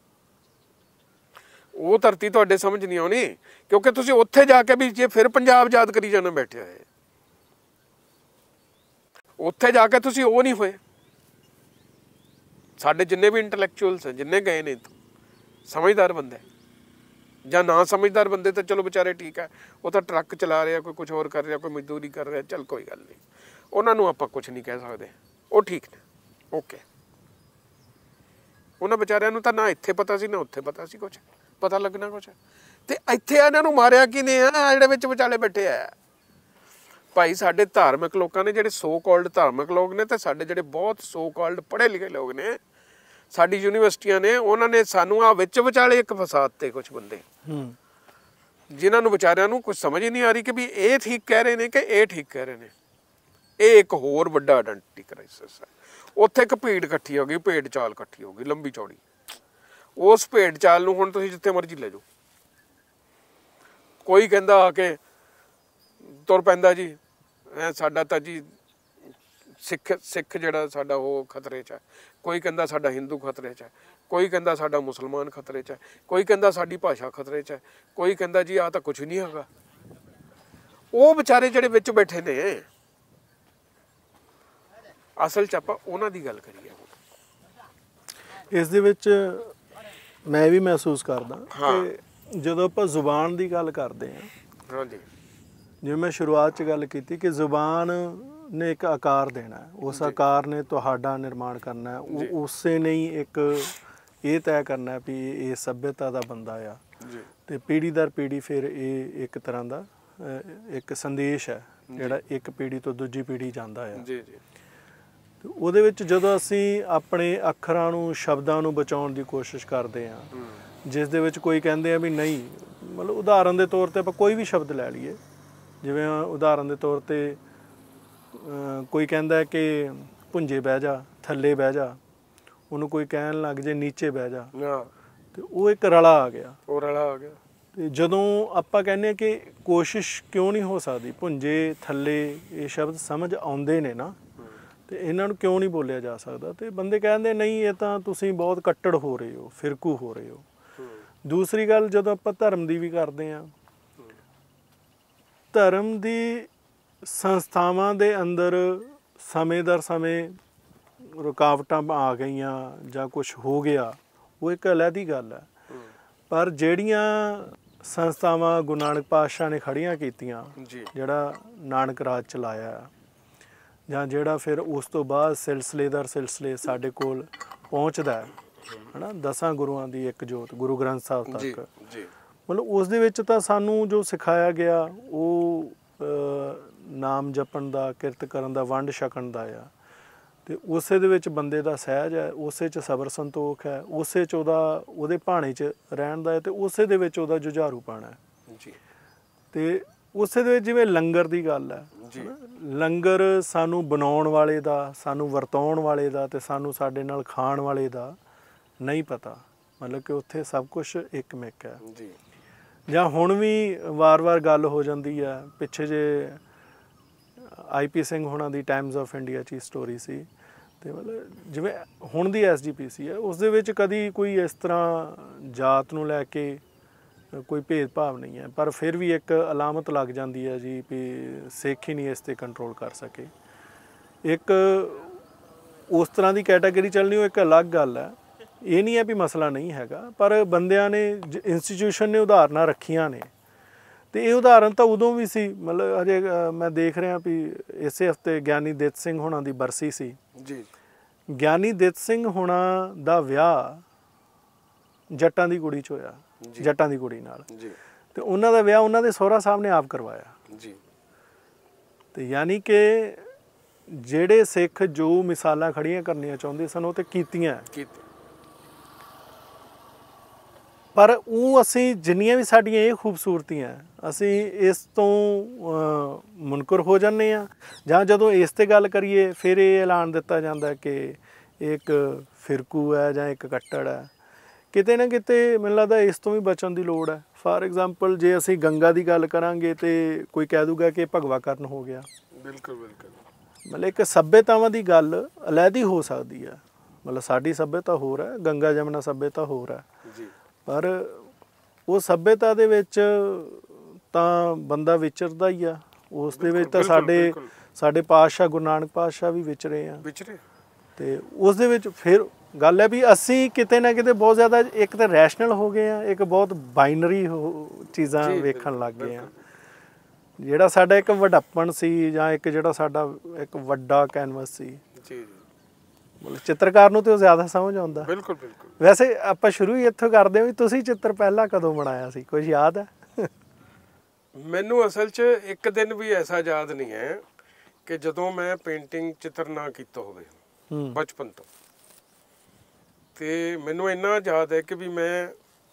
Speaker 1: ਉਹ ਧਰਤੀ ਤੁਹਾਡੇ ਸਮਝ ਨਹੀਂ ਆਉਣੀ, ਕਿਉਂਕਿ ਤੁਸੀਂ ਉੱਥੇ ਜਾ ਕੇ ਵੀ ਜੇ ਫਿਰ ਪੰਜਾਬ ਯਾਦ ਕਰੀ ਜਾਣਾ ਬੈਠੇ ਹੋਏ, ਉੱਥੇ ਜਾ ਕੇ ਤੁਸੀਂ ਉਹ ਨਹੀਂ ਹੋਏ। ਸਾਡੇ ਜਿੰਨੇ ਵੀ ਇੰਟੈਲੈਕਚੁਅਲਸ ਹੈ, ਜਿੰਨੇ ਗਏ ਨੇ ਸਮਝਦਾਰ ਬੰਦੇ ਜਾਂ ਨਾ ਸਮਝਦਾਰ ਬੰਦੇ, ਤਾਂ ਚਲੋ ਵਿਚਾਰੇ ਠੀਕ ਹੈ, ਉਹ ਤਾਂ ਟਰੱਕ ਚਲਾ ਰਿਹਾ, ਕੋਈ ਕੁਝ ਹੋਰ ਕਰ ਰਿਹਾ, ਕੋਈ ਮਜ਼ਦੂਰੀ ਕਰ ਰਿਹਾ, ਚੱਲ ਕੋਈ ਗੱਲ ਨਹੀਂ, ਉਹਨਾਂ ਨੂੰ ਆਪਾਂ ਕੁਝ ਨਹੀਂ ਕਹਿ ਸਕਦੇ, ਉਹ ਠੀਕ ਨੇ, ਓਕੇ। ਉਹਨਾਂ ਵਿਚਾਰਿਆਂ ਨੂੰ ਤਾਂ ਨਾ ਇੱਥੇ ਪਤਾ ਸੀ ਨਾ ਉੱਥੇ ਪਤਾ ਸੀ, ਕੁਛ ਪਤਾ ਲੱਗਣਾ ਕੁਛ। ਤੇ ਇੱਥੇ ਇਹਨਾਂ ਨੂੰ ਮਾਰਿਆ ਕਿਨੇ ਆ, ਜਿਹੜੇ ਵਿੱਚ ਵਿਚਾਲੇ ਬੈਠੇ ਆ ਭਾਈ। ਸਾਡੇ ਧਾਰਮਿਕ ਲੋਕਾਂ ਨੇ, ਜਿਹੜੇ ਸੋ ਕਾਲਡ ਧਾਰਮਿਕ ਲੋਕ ਨੇ, ਤੇ ਸਾਡੇ ਜਿਹੜੇ ਬਹੁਤ ਸੋ ਕਾਲਡ ਪੜ੍ਹੇ ਲਿਖੇ ਲੋਕ ਨੇ, ਸਾਡੀ ਯੂਨੀਵਰਸਿਟੀਆਂ ਨੇ, ਉਹਨਾਂ ਨੇ ਸਾਨੂੰ ਆ ਵਿੱਚ ਵਿਚਾਲੇ ਇੱਕ ਫਸਾਦ ਤੇ ਕੁਛ ਬੰਦੇ, ਜਿਨ੍ਹਾਂ ਨੂੰ ਵਿਚਾਰਿਆਂ ਨੂੰ ਕੁਝ ਸਮਝ ਹੀ ਨਹੀਂ ਆ ਰਹੀ ਕਿ ਵੀ ਇਹ ਠੀਕ ਕਹਿ ਰਹੇ ਨੇ ਕਿ ਇਹ ਠੀਕ ਕਹਿ ਰਹੇ ਨੇ। ਇਹ ਇੱਕ ਹੋਰ ਵੱਡਾ ਆਇਡੈਂਟੀਟੀ ਕ੍ਰਾਈਸਿਸ ਹੈ। ਉੱਥੇ ਇੱਕ ਭੀੜ ਇਕੱਠੀ ਹੋ ਗਈ, ਭੇਡ ਚਾਲ ਇਕੱਠੀ ਹੋ ਗਈ ਲੰਬੀ ਚੌੜੀ। ਉਸ ਭੇਡ ਚਾਲ ਨੂੰ ਹੁਣ ਤੁਸੀਂ ਜਿੱਥੇ ਮਰਜ਼ੀ ਲੈ ਜਾਓ, ਕੋਈ ਕਹਿੰਦਾ ਆ ਕੇ ਤੁਰ ਪੈਂਦਾ ਜੀ, ਸਾਡਾ ਤਾਂ ਜੀ ਸਿੱਖ ਸਿੱਖ ਜਿਹੜਾ ਸਾਡਾ ਉਹ ਖਤਰੇ 'ਚ ਹੈ, ਕੋਈ ਕਹਿੰਦਾ ਸਾਡਾ ਹਿੰਦੂ ਖਤਰੇ 'ਚ ਹੈ, ਕੋਈ ਕਹਿੰਦਾ ਸਾਡਾ ਮੁਸਲਮਾਨ ਖਤਰੇ 'ਚ ਹੈ, ਕੋਈ ਕਹਿੰਦਾ ਸਾਡੀ ਭਾਸ਼ਾ ਖਤਰੇ 'ਚ ਹੈ, ਕੋਈ ਕਹਿੰਦਾ ਜੀ ਆਹ ਤਾਂ ਕੁਛ ਨਹੀਂ ਹੈਗਾ। ਉਹ ਵਿਚਾਰੇ ਜਿਹੜੇ ਵਿੱਚ ਬੈਠੇ ਨੇ, ਅਸਲ 'ਚ ਆਪਾਂ ਉਹਨਾਂ ਦੀ ਗੱਲ ਕਰੀਏ।
Speaker 2: ਇਸ ਦੇ ਵਿੱਚ ਮੈਂ ਵੀ ਮਹਿਸੂਸ ਕਰਦਾ ਕਿ ਜਦੋਂ ਆਪਾਂ ਜ਼ੁਬਾਨ ਦੀ ਗੱਲ ਕਰਦੇ ਹਾਂ,
Speaker 1: ਹਾਂਜੀ,
Speaker 2: ਜਿਵੇਂ ਮੈਂ ਸ਼ੁਰੂਆਤ 'ਚ ਗੱਲ ਕੀਤੀ ਕਿ ਜ਼ੁਬਾਨ ਨੇ ਇੱਕ ਆਕਾਰ ਦੇਣਾ ਹੈ, ਉਸ ਆਕਾਰ ਨੇ ਤੁਹਾਡਾ ਨਿਰਮਾਣ ਕਰਨਾ ਹੈ, ਉਹ ਉਸੇ ਨੇ ਹੀ ਇੱਕ ਇਹ ਤੈਅ ਕਰਨਾ ਹੈ ਵੀ ਇਹ ਸੱਭਿਅਤਾ ਦਾ ਬੰਦਾ ਆ। ਅਤੇ ਪੀੜ੍ਹੀ ਦਰ ਪੀੜ੍ਹੀ ਫਿਰ ਇਹ ਇੱਕ ਤਰ੍ਹਾਂ ਦਾ ਇੱਕ ਸੰਦੇਸ਼ ਹੈ ਜਿਹੜਾ ਇੱਕ ਪੀੜ੍ਹੀ ਤੋਂ ਦੂਜੀ ਪੀੜ੍ਹੀ ਜਾਂਦਾ ਆ।
Speaker 1: ਜੀ ਜੀ।
Speaker 2: ਤੇ ਉਹਦੇ ਵਿੱਚ ਜਦੋਂ ਅਸੀਂ ਆਪਣੇ ਅੱਖਰਾਂ ਨੂੰ, ਸ਼ਬਦਾਂ ਨੂੰ ਬਚਾਉਣ ਦੀ ਕੋਸ਼ਿਸ਼ ਕਰਦੇ ਹਾਂ, ਜਿਸ ਦੇ ਵਿੱਚ ਕੋਈ ਕਹਿੰਦੇ ਆ ਵੀ ਨਹੀਂ, ਮਤਲਬ ਉਦਾਹਰਨ ਦੇ ਤੌਰ 'ਤੇ ਆਪਾਂ ਕੋਈ ਵੀ ਸ਼ਬਦ ਲੈ ਲਈਏ, ਜਿਵੇਂ ਉਦਾਹਰਨ ਦੇ ਤੌਰ 'ਤੇ ਕੋਈ ਕਹਿੰਦਾ ਕਿ ਭੁੰਜੇ ਬਹਿ ਜਾ, ਥੱਲੇ ਬਹਿ ਜਾ, ਉਹਨੂੰ ਕੋਈ ਕਹਿਣ ਲੱਗ ਜੇ ਨੀਚੇ ਬਹਿ ਜਾ, ਤੇ ਉਹ ਇੱਕ ਰਲਾ ਆ ਗਿਆ,
Speaker 1: ਉਹ ਰਲਾ ਆ ਗਿਆ।
Speaker 2: ਤੇ ਜਦੋਂ ਆਪਾਂ ਕਹਿੰਦੇ ਹਾਂ ਕਿ ਕੋਸ਼ਿਸ਼ ਕਿਉਂ ਨਹੀਂ ਹੋ ਸਕਦੀ, ਭੁੰਜੇ ਥੱਲੇ ਇਹ ਸ਼ਬਦ ਸਮਝ ਆਉਂਦੇ ਨੇ ਨਾ, ਤੇ ਇਹਨਾਂ ਨੂੰ ਕਿਉਂ ਨਹੀਂ ਬੋਲਿਆ ਜਾ ਸਕਦਾ, ਤੇ ਬੰਦੇ ਕਹਿੰਦੇ ਨਹੀਂ ਇਹ ਤਾਂ ਤੁਸੀਂ ਬਹੁਤ ਕੱਟੜ ਹੋ ਰਹੇ ਹੋ, ਫਿਰਕੂ ਹੋ ਰਹੇ ਹੋ। ਦੂਸਰੀ ਗੱਲ, ਜਦੋਂ ਆਪਾਂ ਧਰਮ ਦੀ ਵੀ ਕਰਦੇ ਹਾਂ, ਧਰਮ ਦੀ ਸੰਸਥਾਵਾਂ ਦੇ ਅੰਦਰ ਸਮੇਂ ਦਰ ਸਮੇਂ ਰੁਕਾਵਟਾਂ ਆ ਗਈਆਂ ਜਾਂ ਕੁਛ ਹੋ ਗਿਆ, ਉਹ ਇੱਕ ਅਲੱਗੀ ਗੱਲ ਹੈ। ਪਰ ਜਿਹੜੀਆਂ ਸੰਸਥਾਵਾਂ ਗੁਰੂ ਨਾਨਕ ਪਾਤਸ਼ਾਹ ਨੇ ਖੜੀਆਂ ਕੀਤੀਆਂ, ਜਿਹੜਾ ਨਾਨਕ ਰਾਜ ਚਲਾਇਆ, ਜਾਂ ਜਿਹੜਾ ਫਿਰ ਉਸ ਤੋਂ ਬਾਅਦ ਸਿਲਸਿਲੇ ਦਰ ਸਿਲਸਿਲੇ ਸਾਡੇ ਕੋਲ ਪਹੁੰਚਦਾ ਹੈ ਨਾ, ਦਸਾਂ ਗੁਰੂਆਂ ਦੀ ਇੱਕ ਜੋਤ ਗੁਰੂ ਗ੍ਰੰਥ ਸਾਹਿਬ ਤੱਕ, ਮਤਲਬ ਉਸ ਦੇ ਵਿੱਚ ਤਾਂ ਸਾਨੂੰ ਜੋ ਸਿਖਾਇਆ ਗਿਆ ਉਹ ਨਾਮ ਜਪਣ ਦਾ, ਕਿਰਤ ਕਰਨ ਦਾ, ਵੰਡ ਛਕਣ ਦਾ ਆ। ਅਤੇ ਉਸੇ ਦੇ ਵਿੱਚ ਬੰਦੇ ਦਾ ਸਹਿਜ ਹੈ, ਉਸੇ 'ਚ ਸਬਰ ਸੰਤੋਖ ਹੈ, ਉਸੇ 'ਚ ਉਹਦਾ ਉਹਦੇ ਭਾਣੇ 'ਚ ਰਹਿਣ ਦਾ ਹੈ, ਅਤੇ ਉਸੇ ਦੇ ਵਿੱਚ ਉਹਦਾ ਜੁਝਾਰੂਪਣ ਹੈ ਜੀ। ਅਤੇ ਉਸੇ ਦੇ ਵਿੱਚ ਜਿਵੇਂ ਲੰਗਰ ਦੀ ਗੱਲ ਹੈ, ਲੰਗਰ ਸਾਨੂੰ ਬਣਾਉਣ ਵਾਲੇ ਦਾ, ਸਾਨੂੰ ਵਰਤਾਉਣ ਵਾਲੇ ਦਾ, ਅਤੇ ਸਾਨੂੰ ਸਾਡੇ ਨਾਲ ਖਾਣ ਵਾਲੇ ਦਾ ਨਹੀਂ ਪਤਾ, ਮਤਲਬ ਕਿ ਉੱਥੇ ਸਭ ਕੁਛ ਇੱਕ ਮਿਕ ਹੈ ਜੀ। ਜਾਂ ਹੁਣ ਵੀ ਵਾਰ-ਵਾਰ ਗੱਲ ਹੋ ਜਾਂਦੀ ਹੈ, ਪਿੱਛੇ ਜੇ ਆਈ ਪੀ ਸਿੰਘ ਹੋਣਾ ਦੀ ਟਾਈਮਜ਼ ਆਫ ਇੰਡੀਆ 'ਚ ਹੀ ਸਟੋਰੀ ਸੀ, ਅਤੇ ਮਤਲਬ ਜਿਵੇਂ ਹੁਣ ਦੀ ਐਸ ਜੀ ਪੀ ਸੀ ਹੈ, ਉਸ ਦੇ ਵਿੱਚ ਕਦੀ ਕੋਈ ਇਸ ਤਰ੍ਹਾਂ ਜਾਤ ਨੂੰ ਲੈ ਕੇ ਕੋਈ ਭੇਦਭਾਵ ਨਹੀਂ ਹੈ, ਪਰ ਫਿਰ ਵੀ ਇੱਕ ਅਲਾਮਤ ਲੱਗ ਜਾਂਦੀ ਹੈ ਜੀ ਵੀ ਸਿੱਖ ਹੀ ਨਹੀਂ ਇਸ 'ਤੇ ਕੰਟਰੋਲ ਕਰ ਸਕੇ। ਇੱਕ ਉਸ ਤਰ੍ਹਾਂ ਦੀ ਕੈਟਾਗਰੀ ਚੱਲਣੀ ਉਹ ਇੱਕ ਅਲੱਗ ਗੱਲ ਹੈ। ਇਹ ਨਹੀਂ ਹੈ ਵੀ ਮਸਲਾ ਨਹੀਂ ਹੈਗਾ, ਪਰ ਬੰਦਿਆਂ ਨੇ ਇੰਸਟੀਟਿਊਸ਼ਨ ਨੇ ਉਦਾਹਰਨਾਂ ਰੱਖੀਆਂ ਨੇ, ਅਤੇ ਇਹ ਉਦਾਹਰਨ ਤਾਂ ਉਦੋਂ ਵੀ ਸੀ। ਮਤਲਬ ਹਜੇ ਮੈਂ ਦੇਖ ਰਿਹਾ ਵੀ ਇਸੇ ਹਫ਼ਤੇ ਗਿਆਨੀ ਦਿੱਤ ਸਿੰਘ ਹੋਣਾ ਦੀ ਬਰਸੀ ਸੀ
Speaker 1: ਜੀ।
Speaker 2: ਗਿਆਨੀ ਦਿੱਤ ਸਿੰਘ ਹੋਣਾ ਦਾ ਵਿਆਹ ਜੱਟਾਂ ਦੀ ਕੁੜੀ 'ਚ ਹੋਇਆ, ਜੱਟਾਂ ਦੀ ਕੁੜੀ ਨਾਲ ਜੀ, ਅਤੇ ਉਹਨਾਂ ਦਾ ਵਿਆਹ ਉਹਨਾਂ ਦੇ ਸਹੁਰਾ ਸਾਹਿਬ ਨੇ ਆਪ ਕਰਵਾਇਆ ਜੀ। ਅਤੇ ਯਾਨੀ ਕਿ ਜਿਹੜੇ ਸਿੱਖ ਜੋ ਮਿਸਾਲਾਂ ਖੜੀਆਂ ਕਰਨੀਆਂ ਚਾਹੁੰਦੇ ਸਨ ਉਹ ਤਾਂ ਕੀਤੀਆਂ, ਪਰ ਉਹ ਅਸੀਂ ਜਿੰਨੀਆਂ ਵੀ ਸਾਡੀਆਂ ਇਹ ਖੂਬਸੂਰਤੀਆਂ ਅਸੀਂ ਇਸ ਤੋਂ ਮੁਨਕਰ ਹੋ ਜਾਂਦੇ ਹਾਂ, ਜਾਂ ਜਦੋਂ ਇਸ 'ਤੇ ਗੱਲ ਕਰੀਏ ਫਿਰ ਇਹ ਐਲਾਨ ਦਿੱਤਾ ਜਾਂਦਾ ਕਿ ਇੱਕ ਫਿਰਕੂ ਹੈ ਜਾਂ ਇੱਕ ਕੱਟੜ ਹੈ। ਕਿਤੇ ਨਾ ਕਿਤੇ ਮੈਨੂੰ ਲੱਗਦਾ ਇਸ ਤੋਂ ਵੀ ਬਚਣ ਦੀ ਲੋੜ ਹੈ। ਫਾਰ ਐਗਜ਼ਾਮਪਲ ਜੇ ਅਸੀਂ ਗੰਗਾ ਦੀ ਗੱਲ ਕਰਾਂਗੇ ਤਾਂ ਕੋਈ ਕਹਿ ਦੂਗਾ ਕਿ ਭਗਵਾਕਰਨ ਹੋ ਗਿਆ। ਬਿਲਕੁਲ ਬਿਲਕੁਲ ਮਤਲਬ ਇੱਕ ਸੱਭਿਅਤਾਵਾਂ ਦੀ ਗੱਲ ਅਲੱਗ ਹੋ ਸਕਦੀ ਹੈ। ਮਤਲਬ ਸਾਡੀ ਸੱਭਿਅਤਾ ਹੋਰ ਹੈ, ਗੰਗਾ ਜਮਨਾ ਸੱਭਿਅਤਾ ਹੋਰ ਹੈ ਜੀ, ਪਰ ਉਹ ਸੱਭਿਅਤਾ ਦੇ ਵਿੱਚ ਤਾਂ ਬੰਦਾ ਵਿਚਰਦਾ ਹੀ ਆ। ਉਸ ਦੇ ਵਿੱਚ ਤਾਂ ਸਾਡੇ ਸਾਡੇ ਪਾਤਸ਼ਾਹ ਗੁਰੂ ਨਾਨਕ ਪਾਤਸ਼ਾਹ ਵੀ ਵਿਚਰੇ ਆ ਵਿਚਰੇ ਅਤੇ ਉਸ ਦੇ ਵਿੱਚ ਫਿਰ ਗੱਲ ਹੈ ਵੀ ਅਸੀਂ ਕਿਤੇ ਨਾ ਕਿਤੇ ਬਹੁਤ ਜ਼ਿਆਦਾ ਇੱਕ ਤਾਂ ਰੈਸ਼ਨਲ ਹੋ ਗਏ ਹਾਂ, ਇੱਕ ਬਹੁਤ ਬਾਈਨਰੀ ਹੋ ਚੀਜ਼ਾਂ ਵੇਖਣ ਲੱਗ ਗਏ ਹਾਂ। ਜਿਹੜਾ ਸਾਡਾ ਇੱਕ ਵੱਡਪਣ ਸੀ ਜਾਂ ਇੱਕ ਜਿਹੜਾ ਸਾਡਾ ਇੱਕ ਵੱਡਾ ਕੈਨਵਸ ਸੀ ਜੀ, ਮਤਲਬ ਚਿੱਤਰਕਾਰ ਨੂੰ ਤੇ ਉਹ ਜ਼ਿਆਦਾ ਸਮਝ ਆਉਂਦਾ। ਬਿਲਕੁਲ ਬਿਲਕੁਲ। ਵੈਸੇ ਆਪਾਂ ਸ਼ੁਰੂ ਹੀ ਇੱਥੋਂ ਕਰਦੇ ਹਾਂ ਵੀ ਤੁਸੀਂ ਚਿੱਤਰ ਪਹਿਲਾਂ ਕਦੋਂ ਬਣਾਇਆ ਸੀ, ਕੁਝ ਯਾਦ ਹੈ?
Speaker 1: ਮੈਨੂੰ ਅਸਲ 'ਚ ਇੱਕ ਦਿਨ ਵੀ ਐਸਾ ਯਾਦ ਨਹੀਂ ਹੈ ਕਿ ਜਦੋਂ ਮੈਂ ਪੇਂਟਿੰਗ ਚਿੱਤਰ ਨਾ ਕੀਤਾ ਹੋਵੇ ਬਚਪਨ ਤੋਂ। ਅਤੇ ਮੈਨੂੰ ਇੰਨਾ ਯਾਦ ਹੈ ਕਿ ਵੀ ਮੈਂ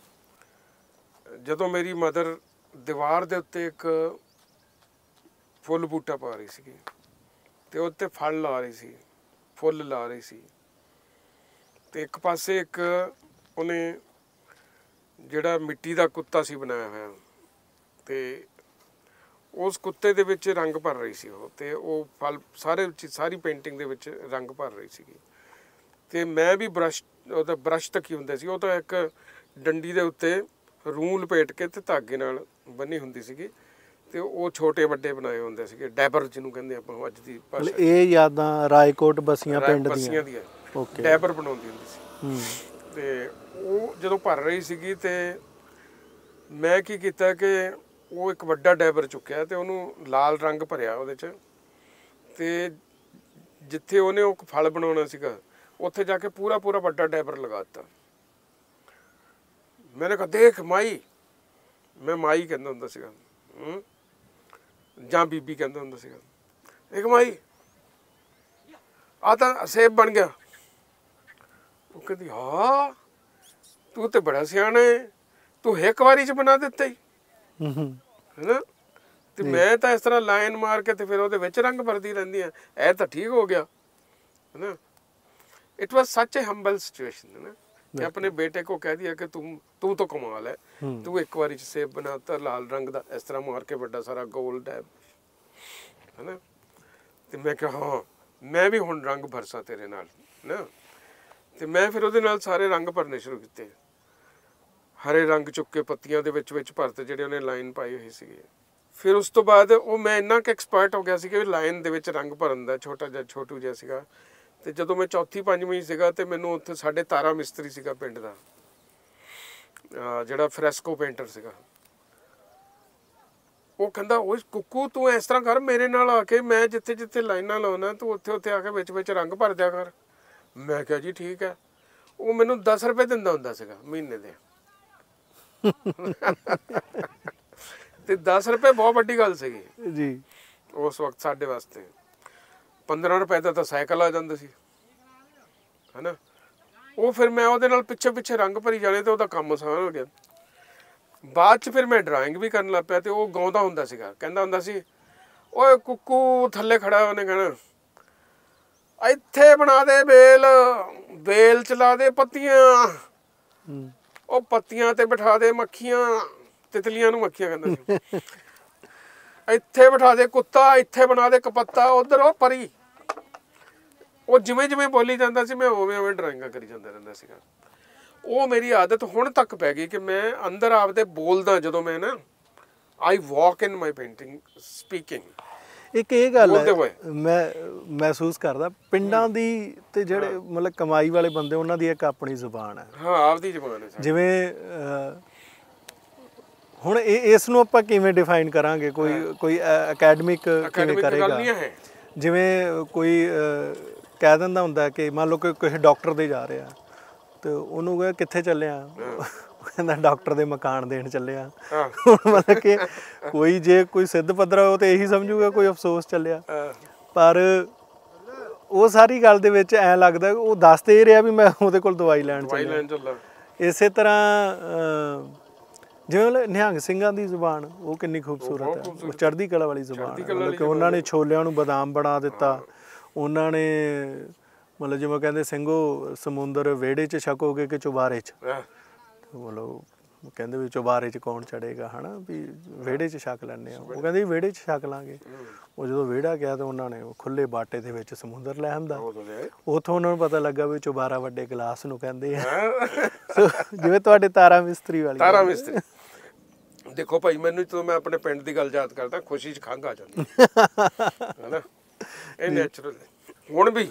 Speaker 1: ਜਦੋਂ ਮੇਰੀ ਮਦਰ ਦੀਵਾਰ ਦੇ ਉੱਤੇ ਇੱਕ ਫੁੱਲ ਬੂਟਾ ਪਾ ਰਹੀ ਸੀਗੀ ਅਤੇ ਉਹ 'ਤੇ ਫਲ ਲਾ ਰਹੀ ਸੀ, ਫੁੱਲ ਲਾ ਰਹੀ ਸੀ, ਅਤੇ ਇੱਕ ਪਾਸੇ ਇੱਕ ਉਹਨੇ ਜਿਹੜਾ ਮਿੱਟੀ ਦਾ ਕੁੱਤਾ ਸੀ ਬਣਾਇਆ ਹੋਇਆ, ਅਤੇ ਉਸ ਕੁੱਤੇ ਦੇ ਵਿੱਚ ਰੰਗ ਭਰ ਰਹੀ ਸੀ ਉਹ, ਅਤੇ ਉਹ ਫਲ ਸਾਰੇ ਸਾਰੀ ਪੇਂਟਿੰਗ ਦੇ ਵਿੱਚ ਰੰਗ ਭਰ ਰਹੀ ਸੀਗੀ। ਅਤੇ ਮੈਂ ਵੀ ਬਰਸ਼ ਉਹਦਾ ਬਰਸ਼ ਤਾਂ ਕੀ ਹੁੰਦਾ ਸੀ, ਉਹ ਤਾਂ ਇੱਕ ਡੰਡੀ ਦੇ ਉੱਤੇ ਰੂੰ ਲਪੇਟ ਕੇ ਅਤੇ ਧਾਗੇ ਨਾਲ ਬੰਨੀ ਹੁੰਦੀ ਸੀਗੀ, ਅਤੇ ਉਹ ਛੋਟੇ ਵੱਡੇ ਬਣਾਏ ਹੁੰਦੇ ਸੀਗੇ, ਡੈਬਰ ਜਿਹਨੂੰ ਕਹਿੰਦੇ ਆਪਾਂ ਅੱਜ ਦੀ ਭਾਸ਼ਾ। ਇਹ
Speaker 2: ਯਾਦਾਂ ਰਾਏਕੋਟ ਬਸੀਆਂ ਪਿੰਡ
Speaker 1: ਬਸੀਆਂ ਦੀਆਂ ਡੈਬਰ ਬਣਾਉਂਦੀ ਹੁੰਦੀ ਸੀ। ਅਤੇ ਉਹ ਜਦੋਂ ਭਰ ਰਹੀ ਸੀਗੀ ਅਤੇ ਮੈਂ ਕੀ ਕੀਤਾ ਕਿ ਉਹ ਇੱਕ ਵੱਡਾ ਡੈਬਰ ਚੁੱਕਿਆ ਅਤੇ ਉਹਨੂੰ ਲਾਲ ਰੰਗ ਭਰਿਆ ਉਹਦੇ 'ਚ, ਅਤੇ ਜਿੱਥੇ ਉਹਨੇ ਉਹ ਫਲ ਬਣਾਉਣਾ ਸੀਗਾ ਉੱਥੇ ਜਾ ਕੇ ਪੂਰਾ ਪੂਰਾ ਵੱਡਾ ਡੈਬਰ ਲਗਾ ਦਿੱਤਾ। ਮੈਨੇ ਕਿਹਾ ਦੇਖ ਮਾਈ, ਮੈਂ ਮਾਈ ਕਹਿੰਦਾ ਹੁੰਦਾ ਸੀਗਾ ਜਾਂ ਬੀਬੀ ਕਹਿੰਦਾ ਹੁੰਦਾ ਸੀਗਾ, ਇੱਕ ਮਾਈ ਆਹ ਤਾਂ ਸੇਬ ਬਣ ਗਿਆ। ਉਹ ਕਹਿੰਦੀ ਹਾਂ ਤੂੰ ਤੇ ਬੜਾ ਸਿਆਣਾ ਹੈ, ਤੂੰ ਇੱਕ ਵਾਰੀ 'ਚ ਬਣਾ ਦਿੱਤਾ ਹੀ ਹੈ ਨਾ। ਅਤੇ ਮੈਂ ਤਾਂ ਇਸ ਤਰ੍ਹਾਂ ਲਾਈਨ ਮਾਰ ਕੇ ਅਤੇ ਫਿਰ ਉਹਦੇ ਵਿੱਚ ਰੰਗ ਭਰਦੀ ਰਹਿੰਦੀ ਹਾਂ, ਇਹ ਤਾਂ ਠੀਕ ਹੋ ਗਿਆ ਹੈ ਨਾ। It was such a humble situation है ना कि अपने बेटे को कह दिया कि तुम तू तो कमाल है, तू एक बार सेब बनाता लाल रंग का इस तरह मार के बड़ा सारा गोल डैब है ना। तो मैं कहा हाँ मैं भी हुण रंग भरसा तेरे नाल ना। तो मैं फिर ਉਹਦੇ ਨਾਲ ਸਾਰੇ रंग भरने शुरू किए, हरे रंग चुक के पत्तियां ਦੇ ਵਿੱਚ ਵਿੱਚ ਭਰਤੇ ਜਿਹੜੇ ਉਹਨੇ ਲਾਈਨ ਪਾਈ ਹੋਈ ਸੀਗੀ। ਫਿਰ ਉਸ ਤੋਂ ਬਾਅਦ ਉਹ ਮੈਂ ਇੰਨਾ ਕਿ ਐਕਸਪਰਟ ਹੋ ਗਿਆ ਸੀ ਕਿ ਲਾਈਨ ਦੇ ਵਿੱਚ ਰੰਗ ਭਰਨ ਦਾ, ਛੋਟਾ ਜਿਹਾ ਛੋਟੂ ਜਿਹਾ ਸੀਗਾ। ਅਤੇ ਜਦੋਂ ਮੈਂ ਚੌਥੀ ਪੰਜਵੀਂ ਸੀਗਾ ਅਤੇ ਮੈਨੂੰ ਉੱਥੇ ਸਾਡੇ ਤਾਰਾ ਮਿਸਤਰੀ ਸੀਗਾ ਪਿੰਡ ਦਾ, ਜਿਹੜਾ ਫਰੈਸਕੋ ਪੇਂਟਰ ਸੀਗਾ, ਉਹ ਕਹਿੰਦਾ ਓਏ ਕੁੱਕੂ ਤੂੰ ਇਸ ਤਰ੍ਹਾਂ ਕਰ ਮੇਰੇ ਨਾਲ ਆ ਕੇ, ਮੈਂ ਜਿੱਥੇ ਜਿੱਥੇ ਲਾਈਨਾਂ ਲਾਉਣਾ ਤੂੰ ਉੱਥੇ ਉੱਥੇ ਆ ਕੇ ਵਿੱਚ ਵਿੱਚ ਰੰਗ ਭਰ ਦਿਆ ਕਰ। ਮੈਂ ਕਿਹਾ ਜੀ ਠੀਕ ਹੈ। ਉਹ ਮੈਨੂੰ ਦਸ ਰੁਪਏ ਦਿੰਦਾ ਹੁੰਦਾ ਸੀਗਾ ਮਹੀਨੇ ਦੇ। ਅਤੇ ਦਸ ਰੁਪਏ ਬਹੁਤ ਵੱਡੀ ਗੱਲ ਸੀਗੀ ਜੀ ਉਸ ਵਕਤ ਸਾਡੇ ਵਾਸਤੇ। ਪੰਦਰਾਂ ਰੁਪਏ ਦਾ ਤਾਂ ਸਾਈਕਲ ਆ ਜਾਂਦਾ ਸੀ ਹੈ ਨਾ। ਉਹ ਫਿਰ ਮੈਂ ਉਹਦੇ ਨਾਲ ਪਿੱਛੇ ਪਿੱਛੇ ਰੰਗ ਭਰੀ ਜਾਣੇ ਅਤੇ ਉਹਦਾ ਕੰਮ ਆਸਾਨ ਹੋ ਗਿਆ। ਬਾਅਦ 'ਚ ਫਿਰ ਮੈਂ ਡਰਾਇੰਗ ਵੀ ਕਰਨ ਲੱਗ ਪਿਆ ਅਤੇ ਉਹ ਗਾਉਂਦਾ ਹੁੰਦਾ ਸੀਗਾ, ਕਹਿੰਦਾ ਹੁੰਦਾ ਸੀ ਓਏ ਕੁੱਕੂ ਥੱਲੇ ਖੜਾ, ਉਹਨੇ ਕਹਿਣਾ ਇੱਥੇ ਬਣਾ ਦੇ ਬੇਲ, ਬੇਲ 'ਚ ਲਾ ਦੇ ਪੱਤੀਆਂ, ਉਹ ਪੱਤੀਆਂ 'ਤੇ ਬਿਠਾ ਦੇ ਮੱਖੀਆਂ, ਤਿਤਲੀਆਂ ਨੂੰ ਮੱਖੀਆਂ ਕਹਿੰਦਾ ਸੀ, ਇੱਥੇ ਬਿਠਾ ਦੇ ਕੁੱਤਾ, ਇੱਥੇ ਬਣਾ ਦੇ ਕਪੱਤਾ, ਉੱਧਰ ਉਹ ਪਰੀ। ਉਹ ਜਿਵੇਂ ਜਿਵੇਂ ਬੋਲੀ ਜਾਂਦਾ ਸੀ ਮੈਂ ਉਵੇਂ ਉਵੇਂ ਡਰਾਇੰਗਾਂ ਕਰੀ ਜਾਂਦਾ ਰਹਿੰਦਾ ਸੀਗਾ। ਉਹ ਮੇਰੀ ਆਦਤ ਹੁਣ ਤੱਕ ਪੈ ਗਈ ਕਿ ਮੈਂ ਅੰਦਰ ਆਪਦੇ ਬੋਲਦਾ ਜਦੋਂ ਮੈਂ ਨਾ ਆਈ ਵਾਕ ਇਨ ਮਾਈ ਪੇਂਟਿੰਗ ਸਪੀਕਿੰਗ।
Speaker 2: ਇੱਕ ਇਹ ਗੱਲ ਹੈ ਮੈਂ ਮਹਿਸੂਸ ਕਰਦਾ ਪਿੰਡਾਂ ਦੀ ਤੇ ਜਿਹੜੇ ਮਤਲਬ ਕਮਾਈ ਵਾਲੇ ਬੰਦੇ ਉਹਨਾਂ ਦੀ ਇੱਕ ਆਪਣੀ ਜ਼ੁਬਾਨ ਹੈ।
Speaker 1: ਹਾਂ ਆਪਦੀ ਜ਼ੁਬਾਨ ਹੈ।
Speaker 2: ਜਿਵੇਂ ਹੁਣ ਇਹ ਇਸ ਨੂੰ ਆਪਾਂ ਕਿਵੇਂ ਡਿਫਾਈਨ ਕਰਾਂਗੇ? ਕੋਈ ਕੋਈ ਅਕੈਡਮਿਕ ਕਿਵੇਂ ਕਰੇਗਾ? ਜਿਵੇਂ ਕੋਈ ਕਹਿ ਦਿੰਦਾ ਹੁੰਦਾ ਕਿ ਮੰਨ ਲਓ ਕਿ ਕਿਸੇ ਡਾਕਟਰ ਦੇ ਜਾ ਰਿਹਾ ਤੇ ਉਹਨੂੰ ਕਹੇ ਕਿੱਥੇ ਚੱਲਿਆ, ਕਹਿੰਦਾ ਡਾਕਟਰ ਦੇ ਮਕਾਨ ਦੇਣ ਚੱਲਿਆ। ਹੁਣ ਮਤਲਬ ਕਿ ਕੋਈ ਜੇ ਕੋਈ ਸਿੱਧ ਪੱਧਰਾ ਉਹ ਤੇ ਇਹੀ ਸਮਝੂਗਾ ਕੋਈ ਅਫਸੋਸ ਚੱਲਿਆ, ਪਰ ਉਹ ਸਾਰੀ ਗੱਲ ਦੇ ਵਿੱਚ ਐਂ ਲੱਗਦਾ ਉਹ ਦੱਸ ਤੇ ਇਹ ਰਿਹਾ ਵੀ ਮੈਂ ਉਹਦੇ ਕੋਲ ਦਵਾਈ ਲੈਣ ਚੱਲਿਆ। ਇਸੇ ਤਰ੍ਹਾਂ ਜਿਵੇਂ ਨਿਹੰਗ ਸਿੰਘਾਂ ਦੀ ਜ਼ੁਬਾਨ ਉਹ ਕਿੰਨੀ ਖੂਬਸੂਰਤ ਹੈ, ਉਹ ਚੜ੍ਹਦੀ ਕਲਾ ਵਾਲੀ ਜ਼ੁਬਾਨ ਹੈ। ਮਤਲਬ ਕਿ ਉਹਨਾਂ ਨੇ ਛੋਲਿਆਂ ਨੂੰ ਬਦਾਮ ਬਣਾ ਦਿੱਤਾ, ਉਹਨਾਂ ਨੇ ਮਤਲਬ ਜਿਵੇਂ ਕਹਿੰਦੇ ਸਿੰਘੋ ਸਮੁੰਦਰ ਵਿਹੜੇ 'ਚ ਛਕੋਗੇ ਕਿ ਚੁਬਾਰੇ 'ਚ, ਮਤਲਬ ਕਹਿੰਦੇ ਵੀ ਚੁਬਾਰੇ 'ਚ ਕੌਣ ਚੜ੍ਹੇਗਾ ਹੈ ਨਾ, ਵੀ ਵਿਹੜੇ 'ਚ ਛਕ ਲੈਂਦੇ ਆ। ਉਹ ਕਹਿੰਦੇ ਵਿਹੜੇ 'ਚ ਛਕ ਲਾਂਗੇ। ਉਹ ਜਦੋਂ ਵਿਹੜਾ ਗਿਆ ਤਾਂ ਉਹਨਾਂ ਨੇ ਖੁੱਲ੍ਹੇ ਬਾਟੇ ਦੇ ਵਿੱਚ ਸਮੁੰਦਰ ਲੈ ਆਂਦਾ। ਉੱਥੋਂ ਉਹਨਾਂ ਨੂੰ ਪਤਾ ਲੱਗਾ ਵੀ ਚੁਬਾਰਾ ਵੱਡੇ ਗਲਾਸ ਨੂੰ ਕਹਿੰਦੇ ਆ। ਜਿਵੇਂ ਤੁਹਾਡੇ ਤਾਰਾ ਮਿਸਤਰੀ ਵਾਲੀ
Speaker 1: ਤਾਰਾ ਮਿਸਤਰੀ ਦੇਖੋ ਭਾਈ, ਮੈਨੂੰ ਜਦੋਂ ਮੈਂ ਆਪਣੇ ਪਿੰਡ ਦੀ ਗੱਲ ਯਾਦ ਕਰਦਾ ਖੁਸ਼ੀ 'ਚ ਖੰਘ ਆ ਜਾਂਦੀ ਹੈ ਨਾ, ਇਹ ਨੈਚੁਰਲ। ਹੁਣ ਵੀ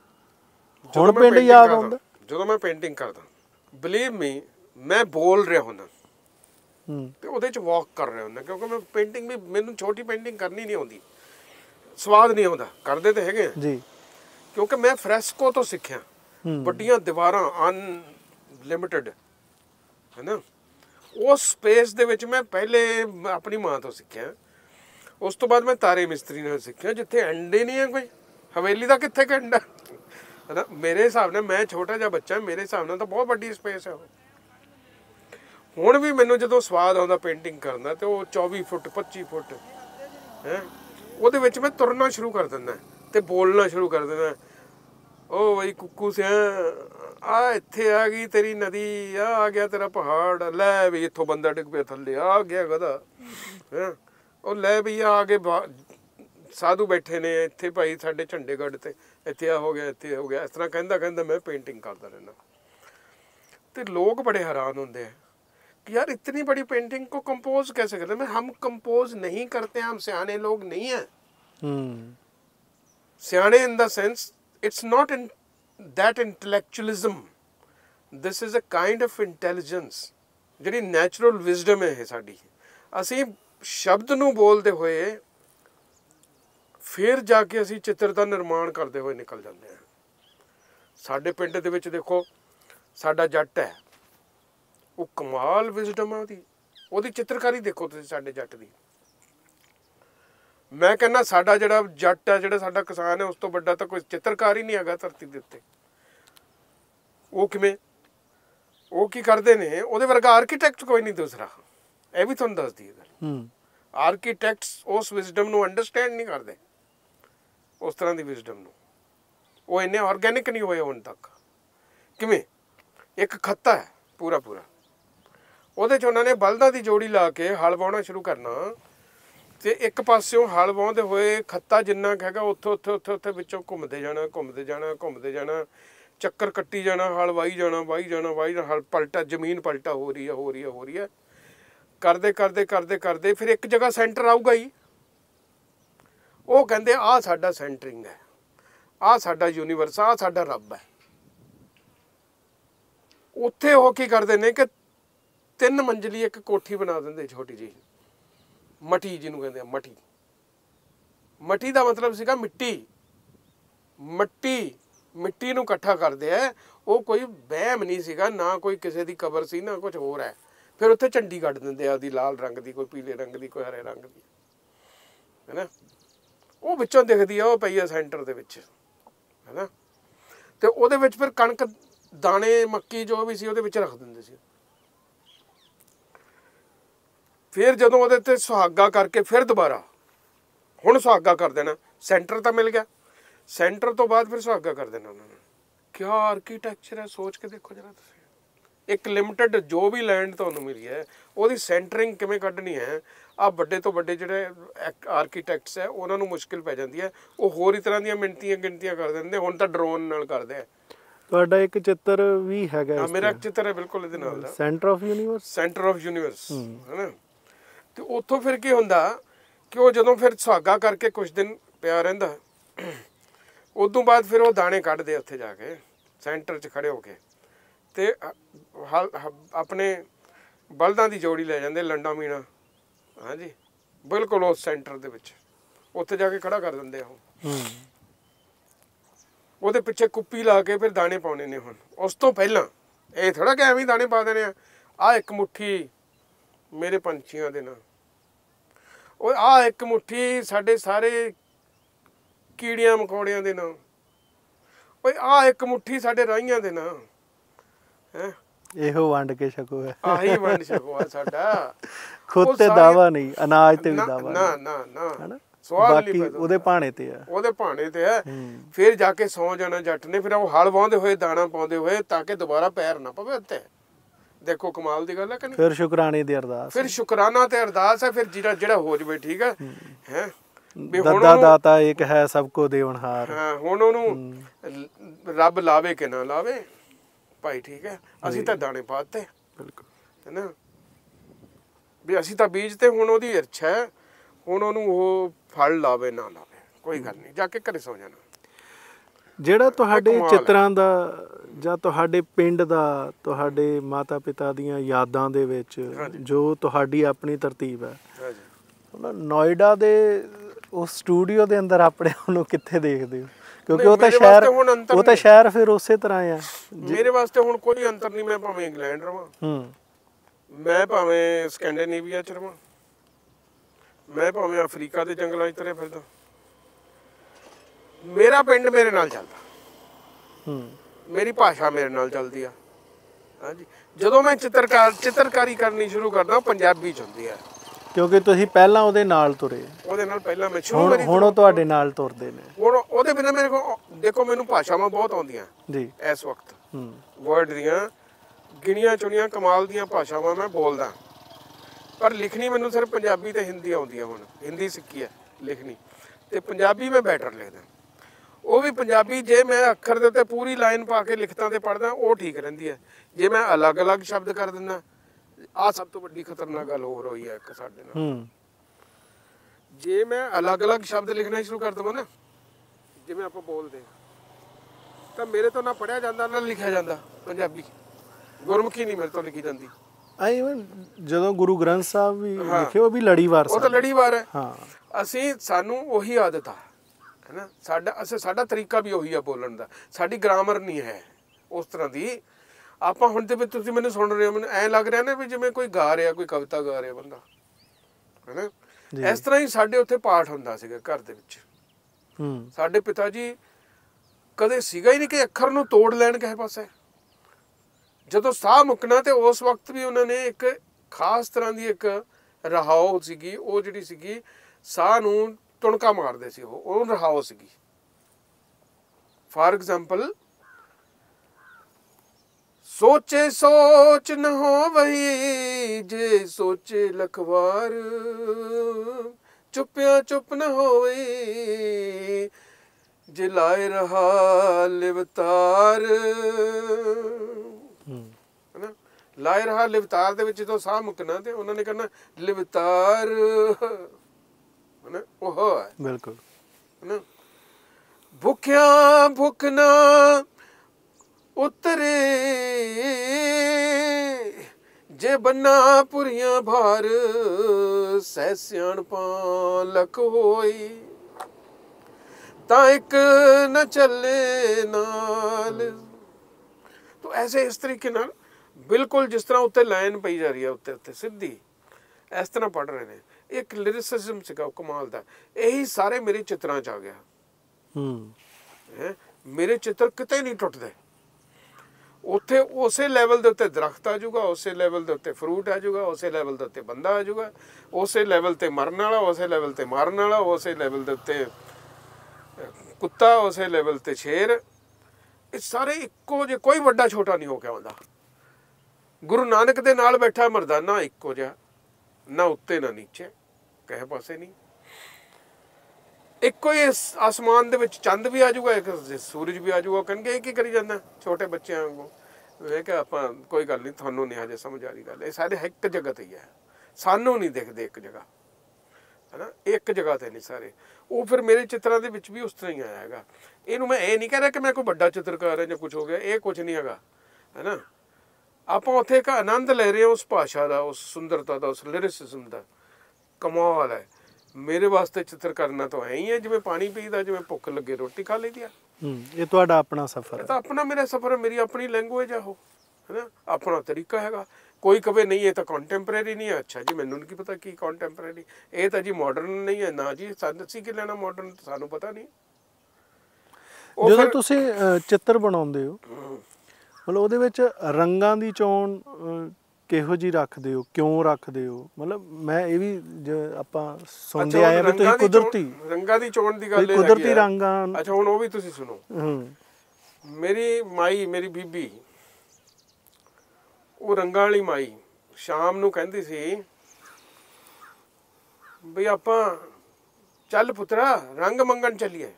Speaker 2: ਹੁਣ ਪਿੰਡ ਯਾਦ ਆਉਂਦਾ
Speaker 1: ਜਦੋਂ ਮੈਂ ਪੇਂਟਿੰਗ ਕਰਦਾ, ਬਿਲੀਵ ਮੀ ਮੈਂ ਬੋਲ ਰਿਹਾ ਹੁੰਦਾ ਤੇ ਉਹਦੇ 'ਚ ਵਾਕ ਕਰ ਰਿਹਾ ਹੁੰਦਾ, ਕਿਉਂਕਿ ਮੈਂ ਪੇਂਟਿੰਗ ਵੀ ਮੈਨੂੰ ਛੋਟੀ ਪੇਂਟਿੰਗ ਕਰਨੀ ਨਹੀਂ ਆਉਂਦੀ, ਸਵਾਦ ਨਹੀਂ ਆਉਂਦਾ, ਕਰਦੇ ਤਾਂ ਹੈਗੇ ਜੀ ਕਿਉਂਕਿ ਮੈਂ ਫਰੈਸਕੋ ਤੋਂ ਸਿੱਖਿਆ। ਵੱਡੀਆਂ ਦੀਵਾਰਾਂ ਅਨਲਿਮਿਟਿਡ ਹੈ ਨਾ, ਉਸ ਸਪੇਸ ਦੇ ਵਿੱਚ ਮੈਂ ਪਹਿਲੇ ਆਪਣੀ ਮਾਂ ਤੋਂ ਸਿੱਖਿਆ। ਉਸ ਤੋਂ ਬਾਅਦ ਮੈਂ ਤਾਰੇ ਮਿਸਤਰੀ ਨਾਲ ਸਿੱਖਿਆ, ਜਿੱਥੇ ਐਂਡ ਹੀ ਨਹੀਂ ਹੈ ਕੋਈ, ਹਵੇਲੀ ਦਾ ਕਿੱਥੇ ਕੰਡਾ ਹੈ ਨਾ। ਮੇਰੇ ਹਿਸਾਬ ਨਾਲ ਮੈਂ ਛੋਟਾ ਜਿਹਾ ਬੱਚਾ, ਮੇਰੇ ਹਿਸਾਬ ਨਾਲ ਤਾਂ ਬਹੁਤ ਵੱਡੀ ਸਪੇਸ ਹੈ ਉਹ। ਹੁਣ ਵੀ ਮੈਨੂੰ ਜਦੋਂ ਸਵਾਦ ਆਉਂਦਾ ਪੇਂਟਿੰਗ ਕਰਨ ਦਾ, ਤੇ ਉਹ ਚੌਵੀ ਫੁੱਟ ਪੱਚੀ ਫੁੱਟ ਹੈ, ਉਹਦੇ ਵਿੱਚ ਮੈਂ ਤੁਰਨਾ ਸ਼ੁਰੂ ਕਰ ਦਿੰਦਾ ਤੇ ਬੋਲਣਾ ਸ਼ੁਰੂ ਕਰ ਦਿੰਦਾ। ਉਹ ਬਈ ਕੁੱਕੂ ਸਿਆ ਆ ਇੱਥੇ ਆ ਗਈ ਤੇਰੀ ਨਦੀ, ਆ ਆ ਗਿਆ ਤੇਰਾ ਪਹਾੜ, ਲੈ ਵੀ ਇੱਥੋਂ ਬੰਦਾ ਡਿੱਗ ਪਿਆ ਥੱਲੇ, ਆ ਗਿਆ ਗਧਾ ਹੈ, ਉਹ ਲੈ ਵੀ ਆ ਕੇ ਸਾਧੂ ਬੈਠੇ ਨੇ ਇੱਥੇ ਭਾਈ ਸਾਡੇ ਝੰਡੇਗੜ੍ਹ ਤੇ, ਇੱਥੇ ਆ ਹੋ ਗਿਆ ਇੱਥੇ ਹੋ ਗਿਆ, ਇਸ ਤਰ੍ਹਾਂ ਕਹਿੰਦਾ ਕਹਿੰਦਾ ਮੈਂ ਪੇਂਟਿੰਗ ਕਰਦਾ ਰਹਿੰਦਾ। ਤੇ ਲੋਕ ਬੜੇ हैरान ਹੁੰਦੇ हैं कि यार इतनी बड़ी पेंटिंग को कंपोज कैसे करते हैं। हम कंपोज नहीं करते, हम सियाने लोग नहीं हैं। सियाने in the sense it's not in that intellectualism, this is a kind of intelligence, ਜਿਹੜੀ natural wisdom ਹੈ ਸਾਡੀ। ਅਸੀਂ ਸ਼ਬਦ ਨੂੰ ਬੋਲਦੇ ਹੋਏ ਫਿਰ ਜਾ ਕੇ ਅਸੀਂ ਚਿੱਤਰ ਦਾ ਨਿਰਮਾਣ ਕਰਦੇ ਹੋਏ ਨਿਕਲ ਜਾਂਦੇ ਹਾਂ। ਸਾਡੇ ਪਿੰਡ ਦੇ ਵਿੱਚ ਦੇਖੋ, ਸਾਡਾ ਜੱਟ ਹੈ, ਉਹ ਕਮਾਲ ਵਿਜ਼ਡਮ ਆ ਉਹਦੀ, ਉਹਦੀ ਚਿੱਤਰਕਾਰੀ ਦੇਖੋ ਤੁਸੀਂ ਸਾਡੇ ਜੱਟ ਦੀ। ਮੈਂ ਕਹਿੰਦਾ ਸਾਡਾ ਜਿਹੜਾ ਜੱਟ ਹੈ, ਜਿਹੜਾ ਸਾਡਾ ਕਿਸਾਨ ਹੈ, ਉਸ ਤੋਂ ਵੱਡਾ ਤਾਂ ਕੋਈ ਚਿੱਤਰਕਾਰ ਹੀ ਨਹੀਂ ਹੈਗਾ ਧਰਤੀ ਦੇ ਉੱਤੇ। ਉਹ ਕਿਵੇਂ, ਉਹ ਕੀ ਕਰਦੇ ਨੇ, ਉਹਦੇ ਵਰਗਾ ਆਰਕੀਟੈਕਟ ਕੋਈ ਨਹੀਂ ਦੂਸਰਾ। ਇਹ ਵੀ ਤੁਹਾਨੂੰ ਦੱਸਦੀ ਹੈ ਗੱਲ। ਆਰਕੀਟੈਕਟਸ ਉਸ ਵਿਜ਼ਡਮ ਨੂੰ ਅੰਡਰਸਟੈਂਡ ਨਹੀਂ ਕਰਦੇ, ਉਸ ਤਰ੍ਹਾਂ ਦੀ ਵਿਜ਼ਡਮ ਨੂੰ। ਉਹ ਇੰਨੇ ਆਰਗੈਨਿਕ ਨਹੀਂ ਹੋਏ ਹੁਣ ਤੱਕ। ਕਿਵੇਂ, ਇੱਕ ਖੱਤਾ ਹੈ ਪੂਰਾ ਪੂਰਾ, ਉਹਦੇ 'ਚ ਉਹਨਾਂ ਨੇ ਬਲਦਾਂ ਦੀ ਜੋੜੀ ਲਾ ਕੇ ਹਲ ਵਾਹੁਣਾ ਸ਼ੁਰੂ ਕਰਨਾ, ਤੇ ਇੱਕ ਪਾਸਿਓਂ ਹਲ ਵਾਹੁੰਦੇ ਹੋਏ ਖੱਤਾ ਜਿੰਨਾ ਕੁ ਹੈਗਾ ਉੱਥੇ ਉੱਥੇ ਉੱਥੇ ਉੱਥੇ ਵਿੱਚੋਂ ਘੁੰਮਦੇ ਜਾਣਾ ਘੁੰਮਦੇ ਜਾਣਾ ਘੁੰਮਦੇ ਜਾਣਾ, ਚੱਕਰ ਕੱਟੀ ਜਾਣਾ, ਹਲ ਵਾਹੀ ਜਾਣਾ ਵਾਹੀ ਜਾਣਾ ਵਾਹੀ ਜਾਣਾ, ਹਲ ਪਲਟਾ, ਜ਼ਮੀਨ ਪਲਟਾ ਹੋ ਰਹੀ ਹੈ ਹੋ ਰਹੀ ਹੈ ਹੋ ਰਹੀ ਹੈ, ਕਰਦੇ ਕਰਦੇ ਕਰਦੇ ਕਰਦੇ ਫਿਰ ਇੱਕ ਜਗ੍ਹਾ ਸੈਂਟਰ ਆਊਗਾ ਹੀ। ਉਹ ਕਹਿੰਦੇ ਆਹ ਸਾਡਾ ਸੈਂਟਰਿੰਗ ਹੈ, ਆਹ ਸਾਡਾ ਯੂਨੀਵਰਸ, ਆਹ ਸਾਡਾ ਰੱਬ ਹੈ। ਉੱਥੇ ਉਹ ਕੀ ਕਰਦੇ ਨੇ ਕਿ ਤਿੰਨ ਮੰਜ਼ਲੀ ਇੱਕ ਕੋਠੀ ਬਣਾ ਦਿੰਦੇ ਛੋਟੀ ਜਿਹੀ, ਮਠੀ ਜਿਹਨੂੰ ਕਹਿੰਦੇ ਆ ਮਠੀ। ਮਠੀ ਦਾ ਮਤਲਬ ਸੀਗਾ ਮਿੱਟੀ, ਮਿੱਟੀ ਮਿੱਟੀ ਨੂੰ ਇਕੱਠਾ ਕਰਦੇ ਆ। ਉਹ ਕੋਈ ਵਹਿਮ ਨਹੀਂ ਸੀਗਾ, ਨਾ ਕੋਈ ਕਿਸੇ ਦੀ ਕਬਰ ਸੀ ਨਾ ਕੁਝ ਹੋਰ ਹੈ। ਫਿਰ ਉੱਥੇ ਝੰਡੀ ਕੱਢ ਦਿੰਦੇ ਆ ਉਹਦੀ, ਲਾਲ ਰੰਗ ਦੀ, ਕੋਈ ਪੀਲੇ ਰੰਗ ਦੀ, ਕੋਈ ਹਰੇ ਰੰਗ ਦੀ, ਹੈ ਨਾ। ਉਹ ਵਿੱਚੋਂ ਦਿਖਦੀ ਆ, ਉਹ ਪਈ ਆ ਸੈਂਟਰ ਦੇ ਵਿੱਚ, ਹੈ ਨਾ। ਤੇ ਉਹਦੇ ਵਿੱਚ ਫਿਰ ਕਣਕ ਦਾਣੇ ਮੱਕੀ ਜੋ ਵੀ ਸੀ ਉਹਦੇ ਵਿੱਚ ਰੱਖ ਦਿੰਦੇ ਸੀ। ਫਿਰ ਜਦੋਂ ਉਹਦੇ ਤੇ ਸੁਹਾਗਾ ਕਰਕੇ ਫਿਰ ਦੁਬਾਰਾ ਹੁਣ ਸੁਹਾਗਾ ਕਰ ਦੇਣਾ, ਸੈਂਟਰ ਤਾਂ ਮਿਲ ਗਿਆ, ਸੈਂਟਰ ਤੋਂ ਬਾਅਦ ਫਿਰ ਸੁਹਾਗਾ ਕਰ ਦੇਣਾ ਉਹਨਾਂ ਨੇ। ਕਿਆ ਆਰਕੀਟੈਕਚਰ ਹੈ, ਸੋਚ ਕੇ ਦੇਖੋ ਜਰਾ ਤੁਸੀਂ। ਇੱਕ ਲਿਮਟਿਡ ਜੋ ਵੀ ਲੈਂਡ ਤੁਹਾਨੂੰ ਮਿਲੀ ਹੈ, ਉਹਦੀ ਸੈਂਟਰਿੰਗ ਕਿਵੇਂ ਕੱਢਣੀ ਹੈ। ਆਹ ਵੱਡੇ ਤੋਂ ਵੱਡੇ ਜਿਹੜੇ ਆਰਕੀਟੈਕਟਸ ਹੈ ਉਹਨਾਂ ਨੂੰ ਮੁਸ਼ਕਿਲ ਪੈ ਜਾਂਦੀ ਹੈ, ਉਹ ਹੋਰ ਹੀ ਤਰ੍ਹਾਂ ਦੀਆਂ ਮਿਣਤੀਆਂ ਗਿਣਤੀਆਂ ਕਰ ਦਿੰਦੇ। ਹੁਣ ਤਾਂ ਡਰੋਨ ਨਾਲ ਕਰਦੇ ਆ।
Speaker 2: ਤੁਹਾਡਾ ਇੱਕ ਚਿੱਤਰ ਵੀ ਹੈਗਾ?
Speaker 1: ਮੇਰਾ ਚਿੱਤਰ ਹੈ ਬਿਲਕੁਲ ਇਹਦੇ ਨਾਲ ਦਾ,
Speaker 2: centre of universe.
Speaker 1: Centre of universe ਹੈ ਨਾ। ਤੇ ਉੱਥੋਂ ਫਿਰ ਕੀ ਹੁੰਦਾ, ਕਿ ਉਹ ਜਦੋਂ ਫਿਰ ਸੁਹਾਗਾ ਕਰਕੇ ਕੁਝ ਦਿਨ ਪਿਆ ਰਹਿੰਦਾ, ਉਦੋਂ ਬਾਅਦ ਫਿਰ ਉਹ ਦਾਣੇ ਕੱਢਦੇ ਉੱਥੇ ਜਾ ਕੇ ਸੈਂਟਰ 'ਚ ਖੜੇ ਹੋ ਕੇ, ਤੇ ਆਪਣੇ ਬਲਦਾਂ ਦੀ ਜੋੜੀ ਲੈ ਜਾਂਦੇ ਲੰਡਾ ਮੀਣਾ, ਹਾਂਜੀ ਬਿਲਕੁਲ ਉਸ ਸੈਂਟਰ ਦੇ ਵਿੱਚ ਉੱਥੇ ਜਾ ਕੇ ਖੜਾ ਕਰ ਦਿੰਦੇ ਆ ਉਹ, ਉਹਦੇ ਪਿੱਛੇ ਕੁੱਪੀ ਲਾ ਕੇ ਫਿਰ ਦਾਣੇ ਪਾਉਣੇ ਨੇ। ਹੁਣ ਉਸ ਤੋਂ ਪਹਿਲਾਂ ਇਹ ਥੋੜਾ ਕਿ ਐਵੇਂ ਦਾਣੇ ਪਾ ਦੇਣੇ ਆ, ਆਹ ਇੱਕ ਮੁੱਠੀ ਮੇਰੇ ਪੰਛੀਆਂ ਦੇ ਨਾਂ, ਉਹ ਆਹ ਇੱਕ ਮੁੱਠੀ ਸਾਡੇ ਸਾਰੇ ਕੀੜੀਆਂ ਮਕੌੜਿਆਂ ਦੇ ਨਾਂ, ਓਏ ਆਹ ਇੱਕ ਮੁੱਠੀ ਸਾਡੇ ਰਾਹੀਆਂ ਦੇ ਨਾਂ, ਹੈ ਇਹੋ
Speaker 3: ਵੰਡ ਕੇ ਛਕੋ ਹੈ,
Speaker 1: ਆਹੀ ਵੰਡ ਛਕੋ ਆ ਸਾਡਾ।
Speaker 3: ਖੁਦ ਤੇ ਦਾਵਾ ਨਹੀਂ, ਅਨਾਜ ਤੇ ਵੀ ਦਾਵਾ
Speaker 1: ਨਾ ਨਾ ਨਾ,
Speaker 3: ਬਾਕੀ ਉਹਦੇ ਭਾਣੇ ਤੇ ਆ,
Speaker 1: ਉਹਦੇ ਭਾਣੇ ਤੇ ਆ। ਫਿਰ ਜਾ ਕੇ ਸੌ ਜਾਣਾ ਜੱਟ ਨੇ, ਫਿਰ ਉਹ ਹਲ ਵਾਹੁੰਦੇ ਹੋਏ ਦਾਣਾ ਪਾਉਂਦੇ ਹੋਏ ਤਾਂ ਕਿ ਦੁਬਾਰਾ ਪੈਰ ਨਾ ਪਵੇ ਉੱਤੇ। ਦੇਖੋ ਕਮਾਲ ਦੀ ਗੱਲ ਹੈ ਕਿ ਨਹੀਂ।
Speaker 3: ਫਿਰ ਸ਼ੁਕਰਾਨੇ ਦੀ ਅਰਦਾਸ,
Speaker 1: ਫਿਰ ਸ਼ੁਕਰਾਨਾ ਤੇ ਅਰਦਾਸ ਹੈ। ਫਿਰ ਜਿਹੜਾ ਜਿਹੜਾ ਹੋ ਜਵੇ ਠੀਕ ਹੈ ਹੈ
Speaker 3: ਦਾਤਾ ਦਾਤਾ ਇੱਕ ਹੈ ਸਭ ਕੋ ਦੇਵਨਹਾਰ।
Speaker 1: ਹਾਂ ਹੁਣ ਉਹਨੂੰ ਰੱਬ ਲਾਵੇ ਕਿ ਨਾ ਲਾਵੇ ਭਾਈ, ਠੀਕ ਹੈ ਅਸੀਂ ਤਾਂ ਦਾਣੇ ਪਾਤੇ,
Speaker 3: ਬਿਲਕੁਲ
Speaker 1: ਹੈ ਨਾ, ਵੀ ਅਸੀਂ ਤਾਂ ਬੀਜ ਤੇ, ਹੁਣ ਉਹਦੀ ਇੱਛਾ ਹੈ, ਹੁਣ ਉਹਨੂੰ ਉਹ ਫਲ ਲਾਵੇ ਨਾ ਲਾਵੇ ਕੋਈ ਗੱਲ ਨਹੀਂ, ਜਾ ਕੇ ਘਰੇ ਸੌ ਜਾਣਾ।
Speaker 3: ਜਿਹੜਾ ਤੁਹਾਡੇ ਚਿੱਤਰਾਂ ਦਾ ਜਾਂ ਤੁਹਾਡੇ ਪਿੰਡ ਦਾ, ਤੁਹਾਡੇ ਮਾਤਾ ਪਿਤਾ ਦੀਆਂ ਯਾਦਾਂ ਦੇ ਵਿੱਚ ਜੋ ਤੁਹਾਡੀ ਆਪਣੀ ਤਰਤੀਬ ਹੈ, ਨੋਇਡਾ ਦੇ ਉਸ ਸਟੂਡੀਓ ਦੇ ਅੰਦਰ ਆਪਣੇ ਉਹਨੂੰ ਕਿੱਥੇ ਦੇਖਦੇ ਹੋ? ਕਿਉਂਕਿ ਉਹ ਤਾਂ ਸ਼ਹਿਰ ਉਹ ਤਾਂ ਸ਼ਹਿਰ ਫਿਰ ਉਸੇ ਤਰ੍ਹਾਂ ਆ।
Speaker 1: ਮੇਰੇ ਵਾਸਤੇ ਹੁਣ ਕੋਈ ਅੰਤਰ ਨਹੀਂ, ਮੈਂ ਭਾਵੇਂ ਇੰਗਲੈਂਡ ਰਵਾਂ,
Speaker 3: ਹੂੰ
Speaker 1: ਮੈਂ ਭਾਵੇਂ ਸਕੈਂਡੀਨੇਵੀਆ 'ਚ ਰਵਾਂ, ਮੈਂ ਭਾਵੇਂ ਅਫਰੀਕਾ ਦੇ ਜੰਗਲਾਂ 'ਚ ਤੁਰਿਆ ਫਿਰਦਾ, ਮੇਰਾ ਪਿੰਡ ਮੇਰੇ ਨਾਲ ਚੱਲਦਾ,
Speaker 3: ਹੂੰ
Speaker 1: ਮੇਰੀ ਭਾਸ਼ਾ ਮੇਰੇ ਨਾਲ ਚੱਲਦੀ ਆ। ਹਾਂਜੀ ਜਦੋਂ ਮੈਂ ਚਿੱਤਰਕਾਰ ਚਿੱਤਰਕਾਰੀ ਕਰਨੀ ਸ਼ੁਰੂ ਕਰਦਾ ਪੰਜਾਬੀ 'ਚ ਹੁੰਦੀ ਆ,
Speaker 3: ਕਿਉਂਕਿ ਤੁਸੀਂ ਪਹਿਲਾਂ ਉਹਦੇ ਨਾਲ ਤੁਰੇ,
Speaker 1: ਉਹਦੇ ਨਾਲ ਪਹਿਲਾਂ ਮੈਂ
Speaker 3: ਸ਼ੁਰੂ ਕਰੀ, ਹੁਣ ਉਹ ਤੁਹਾਡੇ ਨਾਲ ਤੁਰਦੇ ਨੇ।
Speaker 1: ਹੁਣ ਉਹਦੇ ਬਿਨਾਂ ਮੇਰੇ ਕੋਲ ਦੇਖੋ ਮੈਨੂੰ ਭਾਸ਼ਾਵਾਂ ਬਹੁਤ ਆਉਂਦੀਆਂ
Speaker 3: ਜੀ
Speaker 1: ਇਸ ਵਕਤ,
Speaker 3: ਹੂੰ
Speaker 1: ਵਰਲਡ ਦੀਆਂ ਗਿਣੀਆਂ ਚੁਣੀਆਂ ਕਮਾਲ ਦੀਆਂ ਭਾਸ਼ਾਵਾਂ ਮੈਂ ਬੋਲਦਾ, ਪਰ ਲਿਖਣੀ ਮੈਨੂੰ ਸਿਰਫ ਪੰਜਾਬੀ ਤੇ ਹਿੰਦੀ ਆਉਂਦੀ ਆ। ਹੁਣ ਹਿੰਦੀ ਸਿੱਖੀ ਹੈ ਲਿਖਣੀ, ਤੇ ਪੰਜਾਬੀ ਮੈਂ ਬੈਟਰ ਲਿਖਦਾ, ਉਹ ਵੀ ਪੰਜਾਬੀ ਜੇ ਮੈਂ ਅੱਖਰ ਦੇ ਉੱਤੇ ਪੂਰੀ ਲਾਈਨ ਪਾ ਕੇ ਲਿਖਤਾਂ ਤੇ ਪੜ੍ਹਦਾ ਉਹ ਠੀਕ ਰਹਿੰਦੀ ਹੈ। ਜੇ ਮੈਂ ਅਲੱਗ-ਅਲੱਗ ਸ਼ਬਦ ਕਰ ਦਿੰਦਾ, ਆਹ ਸਭ ਤੋਂ ਵੱਡੀ ਖਤਰਨਾਕ ਗੱਲ ਹੋਰ ਹੋਈ ਹੈ ਇੱਕ ਸਾਡੇ ਨਾਲ,
Speaker 3: ਹੂੰ
Speaker 1: ਜੇ ਮੈਂ ਅਲੱਗ-ਅਲੱਗ ਸ਼ਬਦ ਲਿਖਣਾ ਸ਼ੁਰੂ ਕਰ ਦਵਾਂ ਨਾ, ਜਿਵੇਂ ਆਪਾਂ ਬੋਲਦੇ ਤਾਂ ਮੇਰੇ ਤੋਂ ਨਾ ਪੜ੍ਹਿਆ ਜਾਂਦਾ ਨਾ ਲਿਖਿਆ ਜਾਂਦਾ ਪੰਜਾਬੀ, ਗੁਰਮੁਖੀ ਨਹੀਂ ਮੇਰੇ ਤੋਂ ਲਿਖੀ ਜਾਂਦੀ।
Speaker 3: ਆਈਵਨ ਜਦੋਂ ਗੁਰੂ ਗ੍ਰੰਥ ਸਾਹਿਬ ਵੀ ਲਿਖੇ ਉਹ ਵੀ ਲੜੀਵਾਰ,
Speaker 1: ਉਹ ਤਾਂ ਲੜੀਵਾਰ ਹੈ।
Speaker 3: ਹਾਂ
Speaker 1: ਅਸੀਂ ਸਾਨੂੰ ਉਹੀ ਆਦਤ ਆ, ਹੈ ਨਾ, ਸਾਡਾ ਅਸੀਂ ਸਾਡਾ ਤਰੀਕਾ ਵੀ ਉਹੀ ਆ ਬੋਲਣ ਦਾ, ਸਾਡੀ ਗ੍ਰਾਮਰ ਨਹੀਂ ਹੈ ਉਸ ਤਰ੍ਹਾਂ ਦੀ। ਆਪਾਂ ਹੁਣ ਤੇ ਵੀ ਤੁਸੀਂ ਮੈਨੂੰ ਸੁਣ ਰਹੇ ਹੋ, ਮੈਨੂੰ ਐਂ ਲੱਗ ਰਿਹਾ ਨਾ ਵੀ ਜਿਵੇਂ ਕੋਈ ਗਾ ਰਿਹਾ, ਕੋਈ ਕਵਿਤਾ ਗਾ ਰਿਹਾ ਬੰਦਾ, ਹੈ ਨਾ। ਇਸ ਤਰ੍ਹਾਂ ਹੀ ਸਾਡੇ ਉੱਥੇ ਪਾਠ ਹੁੰਦਾ ਸੀਗਾ ਘਰ ਦੇ ਵਿੱਚ।
Speaker 3: ਹੂੰ
Speaker 1: ਸਾਡੇ ਪਿਤਾ ਜੀ ਕਦੇ ਸੀਗਾ ਹੀ ਨਹੀਂ ਕਿ ਅੱਖਰ ਨੂੰ ਤੋੜ ਲੈਣ ਕਿਸੇ ਪਾਸੇ। ਜਦੋਂ ਸਾਹ ਮੁੱਕਣਾ ਤੇ ਉਸ ਵਕਤ ਵੀ ਉਹਨਾਂ ਨੇ ਇੱਕ ਖਾਸ ਤਰ੍ਹਾਂ ਦੀ ਇੱਕ ਰਹਾਓ ਸੀਗੀ, ਉਹ ਜਿਹੜੀ ਸੀਗੀ ਸਾਹ ਨੂੰ ਤੁਣਕਾ ਮਾਰਦੇ ਸੀ, ਉਹ ਉਹ ਰਹਾਓ ਸੀਗੀ। ਫਾਰ ਐਗਜ਼ਾਮਪਲ, ਸੋਚੇ ਸੋਚ ਨ ਹੋਵਈ ਜੇ ਸੋਚੇ ਲਖਵਾਰ, ਚੁੱਪਿਆ ਚੁੱਪ ਨ ਹੋਵਈ ਜੇ ਲਾਏ ਰਹਾ ਲਿਵਤਾਰ, ਹਨਾ। ਲਾਏ ਰਹਾ ਲਿਵਤਾਰ ਦੇ ਵਿੱਚ ਜਦੋਂ ਸਾਹ ਮੁੱਕਣਾ ਤੇ ਉਹਨਾਂ ਨੇ ਕਹਿਣਾ ਲਿਵਤਾਰ, ਹਨਾ, ਉਹ ਹੈ
Speaker 3: ਬਿਲਕੁਲ,
Speaker 1: ਹਨਾ। ਭੁੱਖਿਆ ਭੁੱਖ ਨਾ ਉਤਰੇ ਜੇ ਬੰਨਾ ਪੁਰੀਆਂ ਭਾਰ, ਸਹਿ ਸਿਆਣਪਾਂ ਲਖ ਹੋਈ ਤਾਂ ਇੱਕ न ਚੱਲੇ ਨਾਲ। तो ऐसे इस तरीके ਨਾਲ ਬਿਲਕੁਲ ਜਿਸ ਤਰ੍ਹਾਂ ਉੱਤੇ ਲਾਈਨ ਪਈ ਜਾ ਰਹੀ ਹੈ ਉੱਤੇ ਉੱਤੇ ਸਿੱਧੀ, ਇਸ ਤਰ੍ਹਾਂ ਪੜ੍ਹ ਰਹੇ ਨੇ। ਇੱਕ ਲਿਰਿਸਿਜ਼ਮ ਸੀਗਾ ਕਮਾਲ ਦਾ, ਇਹੀ ਸਾਰੇ ਮੇਰੇ ਚਿੱਤਰਾਂ 'ਚ ਆ ਗਿਆ।
Speaker 3: ਹੂੰ
Speaker 1: ਹੈ ਮੇਰੇ ਚਿੱਤਰ ਕਿਤੇ ਨਹੀਂ ਟੁੱਟਦੇ। ਉੱਥੇ ਉਸੇ ਲੈਵਲ ਦੇ ਉੱਤੇ ਦਰਖਤ ਆ ਜਾਊਗਾ, ਉਸੇ ਲੈਵਲ ਦੇ ਉੱਤੇ ਫਰੂਟ ਆ ਜਾਊਗਾ, ਉਸੇ ਲੈਵਲ ਦੇ ਉੱਤੇ ਬੰਦਾ ਆ ਜਾਊਗਾ, ਉਸੇ ਲੈਵਲ ਤੇ ਮਰਨ ਵਾਲਾ, ਉਸੇ ਲੈਵਲ ਤੇ ਮਾਰਨ ਵਾਲਾ, ਉਸੇ ਲੈਵਲ ਦੇ ਉੱਤੇ ਕੁੱਤਾ, ਉਸੇ ਲੈਵਲ ਤੇ ਸ਼ੇਰ। ਇਹ ਸਾਰੇ ਇੱਕੋ ਜਿਹੇ, ਕੋਈ ਵੱਡਾ ਛੋਟਾ ਨਹੀਂ ਹੋ ਕੇ ਆਉਂਦਾ। ਗੁਰੂ ਨਾਨਕ ਦੇ ਨਾਲ ਬੈਠਾ ਮਰਦਾਨਾ ਇੱਕੋ ਜਿਹਾ, ਨਾ ਉੱਤੇ ਨਾ ਨੀਚੇ, ਕਿਸੇ ਪਾਸੇ ਨਹੀਂ। ਇੱਕੋ ਹੀ ਆਸਮਾਨ ਦੇ ਵਿੱਚ ਚੰਦ ਵੀ ਆ ਜਾਊਗਾ, ਇੱਕ ਸੂਰਜ ਵੀ ਆ ਜਾਊਗਾ। ਕਹਿਣਗੇ ਇਹ ਕੀ ਕਰੀ ਜਾਂਦਾ ਛੋਟੇ ਬੱਚਿਆਂ ਵਾਂਗੂ। ਮੈਂ ਕਿਹਾ ਆਪਾਂ ਕੋਈ ਗੱਲ ਨਹੀਂ, ਤੁਹਾਨੂੰ ਨਹੀਂ ਹਜੇ ਸਮਝ ਆ ਰਹੀ ਗੱਲ। ਇਹ ਸਾਰੇ ਇੱਕ ਜਗ੍ਹਾ ਤੇ ਹੀ ਹੈ, ਸਾਨੂੰ ਨਹੀਂ ਦਿਖਦੇ ਇੱਕ ਜਗ੍ਹਾ। ਹਨਾ, ਇੱਕ ਜਗ੍ਹਾ ਤੇ ਨਹੀਂ ਸਾਰੇ। ਉਹ ਫਿਰ ਮੇਰੇ ਚਿੱਤਰਾਂ ਦੇ ਵਿੱਚ ਵੀ ਉਸ ਤਰ੍ਹਾਂ ਹੀ ਆਇਆ ਹੈਗਾ। ਇਹਨੂੰ ਮੈਂ ਇਹ ਨਹੀਂ ਕਹਿ ਰਿਹਾ ਕਿ ਮੈਂ ਕੋਈ ਵੱਡਾ ਚਿੱਤਰਕਾਰ ਹਾਂ ਜਾਂ ਕੁਝ ਹੋ ਗਿਆ, ਇਹ ਕੁਝ ਨਹੀਂ ਹੈਗਾ, ਹੈ ਨਾ। ਆਪਾਂ ਉੱਥੇ ਇੱਕ ਆਨੰਦ ਲੈ ਰਹੇ ਹਾਂ ਉਸ ਭਾਸ਼ਾ ਦਾ, ਉਸ ਸੁੰਦਰਤਾ ਦਾ, ਉਸ ਲਿਰਿਸਿਜ਼ਮ ਦਾ। ਕਮਾਲ ਹੈ। ਮੇਰੇ ਵਾਸਤੇ ਚਿੱਤਰ ਕਰਨਾ ਤਾਂ ਐਂ ਹੀ ਹੈ ਜਿਵੇਂ ਪਾਣੀ ਪੀਦਾ, ਜਿਵੇਂ ਭੁੱਖ ਲੱਗੇ ਰੋਟੀ ਖਾ ਲਈਦੀ ਆ।
Speaker 3: ਇਹ ਤੁਹਾਡਾ ਆਪਣਾ ਸਫ਼ਰ
Speaker 1: ਇਹ
Speaker 3: ਹੈ।
Speaker 1: ਤਾਂ ਆਪਣਾ ਮੇਰਾ ਸਫ਼ਰ ਹੈ, ਮੇਰੀ ਆਪਣੀ ਲੈਂਗੁਏਜ ਆ ਉਹ, ਹੈ ਨਾ, ਆਪਣਾ ਤਰੀਕਾ ਹੈਗਾ। ਕੋਈ ਕਵੇ ਨਹੀਂ ਇਹ ਤਾਂ ਕੰਟੈਂਪਰੇਰੀ ਨਹੀਂ ਹੈ, ਅੱਛਾ ਜੀ ਮੈਨੂੰ ਨਹੀਂ ਪਤਾ ਕੀ ਕੰਟੈਂਪਰੇਰੀ, ਇਹ ਤਾਂ ਜੀ ਮਾਡਰਨ ਨਹੀਂ ਹੈ ਨਾ ਜੀ, ਸਾਨੂੰ ਅਸੀਂ ਕੀ ਲੈਣਾ ਮਾਡਰਨ, ਸਾਨੂੰ ਪਤਾ ਨਹੀਂ।
Speaker 3: ਜਦੋਂ ਤੁਸੀਂ ਚਿੱਤਰ ਬਣਾਉਂਦੇ ਹੋ ਮਤਲਬ ਉਹਦੇ ਵਿੱਚ ਰੰਗਾਂ ਦੀ ਚੋਣ ਕਿਹੋ ਜਿਹੀ ਰੱਖਦੇ ਹੋ, ਕਿਉਂ ਰੱਖਦੇ ਹੋ? ਮਤਲਬ ਮੈਂ ਇਹ ਵੀ ਆਪਾਂ ਸੁਣਦੇ ਆਏ ਵੀ ਤੁਸੀਂ ਕੁਦਰਤੀ
Speaker 1: ਰੰਗਾਂ ਦੀ ਚੋਣ ਦੀ ਗੱਲ,
Speaker 3: ਕੁਦਰਤੀ ਰੰਗਾਂ।
Speaker 1: ਅੱਛਾ ਹੁਣ ਉਹ ਵੀ ਤੁਸੀਂ ਸੁਣੋ। ਮੇਰੀ ਮਾਈ, ਮੇਰੀ ਬੀਬੀ, ਉਹ ਰੰਗਾਂ ਵਾਲੀ ਮਾਈ, ਸ਼ਾਮ ਨੂੰ ਕਹਿੰਦੀ ਸੀ ਬਈ ਆਪਾਂ ਚੱਲ ਪੁੱਤਰਾ ਰੰਗ ਮੰਗਣ ਚੱਲੀਏ,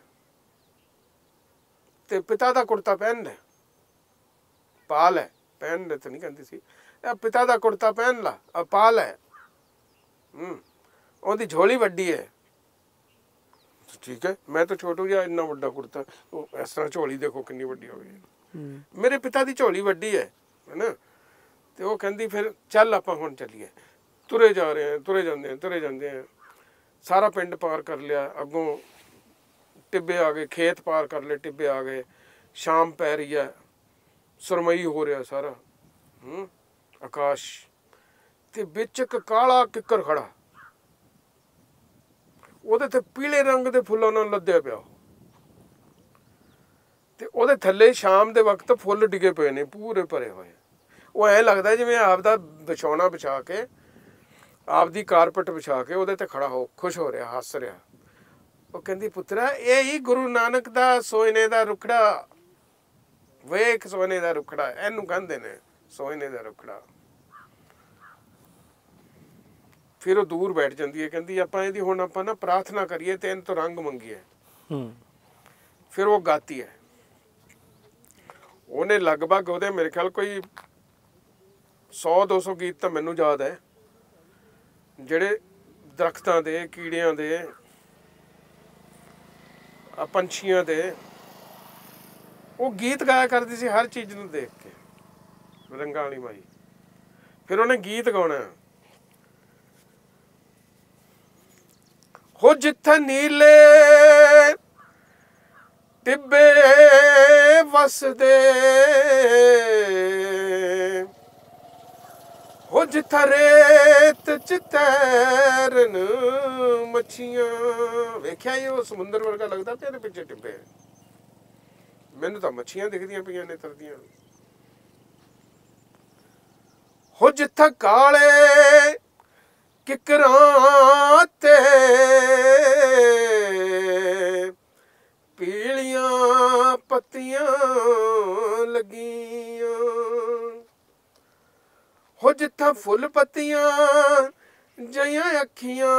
Speaker 1: ਤੇ ਪਿਤਾ ਦਾ ਕੁੜਤਾ ਪਹਿਨ ਲੈ, ਪਾ ਲੈ, ਪਹਿਨ ਲੈ ਤਾਂ ਨਹੀਂ ਕਹਿੰਦੀ ਸੀ, ਪਿਤਾ ਦਾ ਕੁੜਤਾ ਪਹਿਨ ਲਾ, ਆ ਪਾ ਲੈ, ਹੂੰ ਉਹਦੀ ਝੋਲੀ ਵੱਡੀ ਹੈ। ਠੀਕ ਹੈ, ਮੈਂ ਤਾਂ ਛੋਟੂ ਜਿਹਾ, ਇੰਨਾ ਵੱਡਾ ਕੁੜਤਾ, ਉਹ ਇਸ ਤਰ੍ਹਾਂ ਝੋਲੀ ਦੇਖੋ ਕਿੰਨੀ ਵੱਡੀ ਹੋ ਗਈ। ਮੇਰੇ ਪਿਤਾ ਦੀ ਝੋਲੀ ਵੱਡੀ ਹੈ, ਹੈ ਨਾ। ਤੇ ਉਹ ਕਹਿੰਦੀ ਫਿਰ ਚੱਲ ਆਪਾਂ ਹੁਣ ਚੱਲੀਏ। ਤੁਰੇ ਜਾ ਰਹੇ ਆ, ਤੁਰੇ ਜਾਂਦੇ ਆ, ਤੁਰੇ ਜਾਂਦੇ ਆ, ਸਾਰਾ ਪਿੰਡ ਪਾਰ ਕਰ ਲਿਆ, ਅੱਗੋਂ ਟਿੱਬੇ ਆ ਗਏ, ਖੇਤ ਪਾਰ ਕਰ ਲਏ, ਟਿੱਬੇ ਆ ਗਏ, ਸ਼ਾਮ ਪੈ ਰਹੀ ਹੈ, ਸੁਰਮਈ ਹੋ ਰਿਹਾ ਸਾਰਾ ਹੂੰ ਆਕਾਸ਼, ਤੇ ਵਿੱਚ ਇੱਕ ਕਾਲਾ ਕਿੱਕਰ ਖੜਾ, ਉਹਦੇ ਤੇ ਪੀਲੇ ਰੰਗ ਦੇ ਫੁੱਲਾਂ ਨਾਲ ਲੱਦਿਆ ਪਿਆ, ਤੇ ਉਹਦੇ ਥੱਲੇ ਸ਼ਾਮ ਦੇ ਵਕਤ ਫੁੱਲ ਡਿੱਗੇ ਪਏ ਨੇ ਪੂਰੇ ਭਰੇ ਹੋਏ। ਉਹ ਐਂ ਲੱਗਦਾ ਜਿਵੇਂ ਆਪਦਾ ਵਿਛਾਉਣਾ ਵਿਛਾ ਕੇ, ਆਪਦੀ ਕਾਰਪਟ ਵਿਛਾ ਕੇ ਉਹਦੇ ਤੇ ਖੜਾ ਹੋ, ਖੁਸ਼ ਹੋ ਰਿਹਾ, ਹੱਸ ਰਿਹਾ। ਉਹ ਕਹਿੰਦੀ ਪੁੱਤਰਾ ਇਹ ਹੀ ਗੁਰੂ ਨਾਨਕ ਦਾ ਸੋਇਨੇ ਦਾ ਰੁਖੜਾ, ਵੇਖ ਸੋਨੇ ਦਾ ਰੁਖੜਾ, ਇਹਨੂੰ ਕਹਿੰਦੇ ਨੇ ਸੋਇਨੇ ਦਾ ਰੁਖੜਾ। ਫਿਰ ਉਹ ਦੂਰ ਬੈਠ ਜਾਂਦੀ ਹੈ, ਕਹਿੰਦੀ ਆਪਾਂ ਇਹਦੀ ਹੁਣ ਆਪਾਂ ਨਾ ਪ੍ਰਾਰਥਨਾ ਕਰੀਏ ਤੇ ਇਹਨਾਂ ਤੋਂ ਰੰਗ ਮੰਗੀਏ। ਫਿਰ ਉਹ ਗਾਤੀ ਹੈ, ਉਹਨੇ ਲਗਭਗ ਉਹਦੇ ਮੇਰੇ ਖਿਆਲ ਕੋਈ ਸੌ ਦੋ ਸੌ ਗੀਤ ਤਾਂ ਮੈਨੂੰ ਯਾਦ ਹੈ, ਜਿਹੜੇ ਦਰਖਤਾਂ ਦੇ, ਕੀੜਿਆਂ ਦੇ, ਪੰਛੀਆਂ ਦੇ, ਉਹ ਗੀਤ ਗਾਇਆ ਕਰਦੀ ਸੀ ਹਰ ਚੀਜ਼ ਨੂੰ ਦੇਖ ਕੇ, ਰੰਗਾਂ ਵਾਲੀ ਮਾਈ। ਫਿਰ ਉਹਨੇ ਗੀਤ ਗਾਉਣਾ, ਹੋ ਜਿੱਥੇ ਨੀਲੇ ਟਿੱਬੇ ਵਸਦੇ, ਹੋ ਜਿੱਥੇ ਰੇਤ ਚ ਤੈਰਨ ਮੱਛੀਆਂ। ਵੇਖਿਆ ਹੀ ਉਹ ਸਮੁੰਦਰ ਵਰਗਾ ਲੱਗਦਾ ਤੇ ਇਹਦੇ ਪਿੱਛੇ ਟਿੱਬੇ, ਮੈਨੂੰ ਤਾਂ ਮੱਛੀਆਂ ਦਿਖਦੀਆਂ ਪਈਆਂ ਨੇ ਤਰਦੀਆਂ। ਹੋ ਜਿੱਥੇ ਕਾਲੇ ਕਿਕਰਾਂ ਤੇ ਪੀਲੀਆਂ ਪੱਤੀਆਂ ਲੱਗੀਆਂ, ਹੋ ਜਿੱਥੇ ਫੁੱਲ ਪੱਤੀਆਂ ਜਈਆਂ ਅੱਖੀਆਂ,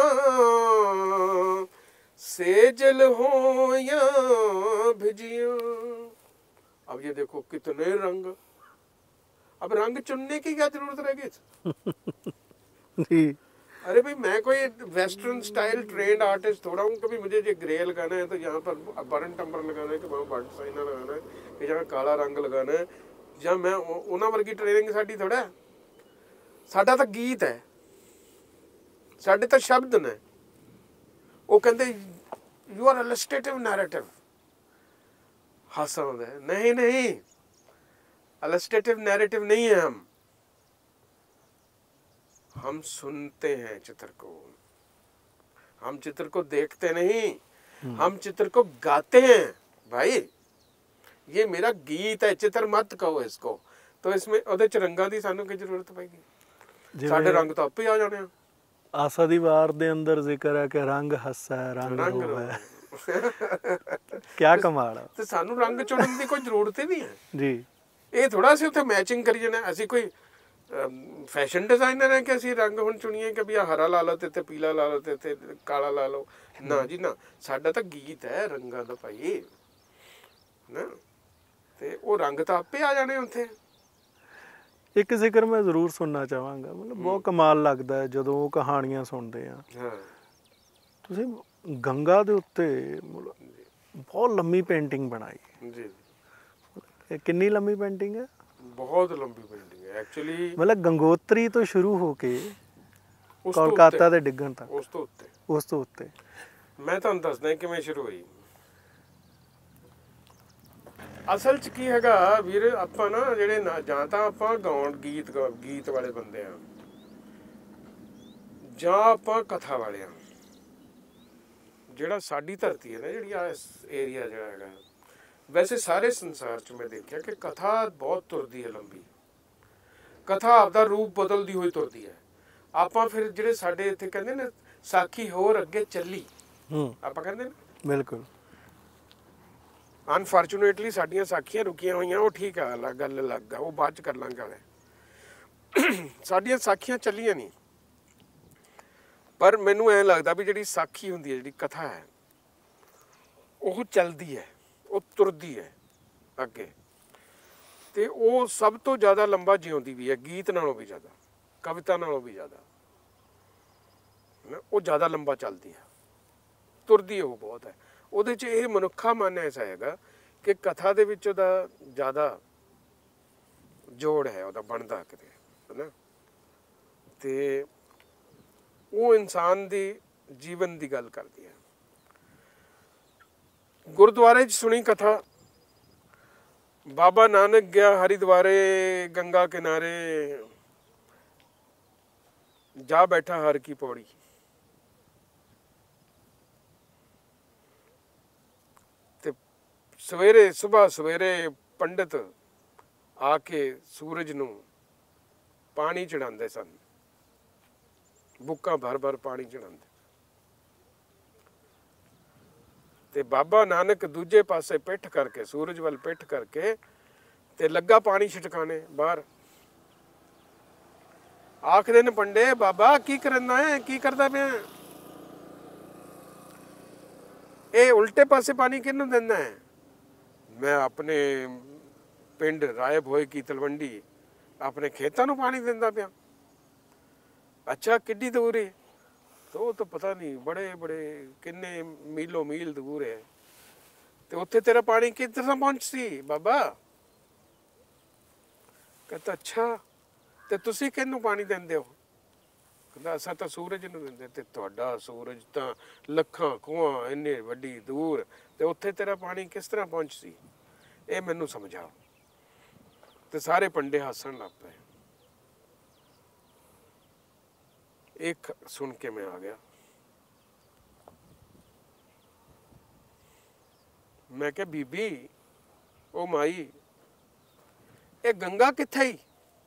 Speaker 1: सेजल होया भिजिया। अब ये देखो कितने रंग, अब रंग चुनने की क्या जरूरत रह गई। अरे भाई मैं कोई वेस्टर्न स्टाइल ट्रेंड आर्टिस्ट थोड़ा हूँ, कभी मुझे ये ग्रे लगाना है तो यहाँ पर बर्न टम्बर लगाना है, कि वहाँ बर्न साइना लगाना है, कि जहाँ काला रंग लगाना है, ਜਾਂ मैं ਉਹਨਾਂ ਵਰਗੀ ट्रेनिंग ਸਾਡੀ थोड़ा, ਸਾਡਾ ਤਾਂ ਗੀਤ ਹੈ, ਸਾਡੇ ਤਾਂ ਸ਼ਬਦ ਨੇ। ਉਹ ਕਹਿੰਦੇ ਯੂ ਆਰ ਇਲਸਟ੍ਰੇਟਿਵ ਨੈਰੇਟਿਵ, ਹਾਸਾ ਆਉਂਦਾ ਹੈ। नहीं नहीं, इलस्ट्रेटिव नैरेटिव नहीं है, हम हम सुनते हैं चित्र को, हम चित्र को देखते नहीं, हम चित्र को गाते हैं। भाई ये मेरा गीत है, चित्र मत कहो इसको। तो इसमें ਉਹਦੇ ਚ ਰੰਗਾਂ ਦੀ ਸਾਨੂੰ ਕੀ ਜ਼ਰੂਰਤ ਪੈਗੀ, ਸਾਡੇ ਰੰਗ ਤਾਂ ਆਪੇ ਆ ਜਾਣੇ ਆ।
Speaker 3: ਆਸਾ ਦੀ ਵਾਰ ਦੇ ਅੰਦਰ ਜ਼ਿਕਰ ਹੈ ਕਿ ਰੰਗ ਹੱਸਾ ਰੰਗ ਰੋਵੇ, ਕੀ ਕਮਾਲ ਹੈ। ਤੇ ਸਾਨੂੰ ਰੰਗ ਚੁਣਨ ਦੀ ਕੋਈ ਜ਼ਰੂਰਤ ਹੀ ਨਹੀਂ ਹੈ ਜੀ। ਇਹ ਥੋੜਾ ਅਸੀਂ ਉੱਥੇ ਮੈਚਿੰਗ ਕਰੀ ਜਾਣਾ, ਅਸੀਂ ਕੋਈ ਫੈਸ਼ਨ ਡਿਜ਼ਾਈਨਰ ਹੈ ਕਿ ਅਸੀਂ ਰੰਗ ਹੁਣ ਚੁਣੀਏ ਕਿ ਵੀ ਆ ਹਰਾ ਲਾ ਲਓ ਤੇ ਇੱਥੇ ਪੀਲਾ ਲਾ ਲਓ ਤੇ ਇੱਥੇ ਕਾਲਾ ਲਾ ਲਓ। ਨਾ ਜੀ ਨਾ, ਸਾਡਾ ਤਾਂ ਗੀਤ ਹੈ ਰੰਗਾਂ ਦਾ ਭਾਈ ਨਾ, ਤੇ ਉਹ ਰੰਗ ਤਾਂ ਆਪੇ ਆ ਜਾਣੇ ਉੱਥੇ। ਇੱਕ ਜ਼ਿਕਰ ਮੈਂ ਜ਼ਰੂਰ ਸੁਣਨਾ ਚਾਹਾਂਗਾ, ਮਤਲਬ ਬਹੁਤ ਕਮਾਲ ਲੱਗਦਾ ਹੈ ਜਦੋਂ ਉਹ ਕਹਾਣੀਆਂ ਸੁਣਦੇ ਆ ਤੁਸੀਂ ਗੰਗਾ ਦੇ ਉੱਤੇ ਮਤਲਬ ਬਹੁਤ ਲੰਮੀ ਪੇਂਟਿੰਗ ਬਣਾਈ
Speaker 1: ਜੀ।
Speaker 3: ਇਹ ਕਿੰਨੀ ਲੰਮੀ ਪੇਂਟਿੰਗ ਹੈ?
Speaker 1: ਬਹੁਤ ਲੰਬੀ ਪੇਂਟਿੰਗ ਹੈ ਐਕਚੁਅਲੀ,
Speaker 3: ਮਤਲਬ ਗੰਗੋਤਰੀ ਤੋਂ ਸ਼ੁਰੂ ਹੋ ਕੇ
Speaker 1: ਉਸ ਤੋਂ
Speaker 3: ਕੋਲਕਾਤਾ ਦੇ ਡਿੱਗਣ ਤੱਕ।
Speaker 1: ਉਸ ਤੋਂ ਉੱਤੇ
Speaker 3: ਉਸ ਤੋਂ ਉੱਤੇ
Speaker 1: ਮੈਂ ਤੁਹਾਨੂੰ ਦੱਸਦਾ ਕਿਵੇਂ ਸ਼ੁਰੂ ਹੋਈ। ਅਸਲ 'ਚ ਕੀ ਹੈਗਾ ਵੀਰ, ਆਪਾਂ ਨਾ ਜਿਹੜੇ ਨਾ ਜਾਂ ਤਾਂ ਆਪਾਂ ਗਾਉਣ ਗੀਤ ਗਾ- ਗੀਤ ਵਾਲੇ ਬੰਦੇ ਆ, ਜਾਂ ਆਪਾਂ ਕਥਾ ਵਾਲੇ ਆ। ਜਿਹੜਾ ਸਾਡੀ ਧਰਤੀ ਹੈ ਨਾ, ਜਿਹੜੀ ਆ ਏਰੀਆ ਜਿਹੜਾ ਹੈਗਾ, ਵੈਸੇ ਸਾਰੇ ਸੰਸਾਰ 'ਚ ਮੈਂ ਦੇਖਿਆ ਕਿ ਕਥਾ ਬਹੁਤ ਤੁਰਦੀ ਹੈ ਲੰਬੀ। ਕਥਾ ਆਪਦਾ ਰੂਪ ਬਦਲਦੀ ਹੋਈ ਤੁਰਦੀ ਹੈ। ਆਪਾਂ ਫਿਰ ਜਿਹੜੇ ਸਾਡੇ ਇੱਥੇ ਕਹਿੰਦੇ ਨੇ ਸਾਖੀ ਹੋਰ ਅੱਗੇ ਚੱਲੀ,
Speaker 3: ਹੂੰ
Speaker 1: ਆਪਾਂ ਕਹਿੰਦੇ ਨੇ,
Speaker 3: ਬਿਲਕੁਲ।
Speaker 1: ਅਨਫੋਰਚੂਨੇਟਲੀ ਸਾਡੀਆਂ ਸਾਖੀਆਂ ਰੁਕੀਆਂ ਹੋਈਆਂ, ਉਹ ਠੀਕ ਆ, ਅਲੱਗ ਗੱਲ ਅਲੱਗ ਆ, ਉਹ ਬਾਅਦ ਚ ਕਰ ਲਾਂਗੇ ਗੱਲ। ਸਾਡੀਆਂ ਸਾਖੀਆਂ ਚੱਲੀਆਂ ਨਹੀਂ, ਪਰ ਮੈਨੂੰ ਐਂ ਲੱਗਦਾ ਵੀ ਜਿਹੜੀ ਸਾਖੀ ਹੁੰਦੀ ਹੈ, ਜਿਹੜੀ ਕਥਾ ਹੈ, ਉਹ ਚੱਲਦੀ ਹੈ, ਉਹ ਤੁਰਦੀ ਹੈ ਅੱਗੇ, ਤੇ ਉਹ ਸਭ ਤੋਂ ਜ਼ਿਆਦਾ ਲੰਬਾ ਜਿਉਂਦੀ ਵੀ ਹੈ, ਗੀਤ ਨਾਲੋਂ ਵੀ ਜ਼ਿਆਦਾ, ਕਵਿਤਾ ਨਾਲੋਂ ਵੀ ਜ਼ਿਆਦਾ। ਉਹ ਜ਼ਿਆਦਾ ਲੰਬਾ ਚੱਲਦੀ ਹੈ, ਤੁਰਦੀ ਉਹ ਬਹੁਤ ਹੈ। ਉਹਦੇ 'ਚ ਇਹ ਮਨੁੱਖਾ ਮਨ ਐਸਾ ਹੈਗਾ ਕਿ ਕਥਾ ਦੇ ਵਿੱਚ ਉਹਦਾ ਜ਼ਿਆਦਾ ਜੋੜ ਹੈ, ਉਹਦਾ ਬਣਦਾ ਕਿਤੇ ਹੈ ਨਾ, ਤੇ ਉਹ ਇਨਸਾਨ ਦੀ ਜੀਵਨ ਦੀ ਗੱਲ ਕਰਦੀ ਹੈ। ਗੁਰਦੁਆਰੇ 'ਚ ਸੁਣੀ ਕਥਾ, ਬਾਬਾ ਨਾਨਕ ਗਿਆ ਹਰਿਦੁਆਰੇ ਗੰਗਾ ਕਿਨਾਰੇ, ਜਾ ਬੈਠਾ ਹਰ ਕੀ ਪੌੜੀ। ਤੇ ਸਵੇਰੇ ਸੁਬਾਹ ਸਵੇਰੇ ਪੰਡਿਤ ਆ ਕੇ ਸੂਰਜ ਨੂੰ ਪਾਣੀ ਚੜਾਉਂਦੇ ਸਨ, ਬੁੱਕਾਂ ਭਰ ਭਰ ਪਾਣੀ ਚੜਾਉਂਦੇ, ਤੇ ਬਾਬਾ ਨਾਨਕ ਦੂਜੇ ਪਾਸੇ ਪਿੱਠ ਕਰਕੇ, ਸੂਰਜ ਵੱਲ ਪਿੱਠ ਕਰਕੇ, ਤੇ ਲੱਗਾ ਪਾਣੀ ਛਟਕਾਣੇ ਬਾਹਰ। ਆਖਦੇ ਨੇ ਪੰਡੇ, ਬਾਬਾ ਕੀ ਕਰਨਾ ਹੈ, ਕੀ ਕਰਦਾ ਪਿਆ? ਇਹ ਉਲਟੇ ਪਾਸੇ ਪਾਣੀ ਕਿਹਨੂੰ ਦਿੰਦਾ ਹੈ? ਮੈਂ ਆਪਣੇ ਪਿੰਡ ਰਾਏ ਭੋਏ ਕੀ ਤਲਵੰਡੀ ਆਪਣੇ ਖੇਤਾਂ ਨੂੰ ਪਾਣੀ ਦਿੰਦਾ ਪਿਆ। ਅੱਛਾ, ਕਿੱਡੀ ਦੂਰ ਹੈ? तो वो तो पता नहीं, बड़े बड़े किन्ने मीलों मील दूर है, तो उत्थे तेरा पानी किस तरह पहुंचती बाबा? कहता अच्छा, तो तुसी किहनू पानी देंदे हो? कहता असां तां सूरज नूं दिंदे। ते तुहाडा सूरज तां लखां खूहां इन्ने वड्डी दूर, ते उत्थे तेरा पानी किस तरह पहुंचती? ये मैनू समझाओ। ते सारे पंडे हसन लग पे। एक सुन के मैं आ गया, मैं क्या बीबी ओ माई ये गंगा किथे ही?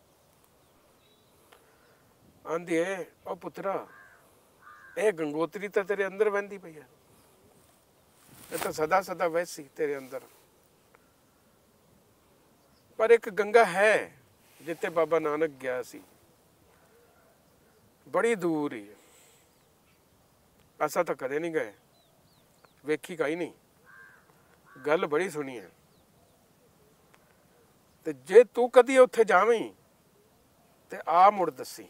Speaker 1: आंदी है ओ पुत्रा ये गंगोत्री तो तेरे अंदर बहती पई है, ये तो सदा सदा वैसी तेरे अंदर, पर एक गंगा है जिथे बाबा नानक गया सी, बड़ी दूर ही, असा तो कदे नहीं गए, वेखी का ही नहीं, गल बड़ी सुनी है। ते जे तू कदी उत्थे जावीं ते आ मुड़ दसी।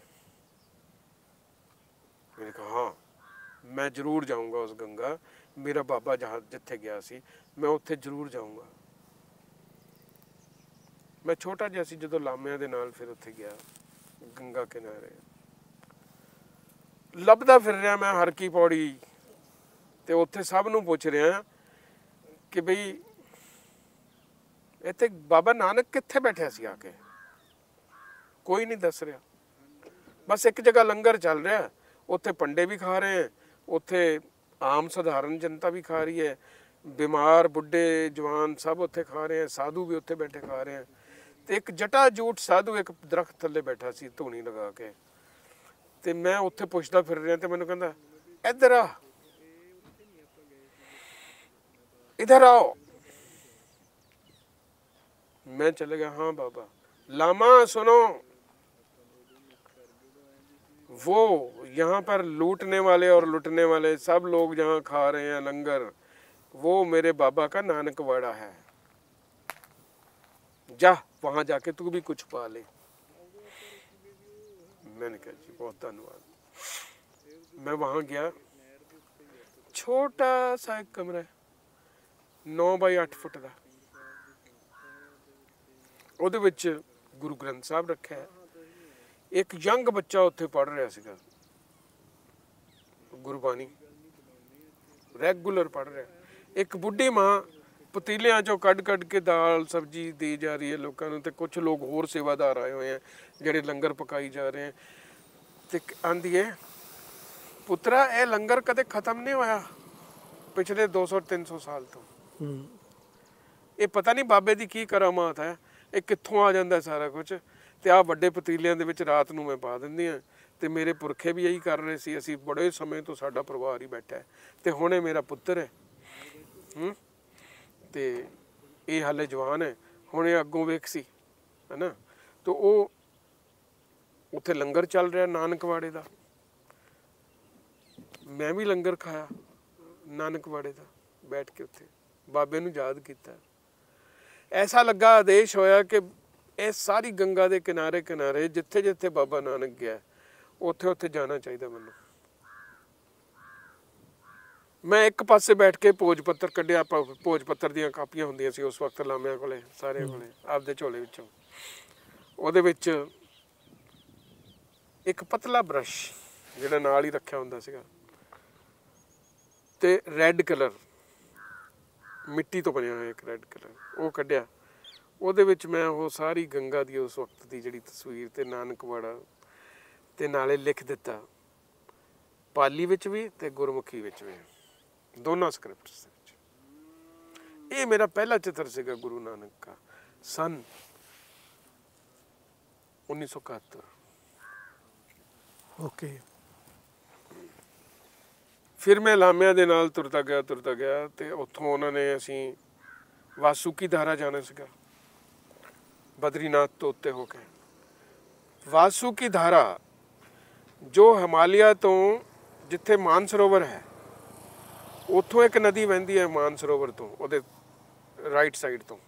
Speaker 1: मैंने कहा हाँ मैं जरूर जाऊंगा उस गंगा, मेरा बाबा जहाँ जिथे गया सी मैं उत्थे जरूर जाऊंगा। मैं छोटा जिहा सी जदों लामिया दे नाल फिर उत्थे गया गंगा किनारे, ਲੱਭਦਾ ਫਿਰ ਰਿਹਾ ਮੈਂ ਹਰ ਕੀ ਪੌੜੀ, ਤੇ ਉੱਥੇ ਸਭ ਨੂੰ ਪੁੱਛ ਰਿਹਾ ਕਿ ਬਈ ਇੱਥੇ ਬਾਬਾ ਨਾਨਕ ਕਿੱਥੇ ਬੈਠਿਆ ਸੀ ਆ ਕੇ? ਕੋਈ ਨਹੀਂ ਦੱਸ ਰਿਹਾ। ਬਸ ਇੱਕ ਜਗ੍ਹਾ ਲੰਗਰ ਚੱਲ ਰਿਹਾ, ਉੱਥੇ ਪੰਡੇ ਵੀ ਖਾ ਰਹੇ ਹੈ, ਉੱਥੇ ਆਮ ਸਧਾਰਨ ਜਨਤਾ ਵੀ ਖਾ ਰਹੀ ਹੈ, ਬਿਮਾਰ ਬੁੱਢੇ ਜਵਾਨ ਸਭ ਉੱਥੇ ਖਾ ਰਹੇ ਹੈ, ਸਾਧੂ ਵੀ ਉੱਥੇ ਬੈਠੇ ਖਾ ਰਹੇ ਹੈ। ਤੇ ਇੱਕ ਜਟਾ ਜੂਟ ਸਾਧੂ ਇੱਕ ਦਰਖਤ ਥੱਲੇ ਬੈਠਾ ਸੀ ਧੂਣੀ ਲਗਾ ਕੇ, ਤੇ ਮੈਂ ਉੱਥੇ ਪੁੱਛਦਾ ਫਿਰ ਰਿਹਾ, ਤੇ ਮੈਨੂੰ ਕਹਿੰਦਾ ਇੱਧਰ ਆ, इधर आओ। मैं चले गया, हाँ बाबा। लामा सुनो, वो यहाँ पर लूटने वाले और लुटने वाले सब लोग जहाँ खा रहे हैं लंगर, वो मेरे बाबा का नानकवाड़ा है, जा वहाँ जाके तू भी कुछ पा ले। मैंने कहा जी बहुत धन्यवाद। मैं वहाँ गया, ਛੋਟਾ ਸਾ ਇੱਕ ਕਮਰਾ ਨੌ ਬਾਈ ਅੱਠ ਫੁੱਟ ਦਾ, ਉਹਦੇ ਵਿੱਚ ਗੁਰੂ ਗ੍ਰੰਥ ਸਾਹਿਬ ਰੱਖਿਆ ਹੈ। ਇੱਕ ਯੰਗ ਬੱਚਾ ਉੱਥੇ ਪੜ੍ਹ ਰਿਹਾ ਸੀਗਾ, ਗੁਰਬਾਣੀ ਰੈਗੂਲਰ ਪੜ੍ਹ ਰਿਹਾ। ਇੱਕ ਬੁੱਢੀ ਮਾਂ ਪਤੀਲਿਆਂ ਚੋਂ ਕੱਢ ਕੱਢ ਕੇ ਦਾਲ ਸਬਜ਼ੀ ਦੇ ਜਾ ਰਹੀ ਹੈ ਲੋਕਾਂ ਨੂੰ, ਤੇ ਕੁਛ ਲੋਕ ਹੋਰ ਸੇਵਾਦਾਰ ਆਏ ਹੋਏ ਆ ਜਿਹੜੇ ਲੰਗਰ ਪਕਾਈ ਜਾ ਰਹੇ ਆ। ਤੇ ਆਂਦੀ ਹੈ, ਪੁੱਤਰਾ ਇਹ ਲੰਗਰ ਕਦੇ ਖਤਮ ਨਹੀਂ ਹੋਇਆ ਪਿਛਲੇ ਦੋ ਸੌ ਤਿੰਨ ਸੌ ਸਾਲ ਤੋਂ। ਇਹ ਪਤਾ ਨਹੀਂ ਬਾਬੇ ਦੀ ਕੀ ਕਰਾਮਾਤ ਹੈ, ਇਹ ਕਿੱਥੋਂ ਆ ਜਾਂਦਾ ਸਾਰਾ ਕੁਝ। ਤੇ ਆਹ ਵੱਡੇ ਪਤੀਲਿਆਂ ਦੇ ਵਿੱਚ ਰਾਤ ਨੂੰ ਮੈਂ ਪਾ ਦਿੰਦੀ ਹਾਂ। ਤੇ ਮੇਰੇ ਪੁਰਖੇ ਵੀ ਇਹੀ ਕਰ ਰਹੇ ਸੀ, ਅਸੀਂ ਬੜੇ ਸਮੇਂ ਤੋਂ ਸਾਡਾ ਪਰਿਵਾਰ ਹੀ ਬੈਠਾ ਹੈ, ਤੇ ਹੁਣ ਇਹ ਮੇਰਾ ਪੁੱਤਰ ਹੈ। ਹੂੰ ਤੇ ਇਹ ਹਾਲੇ ਜਵਾਨ ਹੈ, ਹੁਣ ਇਹ ਅੱਗੋਂ ਵੇਖ ਸੀ ਹੈ ਨਾ। ਤੇ ਉਹ ਉੱਥੇ ਲੰਗਰ ਚੱਲ ਰਿਹਾ ਨਾਨਕਵਾੜੇ ਦਾ, ਮੈਂ ਵੀ ਲੰਗਰ ਖਾਇਆ ਨਾਨਕਵਾੜੇ ਦਾ ਬੈਠ ਕੇ, ਉੱਥੇ ਬਾਬੇ ਨੂੰ ਯਾਦ ਕੀਤਾ। ਐਸਾ ਲੱਗਾ ਆਦੇਸ਼ ਹੋਇਆ ਕਿ ਇਹ ਸਾਰੀ ਗੰਗਾ ਦੇ ਕਿਨਾਰੇ ਕਿਨਾਰੇ ਜਿੱਥੇ ਜਿੱਥੇ ਬਾਬਾ ਨਾਨਕ ਗਿਆ ਉੱਥੇ ਉੱਥੇ ਜਾਣਾ ਚਾਹੀਦਾ ਮੈਨੂੰ। ਮੈਂ ਇੱਕ ਪਾਸੇ ਬੈਠ ਕੇ ਭੋਜ ਪੱਤਰ ਕੱਢਿਆ, ਭੋਜ ਪੱਤਰ ਦੀਆਂ ਕਾਪੀਆਂ ਹੁੰਦੀਆਂ ਸੀ ਉਸ ਵਕਤ ਲਾਮਿਆਂ ਕੋਲੇ, ਸਾਰਿਆਂ ਕੋਲੇ, ਆਪਦੇ ਝੋਲੇ ਵਿੱਚੋਂ। ਉਹਦੇ ਵਿੱਚ ਇੱਕ ਪਤਲਾ ਬਰਸ਼ ਜਿਹੜਾ ਨਾਲ ਹੀ ਰੱਖਿਆ ਹੁੰਦਾ ਸੀਗਾ, ਤੇ ਰੈੱਡ ਕਲਰ ਮਿੱਟੀ ਤੋਂ ਬਣਿਆ ਹੋਇਆ ਇੱਕ ਰੈੱਡ ਕਲਰ, ਉਹ ਕੱਢਿਆ। ਉਹਦੇ ਵਿੱਚ ਮੈਂ ਉਹ ਸਾਰੀ ਗੰਗਾ ਦੀ ਉਸ ਵਕਤ ਦੀ ਜਿਹੜੀ ਤਸਵੀਰ ਤੇ ਨਾਨਕਵਾੜਾ, ਤੇ ਨਾਲੇ ਲਿਖ ਦਿੱਤਾ ਪਾਲੀ ਵਿੱਚ ਵੀ ਤੇ ਗੁਰਮੁਖੀ ਵਿੱਚ ਵੀ, ਦੋਨਾਂ ਸਕ੍ਰਿਪਟਸ ਵਿੱਚ। ਇਹ ਮੇਰਾ ਪਹਿਲਾ ਚਿੱਤਰ ਸੀਗਾ ਗੁਰੂ ਨਾਨਕ ਦਾ, ਸਨ ਉੱਨੀ ਸੌ ਇਕਹੱਤਰ।
Speaker 3: ਓਕੇ।
Speaker 1: ਫਿਰ ਮੈਂ ਲਾਮਿਆਂ ਦੇ ਨਾਲ ਤੁਰਦਾ ਗਿਆ ਤੁਰਦਾ ਗਿਆ ਤੇ ਉੱਥੋਂ ਉਹਨਾਂ ਨੇ, ਅਸੀਂ ਵਾਸੂਕੀ ਧਾਰਾ ਜਾਣਾ ਸੀਗਾ ਬਦਰੀਨਾਥ ਤੋਂ ਉੱਤੇ ਹੋ ਕੇ। ਵਾਸੂਕੀ ਧਾਰਾ ਜੋ ਹਿਮਾਲਿਆ ਤੋਂ, ਜਿੱਥੇ ਮਾਨਸਰੋਵਰ ਹੈ, ਉੱਥੋਂ ਇੱਕ ਨਦੀ ਵਹਿੰਦੀ ਹੈ ਮਾਨਸਰੋਵਰ ਤੋਂ, ਉਹਦੇ ਰਾਈਟ ਸਾਈਡ ਤੋਂ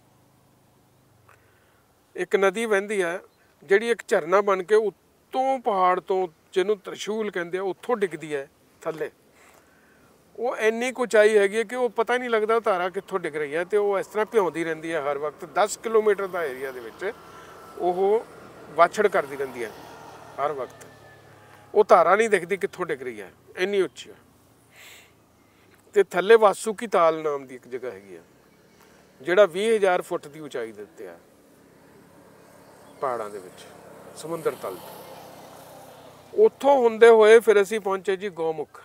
Speaker 1: ਇੱਕ ਨਦੀ ਵਹਿੰਦੀ ਹੈ ਜਿਹੜੀ ਇੱਕ ਝਰਨਾ ਬਣ ਕੇ ਉੱਤੋਂ ਪਹਾੜ ਤੋਂ, ਜਿਹਨੂੰ ਤ੍ਰਿਸ਼ੂਲ ਕਹਿੰਦੇ ਆ, ਉੱਥੋਂ ਡਿੱਗਦੀ ਹੈ ਥੱਲੇ। ਉਹ ਇੰਨੀ ਕੁ ਉਚਾਈ ਹੈਗੀ ਹੈ ਕਿ ਉਹ ਪਤਾ ਨਹੀਂ ਲੱਗਦਾ ਧਾਰਾ ਕਿੱਥੋਂ ਡਿੱਗ ਰਹੀ ਹੈ, ਤੇ ਉਹ ਇਸ ਤਰ੍ਹਾਂ ਭਿਉਂਦੀ ਰਹਿੰਦੀ ਹੈ ਹਰ ਵਕਤ। ਦਸ ਕਿਲੋਮੀਟਰ ਦਾ ਏਰੀਆ ਦੇ ਵਿੱਚ ਉਹ ਵਾਛੜ ਕਰਦੀ ਰਹਿੰਦੀ ਹੈ ਹਰ ਵਕਤ। ਉਹ ਧਾਰਾ ਨਹੀਂ ਦਿਖਦੀ ਕਿੱਥੋਂ ਡਿੱਗ ਰਹੀ ਹੈ, ਇੰਨੀ ਉੱਚੀ ਹੈ। ਤੇ ਥੱਲੇ ਵਾਸੂਕੀ ਤਾਲ ਨਾਮ ਦੀ ਇੱਕ ਜਗ੍ਹਾ ਹੈਗੀ ਆ, ਜਿਹੜਾ ਵੀਹ ਹਜ਼ਾਰ ਫੁੱਟ ਦੀ ਉਚਾਈ ਦੇ ਉੱਤੇ ਆ ਪਹਾੜਾਂ ਦੇ ਵਿੱਚ, ਸਮੁੰਦਰ ਤਲ ਤੋਂ। ਉੱਥੋਂ ਹੁੰਦੇ ਹੋਏ ਫਿਰ ਅਸੀਂ ਪਹੁੰਚੇ ਜੀ ਗੋਮੁਖ।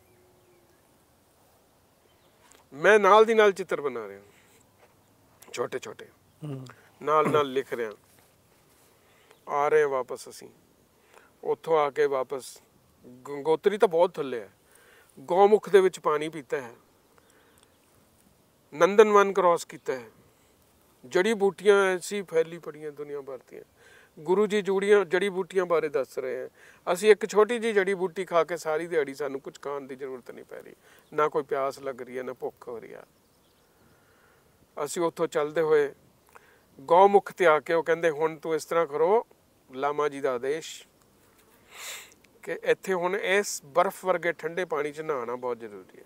Speaker 1: ਮੈਂ ਨਾਲ ਦੀ ਨਾਲ ਚਿੱਤਰ ਬਣਾ ਰਿਹਾ, ਛੋਟੇ ਛੋਟੇ, ਨਾਲ ਨਾਲ ਲਿਖ ਰਿਹਾ। ਆ ਰਹੇ ਵਾਪਸ ਅਸੀਂ ਉੱਥੋਂ ਆ ਕੇ ਵਾਪਸ, ਗੰਗੋਤਰੀ ਤਾਂ ਬਹੁਤ ਥੱਲੇ ਹੈ, ਗੋਮੁਖ ਦੇ ਵਿੱਚ ਪਾਣੀ ਪੀਤਾ ਹੈ, ਨੰਦਨਵਨ ਕ੍ਰਾਸ ਕੀਤਾ ਹੈ। ਜੜੀ ਬੂਟੀਆਂ ਐਸੀ ਫੈਲੀ ਪੜੀਆਂ ਦੁਨੀਆ ਭਰ ਦੀਆਂ। ਗੁਰੂ ਜੀ ਜੂੜੀਆਂ ਜੜੀ ਬੂਟੀਆਂ ਬਾਰੇ ਦੱਸ ਰਹੇ ਹੈ। ਅਸੀਂ ਇੱਕ ਛੋਟੀ ਜਿਹੀ ਜੜੀ ਬੂਟੀ ਖਾ ਕੇ ਸਾਰੀ ਦਿਹਾੜੀ ਸਾਨੂੰ ਕੁਝ ਖਾਣ ਦੀ ਜ਼ਰੂਰਤ ਨਹੀਂ ਪੈ ਰਹੀ, ਨਾ ਕੋਈ ਪਿਆਸ ਲੱਗ ਰਹੀ ਹੈ, ਨਾ ਭੁੱਖ ਹੋ ਰਹੀ ਹੈ। ਅਸੀਂ ਉੱਥੋਂ ਚੱਲਦੇ ਹੋਏ ਗੌਮੁਖ ਤੇ ਆ ਕੇ ਉਹ ਕਹਿੰਦੇ ਹੁਣ ਤੂੰ ਇਸ ਤਰ੍ਹਾਂ ਕਰੋ, ਲਾਮਾ ਜੀ ਦਾ ਆਦੇਸ਼ ਕਿ ਇੱਥੇ ਹੁਣ ਇਸ ਬਰਫ਼ ਵਰਗੇ ਠੰਡੇ ਪਾਣੀ 'ਚ ਨਹਾਉਣਾ ਬਹੁਤ ਜ਼ਰੂਰੀ ਹੈ,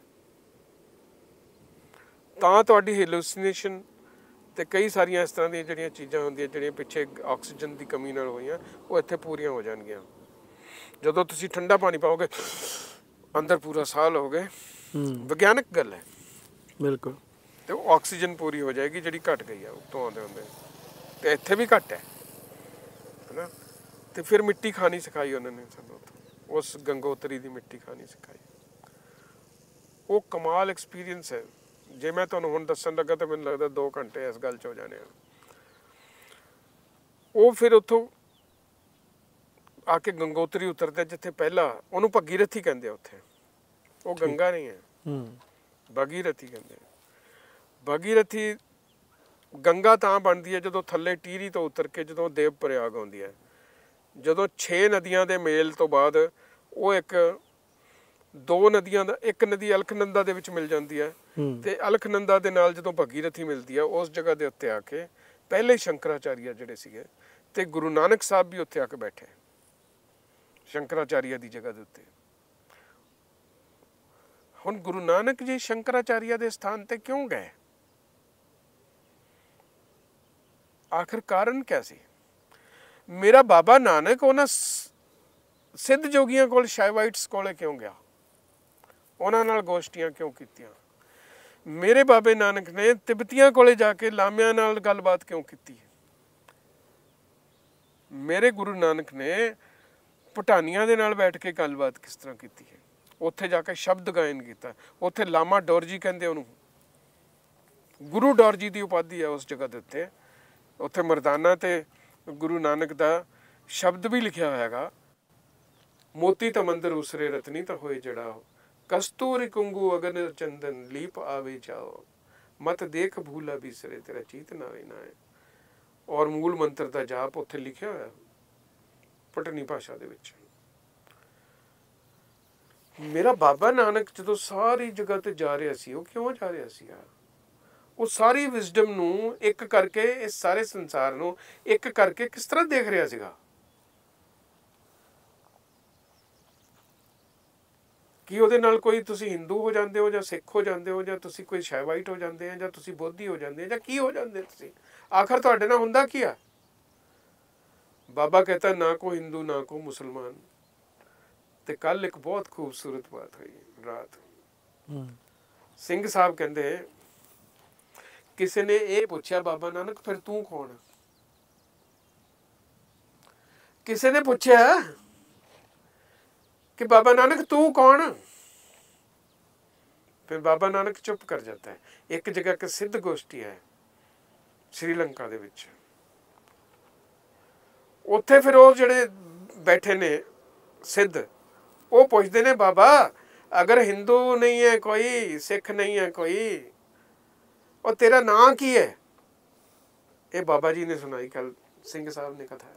Speaker 1: ਤਾਂ ਤੁਹਾਡੀ ਹੈਲੂਸੀਨੇਸ਼ਨ ਤੇ ਕਈ ਸਾਰੀਆਂ ਇਸ ਤਰ੍ਹਾਂ ਦੀਆਂ ਜਿਹੜੀਆਂ ਚੀਜ਼ਾਂ ਹੁੰਦੀਆਂ ਜਿਹੜੀਆਂ ਪਿੱਛੇ ਆਕਸੀਜਨ ਦੀ ਕਮੀ ਨਾਲ ਹੋਈਆਂ, ਉਹ ਇੱਥੇ ਪੂਰੀਆਂ ਹੋ ਜਾਣਗੀਆਂ। ਜਦੋਂ ਤੁਸੀਂ ਠੰਡਾ ਪਾਣੀ ਪਾਓਗੇ ਅੰਦਰ ਪੂਰਾ ਸਾਹ ਲਓਗੇ, ਵਿਗਿਆਨਕ ਗੱਲ ਹੈ
Speaker 3: ਬਿਲਕੁਲ,
Speaker 1: ਤੇ ਉਹ ਆਕਸੀਜਨ ਪੂਰੀ ਹੋ ਜਾਏਗੀ ਜਿਹੜੀ ਘਟ ਗਈ ਆ ਉੱਤੋਂ ਆਉਂਦੇ ਹੁੰਦੇ, ਤੇ ਇੱਥੇ ਵੀ ਘੱਟ ਹੈ ਨਾ। ਤੇ ਫਿਰ ਮਿੱਟੀ ਖਾਣੀ ਸਿਖਾਈ ਉਹਨਾਂ ਨੇ ਸਾਨੂੰ, ਉਸ ਗੰਗੋਤਰੀ ਦੀ ਮਿੱਟੀ ਖਾਣੀ ਸਿਖਾਈ। ਉਹ ਕਮਾਲ ਐਕਸਪੀਰੀਅੰਸ ਹੈ। ਜੇ ਮੈਂ ਤੁਹਾਨੂੰ ਹੁਣ ਦੱਸਣ ਲੱਗਾ ਤਾਂ ਮੈਨੂੰ ਲੱਗਦਾ ਦੋ ਘੰਟੇ ਇਸ ਗੱਲ 'ਚ ਹੋ ਜਾਣੇ ਆ। ਉਹ ਫਿਰ ਉੱਥੋਂ ਆ ਕੇ ਗੰਗੋਤਰੀ ਉਤਰਦੇ, ਜਿੱਥੇ ਪਹਿਲਾਂ ਉਹਨੂੰ ਭਗੀਰਥੀ ਕਹਿੰਦੇ ਆ, ਉੱਥੇ ਉਹ ਗੰਗਾ ਨਹੀਂ ਹੈ, ਭਗੀਰਥੀ ਕਹਿੰਦੇ। ਭਗੀਰਥੀ ਗੰਗਾ ਤਾਂ ਬਣਦੀ ਹੈ ਜਦੋਂ ਥੱਲੇ ਟੀਰੀ ਤੋਂ ਉਤਰ ਕੇ ਜਦੋਂ ਦੇਵ ਪ੍ਰਯਾਗ ਆਉਂਦੀ ਹੈ। ਜਦੋਂ ਛੇ ਨਦੀਆਂ ਦੇ ਮੇਲ ਤੋਂ ਬਾਅਦ ਉਹ ਇੱਕ ਦੋ ਨਦੀਆਂ ਦਾ, ਇੱਕ ਨਦੀ ਅਲਖਨੰਦਾ ਦੇ ਵਿੱਚ ਮਿਲ ਜਾਂਦੀ ਹੈ, ਤੇ ਅਲਖਨੰਦਾ ਦੇ ਨਾਲ ਜਦੋਂ ਭਗੀਰਥੀ ਮਿਲਦੀ ਹੈ, ਉਸ ਜਗ੍ਹਾ ਦੇ ਉੱਤੇ ਆ ਕੇ ਪਹਿਲੇ ਸ਼ੰਕਰਾਚਾਰੀਆ ਜਿਹੜੇ ਸੀਗੇ, ਤੇ ਗੁਰੂ ਨਾਨਕ ਸਾਹਿਬ ਵੀ ਉੱਥੇ ਆ ਕੇ ਬੈਠੇ ਸ਼ੰਕਰਾਚਾਰੀਆ ਦੀ ਜਗ੍ਹਾ ਦੇ ਉੱਤੇ। ਹੁਣ ਗੁਰੂ ਨਾਨਕ ਜੀ ਸ਼ੰਕਰਾਚਾਰੀਆ ਦੇ ਸਥਾਨ ਤੇ ਕਿਉਂ ਗਏ? ਆਖਿਰ ਕਾਰਨ ਕਿਆ ਸੀ? ਮੇਰਾ ਬਾਬਾ ਨਾਨਕ ਉਹਨਾਂ ਸਿੱਧ ਜੋਗੀਆਂ ਕੋਲ, ਸ਼ਾਇਵਾਈਟਸ ਕੋਲੇ ਕਿਉਂ ਗਿਆ? ਉਹਨਾਂ ਨਾਲ ਗੋਸ਼ਟੀਆਂ ਕਿਉਂ ਕੀਤੀਆਂ? ਮੇਰੇ ਬਾਬੇ ਨਾਨਕ ਨੇ ਤਿੱਬਤੀਆਂ ਕੋਲੇ ਜਾ ਕੇ ਲਾਮਿਆਂ ਨਾਲ ਗੱਲਬਾਤ ਕਿਉਂ ਕੀਤੀ? ਮੇਰੇ ਗੁਰੂ ਨਾਨਕ ਨੇ ਭਟਾਨੀਆਂ ਦੇ ਨਾਲ ਬੈਠ ਕੇ ਗੱਲਬਾਤ ਕਿਸ ਤਰ੍ਹਾਂ ਕੀਤੀ ਹੈ? ਉੱਥੇ ਜਾ ਕੇ ਸ਼ਬਦ ਗਾਇਨ ਕੀਤਾ। ਉੱਥੇ ਲਾਮਾ ਡੋਰਜੀ ਕਹਿੰਦੇ ਉਹਨੂੰ, ਗੁਰੂ ਡੋਰਜੀ ਦੀ ਉਪਾਧੀ ਹੈ ਉਸ ਜਗ੍ਹਾ ਦੇ ਉੱਤੇ। ਉੱਥੇ ਮਰਦਾਨਾ ਤੇ ਗੁਰੂ ਨਾਨਕ ਦਾ ਸ਼ਬਦ ਵੀ ਲਿਖਿਆ ਹੋਇਆਗਾ, ਮੋਤੀ ਤਾਂ ਮੰਦਰ ਉਸਰੇ ਰਤਨੀ ਤਾਂ ਹੋਏ ਜੜਾ, ਕਸਤੂਰੀ ਕੁੰਗੂ ਅਗਨ ਚੰਦਨ ਲੀਪ ਆਵੇ ਜਾਓ, ਮਤ ਦੇਖ ਭੂਲਾ ਬਿਸਰੇ ਤੇਰਾ ਚੀਤ ਨਾ ਵੇ ਨਾ ਹੈ। ਔਰ ਮੂਲ ਮੰਤਰ ਦਾ ਜਾਪ ਉੱਥੇ ਲਿਖਿਆ ਹੋਇਆ ਪਟਨੀ ਭਾਸ਼ਾ ਦੇ ਵਿੱਚ। ਮੇਰਾ ਬਾਬਾ ਨਾਨਕ ਜਦੋਂ ਸਾਰੀ ਜਗ੍ਹਾ ਤੇ ਜਾ ਰਿਹਾ ਸੀ, ਉਹ ਕਿਉਂ ਜਾ ਰਿਹਾ ਸੀ? ਉਹ ਸਾਰੀ ਵਿਜ਼ਡਮ ਨੂੰ ਇੱਕ ਕਰਕੇ, ਇਸ ਸਾਰੇ ਸੰਸਾਰ ਨੂੰ ਇੱਕ ਕਰਕੇ ਕਿਸ ਤਰ੍ਹਾਂ ਦੇਖ ਰਿਹਾ ਸੀਗਾ? ਕੀ ਉਹਦੇ ਨਾਲ ਕੋਈ ਤੁਸੀਂ ਹਿੰਦੂ ਹੋ ਜਾਂਦੇ ਹੋ, ਜਾਂ ਸਿੱਖ ਹੋ ਜਾਂਦੇ ਹੋ, ਜਾਂ ਤੁਸੀਂ ਕੋਈ ਸ਼ੈਵਾਈਟ ਹੋ ਜਾਂਦੇ ਆ, ਜਾਂ ਤੁਸੀਂ ਬੋਧੀ ਹੋ ਜਾਂਦੇ ਆ, ਜਾਂ ਕੀ ਹੋ ਜਾਂਦੇ ਤੁਸੀਂ? ਆਖਰ ਤੁਹਾਡੇ ਨਾਲ ਹੁੰਦਾ ਕੀ ਆ? ਬਾਬਾ कहता ना को हिंदू ना को मुसलमान। ਤੇ ਕੱਲ ਇੱਕ ਬਹੁਤ ਖੂਬਸੂਰਤ ਬਾਤ ਹੋਈ ਰਾਤ। ਸਿੰਘ ਸਾਹਿਬ ਕਹਿੰਦੇ ਕਿਸੇ ਨੇ ਇਹ ਪੁੱਛਿਆ, ਬਾਬਾ ਨਾਨਕ ਫਿਰ ਤੂੰ ਕੌਣ? ਕਿਸੇ ਨੇ ਪੁੱਛਿਆ कि बाबा नानक तू कौन? फिर बाबा नानक चुप कर जाता है। एक जगह के सिद्ध गोष्ठी है श्रीलंका दे विच, उत्थे फिर वो जिहड़े बैठे ने सिद्ध, वो पुछदे ने बाबा अगर हिंदू नहीं है कोई, सिख नहीं है कोई, और तेरा नाम की है? ये बाबा जी ने सुनाई कल, सिंह साहब ने कथा।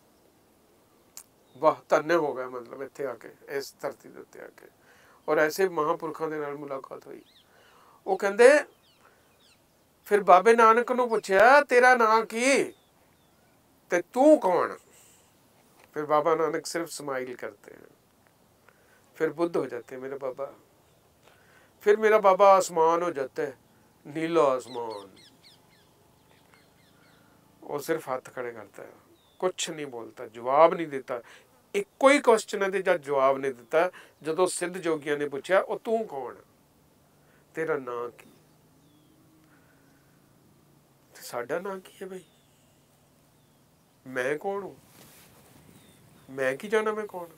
Speaker 1: वाह, धन्य हो गया मतलब इत्थे आके, इस धरती दे उत्ते आके, और ऐसे महापुरखों दे नाल मुलाकात हुई। वो कहंदे फिर बाबे नानक नूं पुछया तेरा नाम की ते तू कौन? फिर बाबा नानक सिर्फ स्माइल करते हैं, फिर बुद्ध हो जाते हैं मेरे बाबा। फिर मेरा बाबा आसमान हो जाता है, नीला आसमान। वो सिर्फ हाथ खड़े करता है, कुछ नहीं बोलता, जवाब नहीं देता। एक कोई क्वेश्चन है जब जवाब नहीं दिता। जो सिद्ध जोगिया ने पूछा वो तू कौन, तेरा नाम की? साडा नाम की है भाई? मैं कौन हूं? मैं की जाना मैं कौन?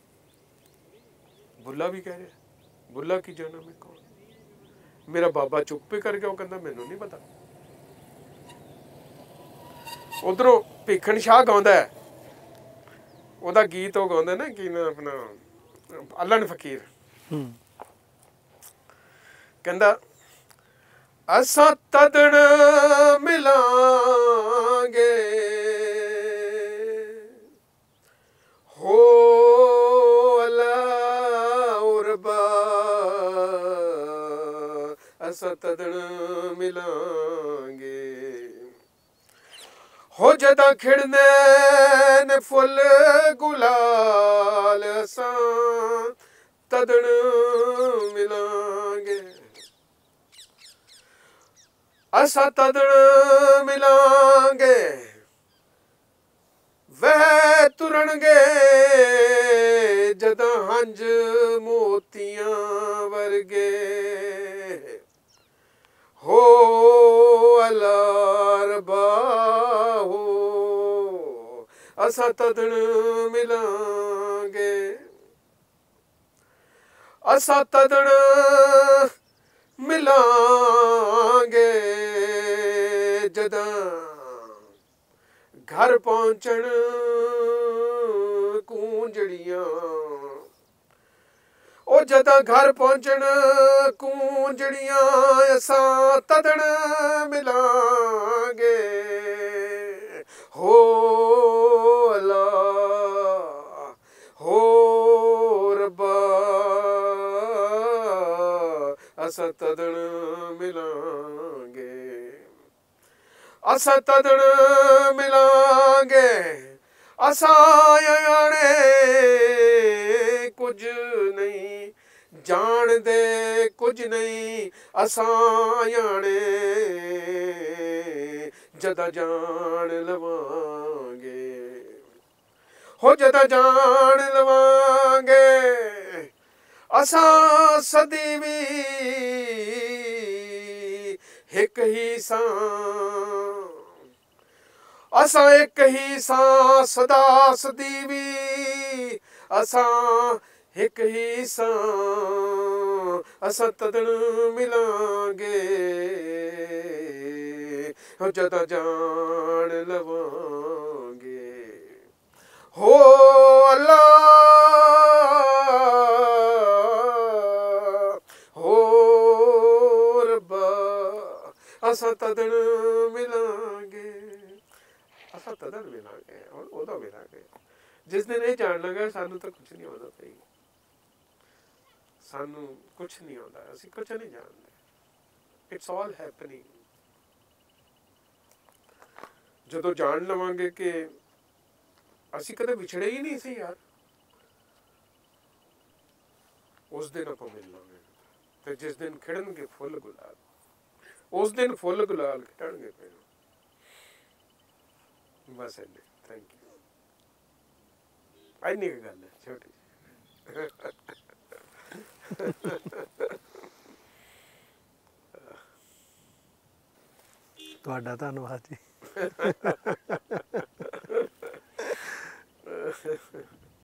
Speaker 1: बुल्ला भी कह रहा, बुल्ला की जाना मैं कौन? मेरा बाबा चुप भी कर गया, वो कहता मैनू नहीं पता। उधरों भीखन शाह गाउंदा है, ਉਹਦਾ ਗੀਤ ਉਹ ਗਾਉਂਦਾ ਨਾ ਕਿ ਨਾ ਆਪਣਾ ਅੱਲਣ ਫਕੀਰ, ਕਹਿੰਦਾ ਅਸਾਂ ਤਦਣ ਮਿਲਾਂਗੇ ਹੋ ਅੱਲਾ ਉਰਬਾ, ਅਸਾਂ ਤਦਣ ਮਿਲਾਂਗੇ हो जदा खिड़ने ने फुल गुलाल, असां तदण मिलांगे, असां तदण मिलांगे। वह तुरनगे जदा हंज मोतियां वर्गे, हो अलारबा हो असां तदण मिलांगे, असां तदण मिलांगे जदा घर पहुंचण कूंजड़ियां, ओ जदा घर पहुंचण कूंजड़ियां, असां तदण मिलांगे हो अल्लाह हो रब्बा, असां तदण मिलांगे, असां तदण मिलांगे। असां आणे कुछ नहीं ਜਾਣਦੇ ਕੁਝ ਨਹੀਂ ਅਸਾਂ ਜਾਣੇ ਜਦਾ ਜਾਣ ਲਵਾਂਗੇ ਹੋ ਜਦਾ ਜਾਣ ਲਵਾਂਗੇ ਅਸਾਂ ਸਦੀ ਵੀ ਇੱਕ ਹੀ ਸਾਂ ਅਸਾਂ ਇੱਕ ਹੀ ਸਾਂ ਸਦਾ ਸਦੀ ਵੀ ਅਸਾਂ ਇੱਕ ਹੀ ਸਾਂ ਅਸਾਂ ਤਦਣ ਮਿਲਾਂਗੇ ਹੋ ਜਦਾ ਜਾਣ ਲਵਾਂਗੇ ਹੋ ਅੱਲਾ ਹੋ ਰੱਬਾ ਅਸਾਂ ਤਦਣ ਮਿਲਾਂਗੇ ਅਸਾਂ ਤਦਣ ਮਿਲਾਂਗੇ ਹੁਣ ਉਦੋਂ ਮਿਲਾਂਗੇ ਜਿਸ ਦਿਨ ਇਹ ਜਾਣ ਲੱਗਾ ਸਾਨੂੰ ਤਾਂ ਕੁਛ ਨਹੀਂ ਆਉਂਦਾ ਪਈ ਸਾਨੂੰ ਕੁਛ ਨਹੀਂ ਆਉਂਦਾ ਅਸੀਂ ਕੁਛ ਨਹੀਂ ਜਾਣਦੇ ਇਟਸ ਆਲ ਹੈਪਨਿੰਗ ਜਦੋਂ ਜਾਣ ਲਵਾਂਗੇ ਕਿ ਅਸੀਂ ਕਦੇ ਵਿਛੜੇ ਹੀ ਨਹੀਂ ਸੀ ਯਾਰ ਉਸ ਦਿਨ ਆਪਾਂ ਮਿਲ ਲਾਂਗੇ ਤੇ ਜਿਸ ਦਿਨ ਖਿੜਨਗੇ ਫੁੱਲ ਗੁਲਾਲ ਉਸ ਦਿਨ ਫੁੱਲ ਗੁਲਾਲ ਖਿੜਨਗੇ ਫਿਰ ਬਸ ਇੰਨੇ ਥੈਂਕ ਯੂ ਇੰਨੀ ਕੁ ਗੱਲ ਹੈ ਛੋਟੀ
Speaker 3: ਤੁਹਾਡਾ ਧੰਨਵਾਦ ਜੀ